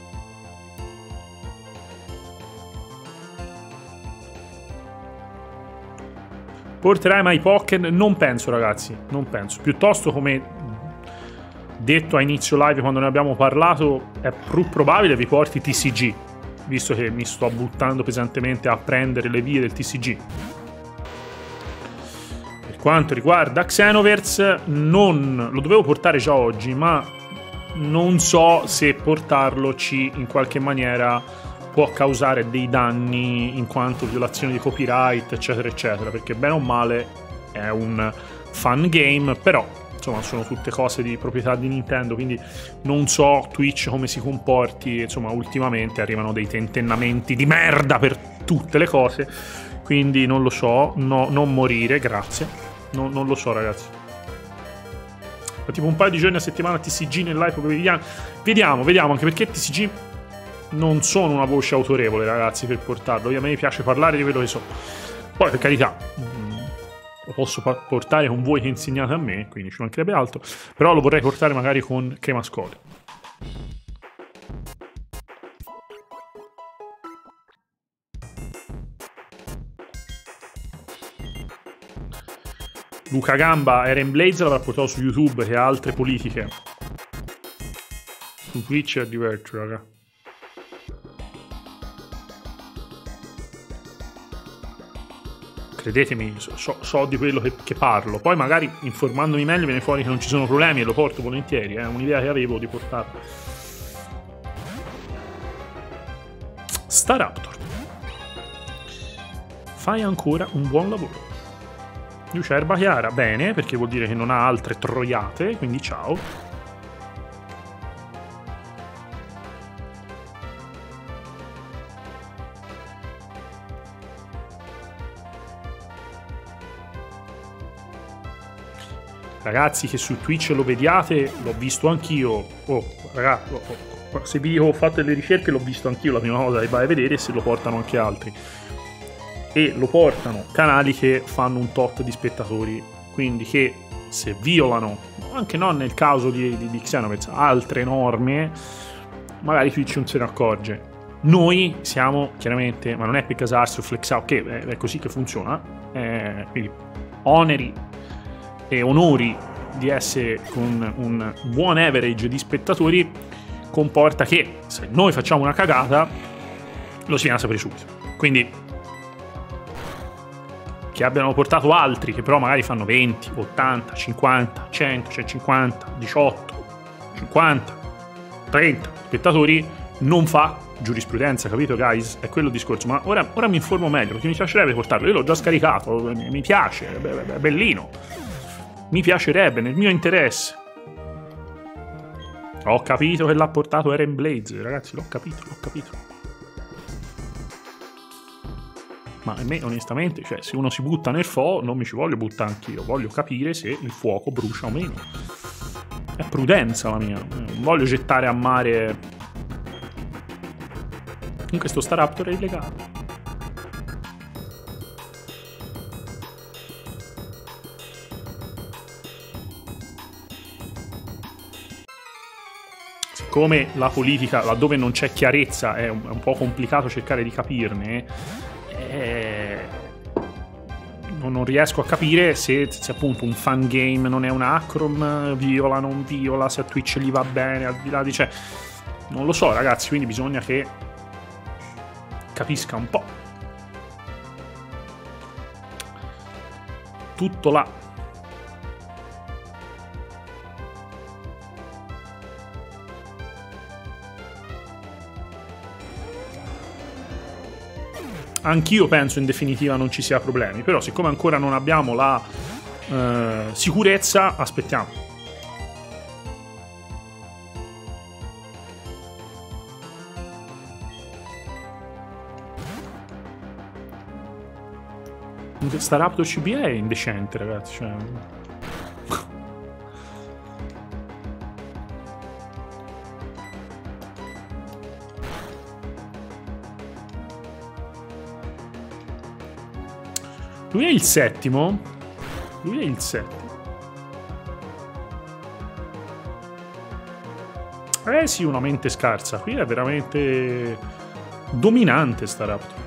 S1: Porterai mai Pokken? Non penso, ragazzi, non penso. Piuttosto, come detto a inizio live quando ne abbiamo parlato, è più probabile vi porti T C G, visto che mi sto buttando pesantemente a prendere le vie del T C G. Per quanto riguarda Xenoverse, non lo dovevo portare già oggi, ma non so se portarlo ci in qualche maniera può causare dei danni in quanto violazione di copyright, eccetera, eccetera, perché bene o male è un fun game, però insomma sono tutte cose di proprietà di Nintendo, quindi non so Twitch come si comporti, insomma ultimamente arrivano dei tentennamenti di merda per tutte le cose, quindi non lo so, no, non morire, grazie, no, non lo so ragazzi. Ma tipo un paio di giorni a settimana T C G nel live, vediamo, vediamo, vediamo, anche perché T C G non sono una voce autorevole, ragazzi, per portarlo. A me mi piace parlare di quello che so. Poi, per carità, mh, lo posso portare con voi che insegnate a me, quindi ci mancherebbe altro. Però lo vorrei portare magari con Crema Score. Luca Gamba Eren Blaze l'avrà portato su YouTube, che ha altre politiche. Su Twitch è diverso, raga. Credetemi, so, so di quello che, che parlo. Poi magari informandomi meglio viene fuori che non ci sono problemi e lo porto volentieri. È eh. un'idea che avevo di portarlo. Staraptor. Fai ancora un buon lavoro. Lucerba chiara, bene, perché vuol dire che non ha altre troiate, quindi ciao. Ragazzi che su Twitch lo vediate, l'ho visto anch'io. Oh, ragazzi, se vi ho fatto le ricerche l'ho visto anch'io la prima cosa che vai a vedere, se lo portano anche altri. E lo portano canali che fanno un tot di spettatori, quindi che se violano, anche non nel caso di, di, di Xenoverse, altre norme, magari Twitch non se ne accorge. Noi siamo chiaramente, ma non è per casarsi o flex out, che è, è così che funziona, eh, quindi oneri e onori di essere con un buon average di spettatori comporta che se noi facciamo una cagata lo si viene a sapere subito. Quindi che abbiano portato altri che però magari fanno venti, ottanta, cinquanta, cento, centocinquanta, diciotto, cinquanta, trenta spettatori non fa giurisprudenza, capito guys? È quello il discorso. Ma ora, ora mi informo meglio, perché mi piacerebbe portarlo. Io l'ho già scaricato, mi piace, è bellino, mi piacerebbe, nel mio interesse. Ho capito che l'ha portato Eren Blaze, ragazzi, l'ho capito, l'ho capito. Ma a me onestamente, cioè, se uno si butta nel fuoco, non mi ci voglio buttare anch'io, voglio capire se il fuoco brucia o meno. È prudenza la mia, non voglio gettare a mare. Comunque sto Staraptor è illegale. Siccome la politica, laddove non c'è chiarezza, è un, è un po' complicato cercare di capirne. Eh, non, non riesco a capire se, se appunto un fan game non è un Acron, viola, non viola, se a Twitch gli va bene, al di là di... cioè, non lo so ragazzi, quindi bisogna che capisca un po'. Tutto là. Anch'io penso in definitiva non ci sia problemi, però siccome ancora non abbiamo la eh, sicurezza, aspettiamo. Staraptor C B è indecente, ragazzi, cioè... Lui è il settimo. Lui è il settimo. Eh sì, una mente scarsa. Qui è veramente dominante Staraptor.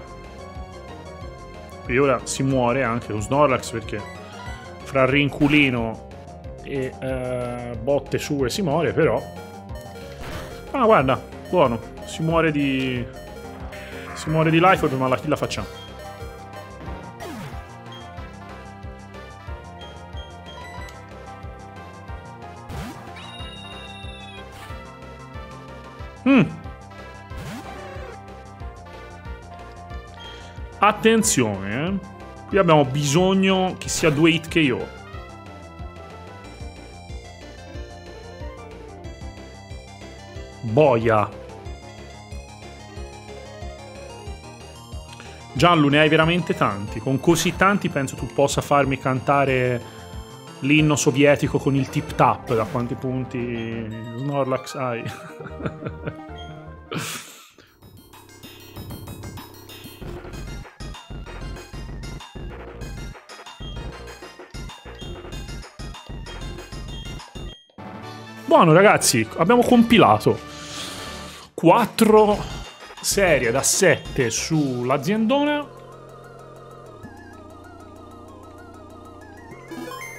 S1: E ora si muore anche lo Snorlax perché fra Rinculino e uh, botte sue si muore, però. Ah, guarda, buono. Si muore di... Si muore di Life, ma la kill la facciamo. Mm. Attenzione, eh. Qui abbiamo bisogno che sia due hit K O. Boia. Gianlu, ne hai veramente tanti. Con così tanti penso tu possa farmi cantare l'inno sovietico con il tip tap. Da quanti punti Snorlax hai? Buono ragazzi, abbiamo compilato quattro serie da sette sull'aziendona.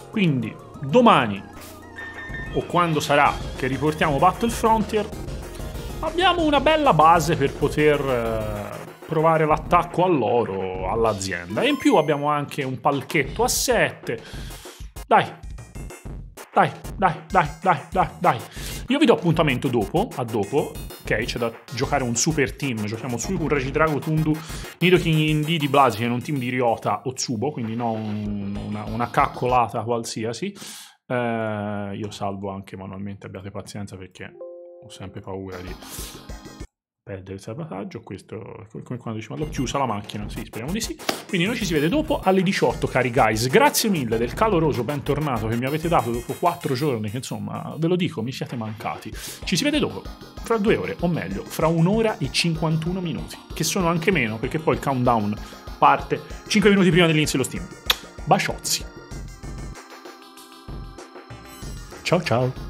S1: Quindi domani, o quando sarà che riportiamo Battle Frontier, abbiamo una bella base per poter eh, provare l'attacco all'oro all'azienda. E in più abbiamo anche un palchetto a sette. Dai, dai, dai, dai, dai, dai, dai. Io vi do appuntamento dopo, a dopo. Ok, c'è da giocare un super team. Giochiamo su con Regidrago, Tundu, Nidoking, Indy di Blasi, in un team di Ryota o Tsubo, quindi non una, una caccolata qualsiasi. Eh, io salvo anche manualmente, abbiate pazienza perché ho sempre paura di perdere il salvataggio. Questo, come quando dici, ma l'ho chiusa la macchina? Sì, speriamo di sì. Quindi noi ci si vede dopo alle diciotto, cari guys. Grazie mille del caloroso bentornato che mi avete dato dopo quattro giorni, che insomma, ve lo dico, mi siete mancati. Ci si vede dopo, fra due ore, o meglio, fra un'ora e cinquantuno minuti, che sono anche meno, perché poi il countdown parte cinque minuti prima dell'inizio dello stream. Baciozzi. Ciao ciao.